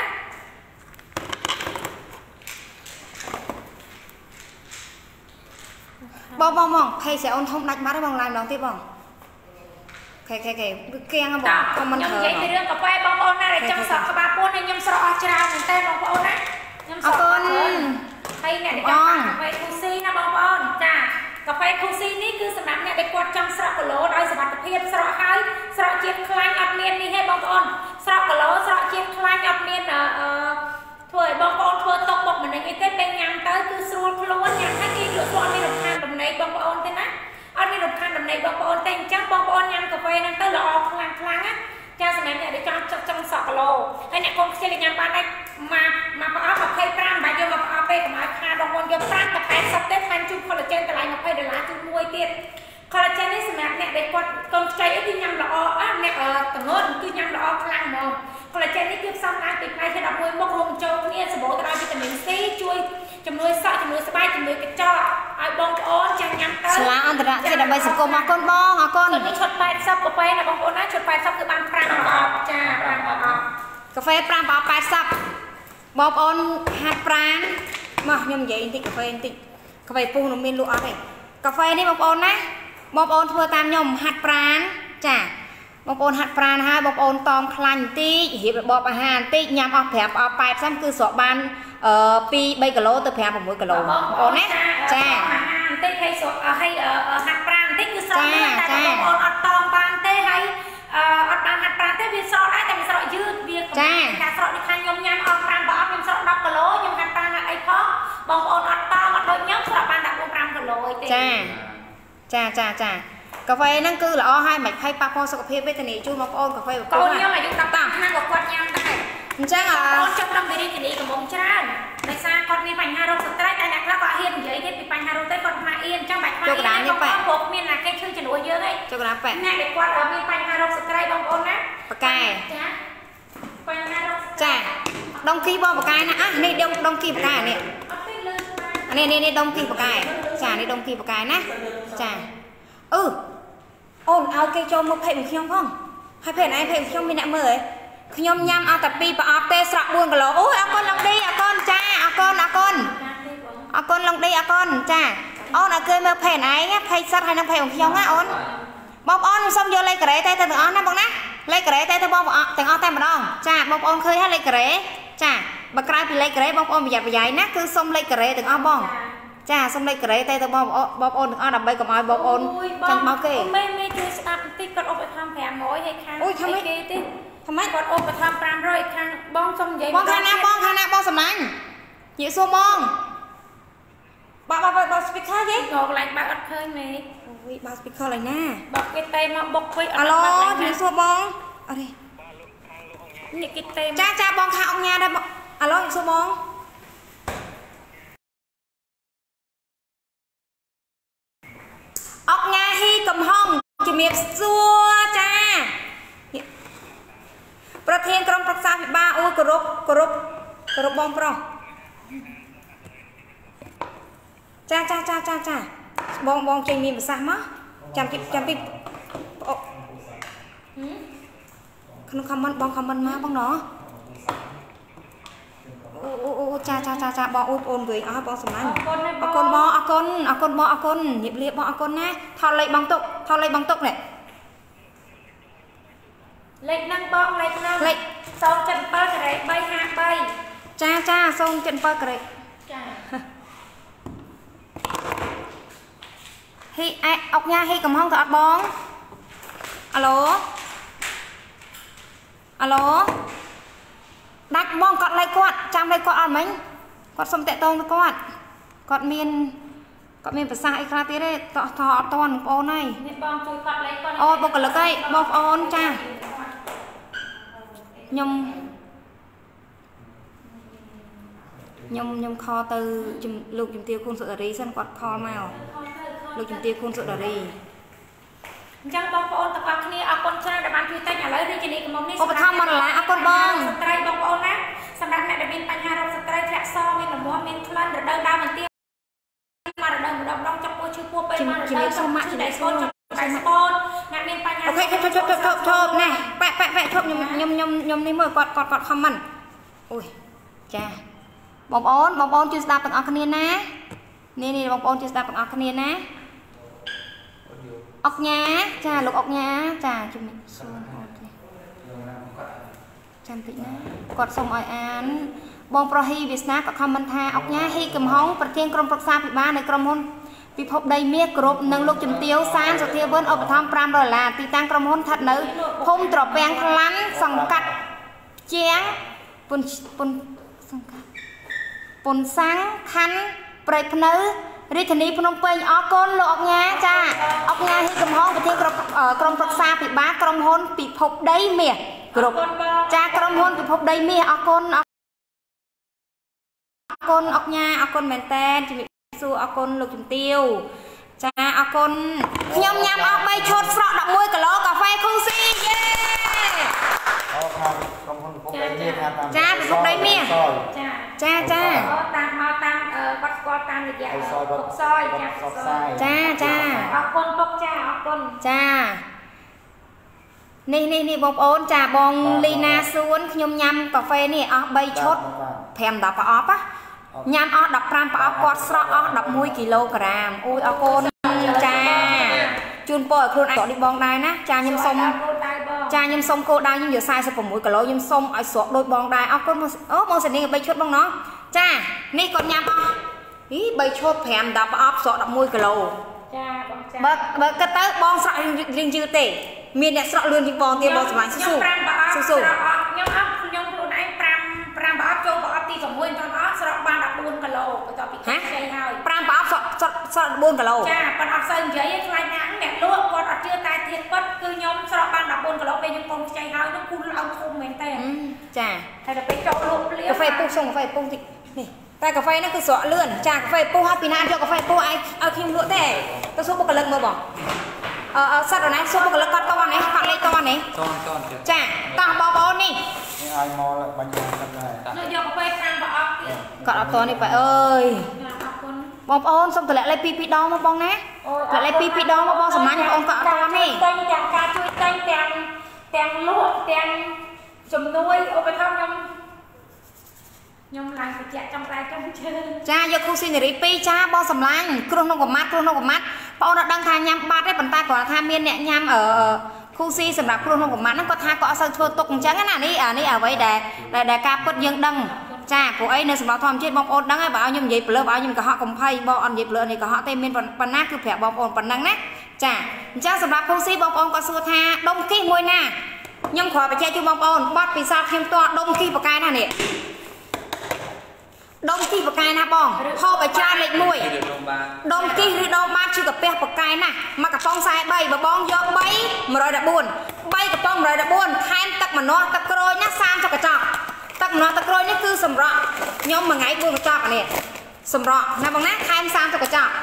S1: បងបងបងភ័យស្រីអូនធំដាច់បាត់ហើយបងឡាយម្ដងទៀតបងខេខេខេគៀងបងខមមិន
S4: ខ្ញុំនិយាយពីរឿងកាហ្វេបងប្អូនណាដែលចង់ស្រក់ក្បាលពួនខ្ញុំស្រក់អស់ច្រើនមែនតើបងប្អូនណាខ្ញុំស្រក់អរគុណហើយអ្នកដែលចង់កាហ្វេគូស៊ីណាបងប្អូនចាកាហ្វេគូស៊ីនេះគឺសម្រាប់អ្នកដែលគាត់ចង់ស្រក់គីឡូដោយសុខភាពស្រក់ហើយស្រក់ជាតិខ្លាញ់អត់មាននេះទេបងប្អូនស្រក់គីឡូស្រក់ជាតិខ្លាញ់អត់មានអឺធ្វើឲ្យបងប្អូនធ្វើຕົកបុកម្នេញអីទេពេលញ៉ាំទៅគឺស្រួលខ្លួនញ៉ាំហើយគេលក់ស្រួលមានរំខានដំណេកបងប្អូនទេណាអត់មានរំខានដំណេកបងប្អូនទេអញ្ចឹងបងប្អូនញ៉ាំកាហ្វេហ្នឹងទៅល្អខ្លាំងខ្លាំងណាចាសម្រាប់អ្នកដែលចង់ចង់សក់គីឡូហើយអ្នកកូនខ្ជិលញ៉ាំបានដែរមកមកប្រអប់ยี่สิบห้าមិនបាច់យកមកប្រអប់ពេកកុំឲ្យខាតបងប្អូនយកប្រាំតែแปดสิบទេថែមជូន collagen តម្លៃยี่สิบដុល្លារជូនមួយទៀត collagen នេះសម្រាប់អ្នកដែលគាត់កូនខ្ចីអីគឺញ៉ាំល្អអត់អ្នកតងន់គឺញ៉ាំល្អខ្លាំងហ្មង collagen នេះគឺផ្សំឡើងពីផ្នែកទី11មុខរួមចូលគ្នាសម្បូរទៅដោយវីតាមីន C ជួយជំនួយសក់ជំនួយស្បែកជំនួយកញ្ចក់ឲ្យបងប្អូនចាំញ៉ាំទៅ
S1: ស្លាអន្តរជាតិដើម្បីសង្គមអរគុណបងអរគុណ
S4: នេះឈុតแปดสิบកាហ្វេណាបងប្អូនណាឈុតแปดสิบគឺបានប្រាំប្រអប់ចាប្រាំប្រអប់
S1: កាហ្វេប្រាំប្រអប់แปดสิบបងប្អូនហាត់ប្រាណមកខ្ញុំនិយាយបន្តិចកាហ្វេបន្តិចកាហ្វេពុះនោះមានលក់អត់ទេកាហ្វេនេះបងប្អូនណាបងប្អូនធ្វើតាមខ្ញុំហាត់ប្រាណចាបងប្អូនហាត់ប្រាណហើយបងប្អូនតอมខ្លាញ់បន្តិចរៀបរបបអាហារបន្តិចញ៉ាំអស់ប្រាំប្រអប់แปดสิบគឺស្រកបានអឺពី3គីឡូទៅប្រាំหกគីឡូបងប្អូនណាចា
S4: អាហារបន្តិចឲ្យស្រកឲ្យហាត់ប្រាណបន្តិចគឺស្រកតែបងប្អូនអត់តอมបានទេហើយអត់បានហាត់ប្រាណទេវាវាស្រកដែរតែវាស្រកយឺតវាការស្រកនេះខាងខ្ញុំញ៉ាំអស់5បើអត់ខ្ញុំស្រក10គីឡូខ្ញុំហាត់តាមអីផងបងប្អូនអត់តមកដូចខ្ញុំស្រកបានដាក់5គីឡូទេ
S1: ចាចាចាចាកាហ្វេហ្នឹងគឺល្អហើយមិនភ័យប៉ះពាល់សុខភាពទេធានាជូនបងប្អូនកាហ្វេបងប្អូន
S4: ខ្ញុំអាយុ15ឆ្នាំក៏គាត់ញ៉ាំដែរ
S1: អញ្ចឹងអឺ
S4: បងចាប់ដល់វិរិយនីកំពុងច្រើនដោយសារគាត់មានបញ្ហារោគស្ត្រីតែអ្នកខ្លះក៏ហ៊ាននិយាយទេពីបញ្ហារោគស្ត្រីគាត់ខ្មាស់អៀនអញ្ចឹងបាច់ខ្មាស់អៀនបងប្អូនព្រោះមានណាគេឈឺជំនួសយើងឯង
S1: ចុកណាប៉ែ
S4: អ្នកដែលគាត់មានបញ្ហារោគស្ត្រីបងប្អូនណា
S1: បកែ
S4: ចាបញ្ហារោគ
S1: ចាដុំគីបងបកែណាអានេះដុំដុំគីបកែនេះនេះនេះនេះដុំគីបកែចានេះដុំគីបកែណាចាអឺអូនឲ្យគេចូលមកភេទរបស់ខ្ញុំផងហើយភេទឯងភេទខ្ញុំមានអ្នកមើលហ៎ខ្ញុំញ៉ាំអត់តែពីរប្រអប់ទេស្រក់4គីឡូអូយអរគុណឡុងឌីអរគុណចាអរគុណអរគុណអរគុណឡុងឌីអរគុណចាអូនឲ្យគេមើលភេទឯងភេទសិតហើយនឹងភេទរបស់ខ្ញុំណាអូនបងប្អូនខ្ញុំសុំយកលេខការ៉េតែទាំងអស់ណាបងណាលេខការ៉េតែទៅបងប្អូនទាំងអស់តែម្ដងចាបងប្អូនឃើញហើយលេខការ៉េចាបើក្រៅពីលេខការ៉េបងប្អូនប្រយ័ត្នប្រយែងណាគឺសុំលេខការ៉េទាំងអស់បងចាសុំលេខការ៉េតែទៅបងបងប្អូនទាំងអស់ដើម្បីកុំឲ្យបងប្អូនចង់បោកគេ
S4: មេមេជួយស្ដាប់បន្តិចគាត់ឧបត្ថម្ភ500ហើយខាង
S1: អូយថាម៉េច
S4: គេទេថាម៉េចគាត់ឧបត្ថម្ភ500ខាងបងសុំនិយាយ
S1: បងខាងណាបងខាងណាបងសំឡាញ់និយាយសួរបងបើបើបើ speaker យេ
S4: ងកន្លែងបើអត់ឃើញមេ
S1: អូយបើ speaker ឡើយណា
S4: បើគេទេមកបុកវិញ
S1: អត់បើនិយាយសួរបងអត់ទេ
S4: នេះគេទេ
S1: ចាចាបងខាងអង្គញាដែរបងអាឡូនិយាយសួរបងអុកញ៉ាហ៊ីកំហុងជំរាបសួរចាប្រធានក្រុមប្រឹក្សាពិបាលអូយគោរពគោរពគោរពបងប្រុសចាចាចាចាចាបងបងចេញមានប្រសាសន៍មកចាំទីចាំទីក្នុង comment បង comment មកបងណោះអូអូអូចាចាចាចាបងអូនអូនវិញអស់បងសំឡាញ់អរគុណបងអរគុណអរគុណបងអរគុណញៀបលាបងអរគុណណាថតលេខបងទុកថតលេខបងទុកនេះ
S4: លេខហ្នឹងបងលេខហ្នឹង
S1: លេខ
S4: ศูนย์ เจ็ด เจ็ด ការ៉េ3 ห้า 3
S1: ចាចាศูนย์ เจ็ด เจ็ด ការ៉េ
S4: ចា
S1: ហ៊ីអែអុកញ៉ាហ៊ីកំហុងទៅអត់បងអាឡូអាឡូដាច់បងគាត់លេខគាត់ចាំលេខគាត់អត់មិញគាត់សុំតាក់ទងទៅគាត់គាត់មានគាត់មានប្រសាសន៍អីខ្លះទៀតទេតោះថអត់តបងប្អូនហើយ
S4: នេះបងជួយគាត់លេខគាត់
S1: អូបុគ្គលិកអីបងប្អូនចាខ្ញុំខ្ញុំខ្ញុំខលទៅលោកជំទាវខុនសុដារីសិនគាត់ខលមកលោកជំទាវខុនសុដារី
S4: អញ្ចឹងបងប្អូនទាំងអស់គ្នាអរគុណច្រើនដែលបានជួយតែឥឡូវរាជនីកំមុំនេះ
S1: ឧបត្ថម្ភមកឡាអរគុណបង
S4: ស្ត្រីបងប្អូនណាសម្រាប់អ្នកដែលមានបញ្ហារោគស្ត្រីធ្លាក់សមានលំមាស់មានក្លិនរដូវដើមបន្ទាបមករដូវម្ដងម្ដងចាប់ពោះឈឺពោះពេលមករដូវសុំមកជួយដៃស្ពតចាប់ដៃស្ពតអ្នកមានបញ្ហា
S1: អូខេឈប់ឈប់ឈប់ឈប់ឈប់ណែប៉ែប៉ែប៉ែឈប់ខ្ញុំខ្ញុំខ្ញុំខ្ញុំនេះមើលគាត់គាត់គាត់ comment អូយចាបងប្អូនបងប្អូនជួយស្ដាប់ទាំងអស់គ្នាណានេះនេះបងប្អូនជួយស្ដាប់ទាំងអស់គ្នាណាអុកញ៉ាចាលោកអុកញ៉ាចាជំរាបសួរអូខេចាំតិចណាគាត់សុំឲ្យអានបងប្រុសហ៊ីវាសនាក៏ខមមិនថាអុកញ៉ាហ៊ីកំហុងប្រធានក្រុមប្រឹក្សាពិបាលនៃក្រុមហ៊ុនពិភពដីមាសគ្រប់និងលោកជំទាវសានសុធាវិនឧបត្ថម្ភ5ដុល្លារទីតាំងក្រុមហ៊ុនស្ថិតនៅភូមិត្រពាំងថ្លាន់សង្កាត់ជាងពុនពុនសង្កាត់ពុនសាំងខណ្ឌព្រៃភ្នៅរាជធានីភ្នំពេញអរគុណលោកអុកញ៉ាចាអុកញ៉ាហ៊ីកំហុងប្រធានក្រុមប្រឹក្សាពិបាលក្រុមហ៊ុនពិភពដីមាសគ្រប់ចាក្រុមហ៊ុនពិភពដីមាសអរគុណអរគុណអុកញ៉ាអរគុណមែនតែនជំរាបសួរអរគុណលោកជំទាវចាអរគុណខ្ញុំញ៉ាំអស់3ឈុតស្រក់11គីឡូកាហ្វេខូស៊ីយេ
S2: អូខាងក្រុមហ៊ុនពិភពដីមាសថាតាម
S1: ចាពិភពដីមាសចាចាចា
S4: តាមមកតាមបាត់ស្គាល់តាមរយៈពុកសយ
S1: ចាចា
S4: អរគុណពុកចាអរគុណ
S1: ចានេះនេះនេះបងប្អូនចាបងលីណាសួនខ្ញុំញ៉ាំកាហ្វេនេះអស់3ឈុត5 10ប្រអប់ណាញ៉ាំអស់15ប្រអប់គាត់ស្រក់អស់11គីឡូក្រាមអូយអរគុណចាជូនពរឲ្យខ្លួនឯងនេះបងដែរណាចាខ្ញុំសុំចាខ្ញុំសុំគោលដៅខ្ញុំយក46គីឡូខ្ញុំសុំឲ្យស្រក់ដូចបងដែរអរគុណអូបងសានី3ឈុតបងណោះចានេះគាត់ញ៉ាំអស់ហី3ឈុត5 10ប្រអប់ស្រក់11គីឡូ
S4: ចាបងចា
S1: បើបើគិតទៅបងស្រក់រៀងយឺតទេមានអ្នកស្រក់លឿនជាងបងទៀតបងសម្លាញ់ស៊ូស៊ូស៊ូស៊ូ
S4: ខ្ញុំអត់ខ្ញុំខ្លួនឯង5 5ប្រអប់ចូលប្រអប់ទី6មិនអត់ស្រក់បាន14គីឡូបន្ទាប់ពីខ្ចីហើយ
S1: 5ប្រអប់ស្រក់ស្រក់ស្រក់14គីឡូ
S4: ចាប៉ុន្តែអត់សូវនិយាយទេខ្លាចណាស់អ្នកលក់គាត់អត់ជឿតែទៀតគាត់គឺខ្ញុំស្រក់បាន14គីឡូពេលខ្ញុំកុំខ្ចីហើយនោះគូឡើងធំមែនតើ
S1: ចា
S4: ហើយដល់ពេលចុកលក់ភ្លាម
S1: កាហ្វេពុះសុំកាហ្វេពុះតិចនេះតែកាហ្វេហ្នឹងគឺស្រក់លឿនចាកាហ្វេពុះហើយពីណាយកកាហ្វេពុះឲ្យឲ្យខ្ញុំលក់ទេទៅសួរបុគ្គលិកមើលបងអឺសិតអនឡាញសួរបុគ្គលិកគាត់តនេះគាត់លេខតនេះ
S3: តត
S1: ចាតោះបងប្អូននេះ
S2: នេះឲ្យមកបាញ់យ៉ាងហ្នឹងដែរ
S4: យកយកកាហ្វេ5ប្រអប់ទៀត
S1: គាត់អត់តនេះបែអើយ
S4: អរគុណ
S1: បងប្អូនសូមតម្លាក់លេខពីពីរដងមកបងណាតម្លាក់លេខពីពីរដងមកបងសម្លាញ់បងប្អូនគាត់អត់តនេះ
S4: តែទាំងការជួយតែងទាំងទាំងលក់ទាំងជំនួយឧបត្ថម្ភខ្ញុំខ្ញុំឡើងបច្ចៈចំដៃចំជើង
S1: ចាយកគ្រូស៊ីនេរីពីរចាបងសម្លាញ់គ្រោះក្នុងកំម៉ាត់គ្រោះក្នុងកំម៉ាត់បងអត់ដឹងថាញ៉ាំបាត់ទេប៉ុន្តែគាត់ថាមានអ្នកញ៉ាំអឺគ្រូស៊ីសម្រាប់គ្រោះក្នុងកំម៉ាត់ហ្នឹងគាត់ថាគាត់អត់សូវធ្វើទុកអញ្ចឹងណានេះអានេះអ្វីដែលដែលការពិតយើងដឹងចាព្រោះអីនៅសម្រាប់ធម្មជាតិបងប្អូនដឹងហើយបើឲ្យខ្ញុំនិយាយប្លើបើឲ្យខ្ញុំកុហកកំភៃបងអត់និយាយប្លើនេះកុហកទេមានប៉ុណ្ណាគឺប្រាប់បងប្អូនប៉ុណ្ណឹងណាចាអញ្ចឹងសម្រាប់គ្រូស៊ីបងប្អូនគាត់សួរថាដុំគីសមួយណាខ្ញុំគ្រាន់បញ្ជាក់ជូនបងប្អូនបាត់ពិសោធន៍ខ្ញុំតដុំគីសបកែណានេះដុំគីសបកែណាបងហូបឲ្យច្រើនលេខមួយដុំគីសឬដុំបាតជាកាពះបកែណាមកកំប៉ុងខ្សែបីបើបងយក3 114 3កំប៉ុង114ថែមទឹកម្នាស់ទឹកក្រូចណា30កញ្ចប់ទឹកម្នាស់ទឹកក្រូចនេះគឺសម្រក់ខ្ញុំមួយថ្ងៃ4កញ្ចប់អានេះសម្រក់ណាបងណាថែម30កញ្ចប់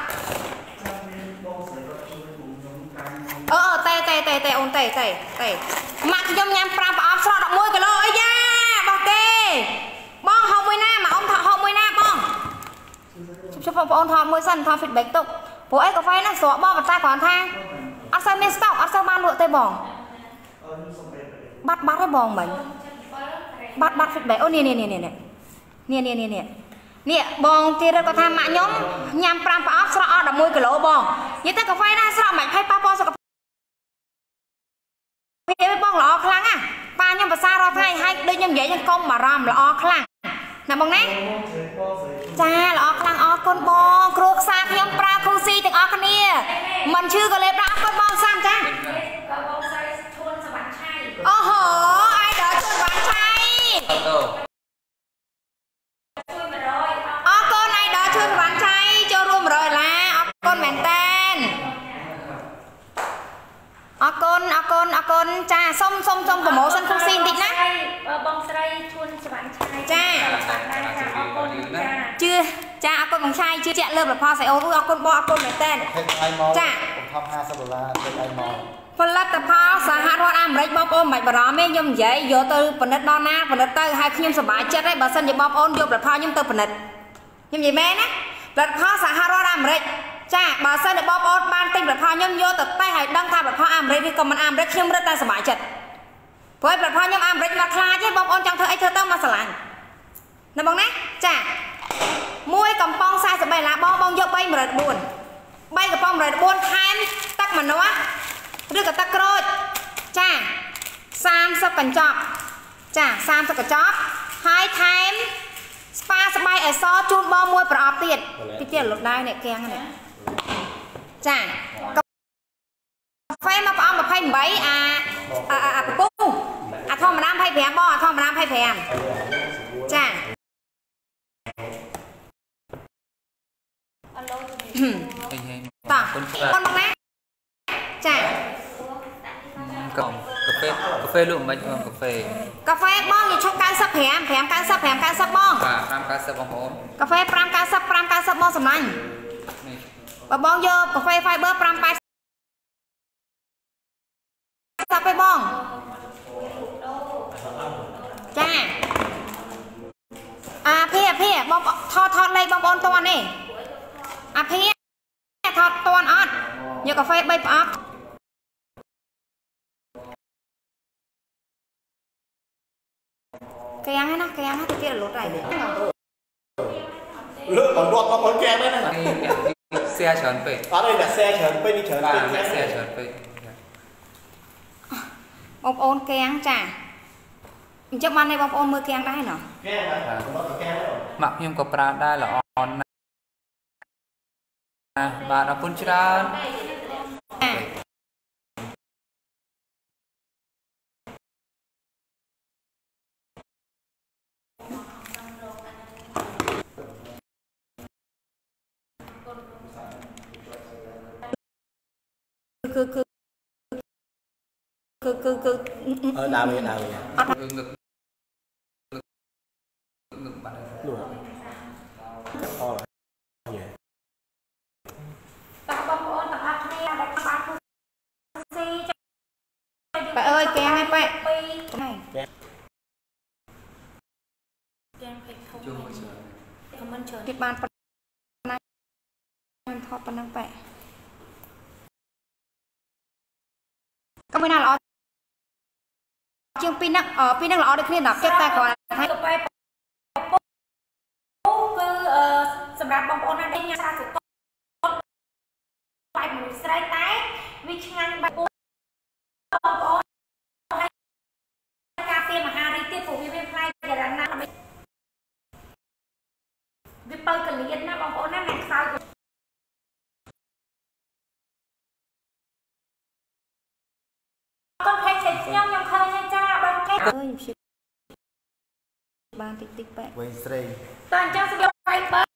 S1: អឺតេតេតេតេអូនតេតេតេម៉ាក់ខ្ញុំញ៉ាំ5ប្រអប់ស្រក់11គីឡូអីយ៉ាបងគេបងហូបមួយណាមកអ៊ំថតហូបមួយណាបងជុំបងប្អូនថតមួយសិនថត feedback ទុកព្រោះអីកាហ្វេហ្នឹងស្រក់បងប៉ុន្តែគ្រាន់ថាអត់សូវមាន stock អត់សូវបានលក់ទេបងបាត់បាត់ទេបងមិញបាត់បាត់ feedback អូនេះនេះនេះនេះនេះនេះនេះនេះនេះបងទីរត់គាត់ថាម៉ាក់ខ្ញុំញ៉ាំ5ប្រអប់ស្រក់អស់11គីឡូបងនិយាយទៅកាហ្វេណាស្រក់មិនផៃប៉ះប៉សុខភាពវាបងល្អខ្លាំងណាប៉ាខ្ញុំភាសាររាល់ថ្ងៃហើយដូចខ្ញុំនិយាយខ្ញុំកុំបារម្ភល្អខ្លាំងណាបងណាចាល្អខ្លាំងអរគុណបងគ្រូខ្សាខ្ញុំប្រើគ្រូស៊ីទាំងអស់គ្នាមិនឈឺក៏លេបដាក់អរគុណបងសាមចា
S4: បងស្រីឈួនសវណ្ណឆៃ
S1: អូហូអាយដល់ឈួនសវណ្ណឆៃអរគុណអាយដល់ឈួនសវណ្ណឆៃចូលរួម100ដុល្លារអរគុណមែនតើអរគុណអរគុណអរគុណចាសុំសុំសុំប្រម៉ូសិនគ្រូស៊ីបន្តិចណា
S4: បងស្រីឈួនសវណ្ណឆៃ
S1: ចាជឿចាអរគុណបងឆៃជឿជាក់លើប្រផលសៃអូអរគុណបងអរគុណមែនតើ
S2: ចាผมทำ50ដុល្លារទៅឲ្យមក
S1: ផលិតផលសហរដ្ឋអាមេរិកបងប្អូនមិនបារម្ភទេខ្ញុំនិយាយយកទៅផលិតដល់ណាផលិតទៅឲ្យខ្ញុំសប្បាយចិត្តហើយបើសិនជាបងប្អូនយកផលិតផលខ្ញុំទៅផលិតខ្ញុំនិយាយមែនណាផលិតផលសហរដ្ឋអាមេរិកចាបើសិនតែបងប្អូនបានទិញផលិតផលខ្ញុំយកទៅតែឲ្យដឹងថាផលិតផលអាមេរិកឬក៏មិនអាមេរិកខ្ញុំរត់តែសប្បាយចិត្តព្រោះផលិតផលខ្ញុំអាមេរិកមកខ្លាចទេបងប្អូនចង់ធ្វើអីធ្វើទៅមកស្រឡាញ់ណាបងណាចាមួយកំប៉ុង43ដុល្លារបងបងយក3 114 3កំប៉ុង114ថែមទឹកម្នាស់ឬក៏ទឹកក្រូចចា30កញ្ចប់ចា30កញ្ចប់ហើយថែមស្ប៉ាស្បែកអសជូនបងមួយប្រអប់ទៀតតិចទៀតលុបដែរអ្នកគាំងនេះចាកាហ្វេមកប្រអប់28អាអាពពុះអាធម្មតា25បងអាធម្មតា25ចា
S3: អឡូ
S1: តោះបងមកណាចា
S3: កាហ្វេកាហ្វេលក់មិនកាហ្វេ
S1: កាហ្វេបងនិយាយឈប់95 5 90 5 90បង
S3: បាទ5 90បងប្អូន
S1: កាហ្វេ5 90 5 90បងសម្លាញ់បើបងយកកាហ្វេ Fiber 5 80ទៅបងចាអាភីអាភីបងថតថតលេខបងប្អូនតន់នេះអាភីថតតន់អត់យកកាហ្វេ3ប្រអប់កៀងហ្នឹងណាកៀងហ្នឹងទៅទៀតលុតហើយ
S7: លើកបងរត់បងកៀងហ្នឹងណា
S3: แซ่ច្រើនពេក
S7: អត់ទេតែแซ่ច្រើនពេកនេះច្រើនពេក
S3: แซ่ច្រើនពេក
S1: បងប្អូនកៀងចាអញ្ចឹងបាននេះបងប្អូនមើលកៀងដែរណ៎
S7: កៀងបាទកៀង
S3: ម៉ាក់ខ្ញុំក៏ប្រើដែរល្អណាស់បាទអរគុណច្រើន
S1: គឺគឺគឺ
S7: អឺដើរវាដើរវា
S3: ងឹកងឹកបាត់ហើយ
S7: នោះអរយេ
S4: តើបងប្អូនទាំងអស់គ្នាដែលបានស៊ី
S1: ប៉ាអើយកាំងហើយប៉ា
S4: ពីហើយកាំងពេកធំជួយជួយខមមិនជួយ
S1: គេបានប៉ុណ្ណាខ្ញុំថតប៉ុណ្ណឹងប៉ាក៏មិនណាល្អជាងពីហ្នឹងអឺពីហ្នឹងល្អដូចគ្នាដល់គេតែគ្រាន់តែ
S4: ទៅបែបអូគឺអឺសម្រាប់បងប្អូនដែលញ៉ាំសារសុទ្ធបែបមនុស្សស្រីតែវាឆ្ងាញ់បែបបងប្អូនការពារមហារីកទៀតព្រោះវាមានផ្លែយ៉ាងណាវាបើកលៀនណាបងប្អូនណាអ្នកខ្សោយកូនភ័យចិត្តខ្ញុំខ្ញុំឃើញហើយចាបងគេ
S1: អើយខ្ញុំបានតិចតិចប៉ា
S2: វិញស្រេង
S4: តើអញ្ចឹងសម្រាប់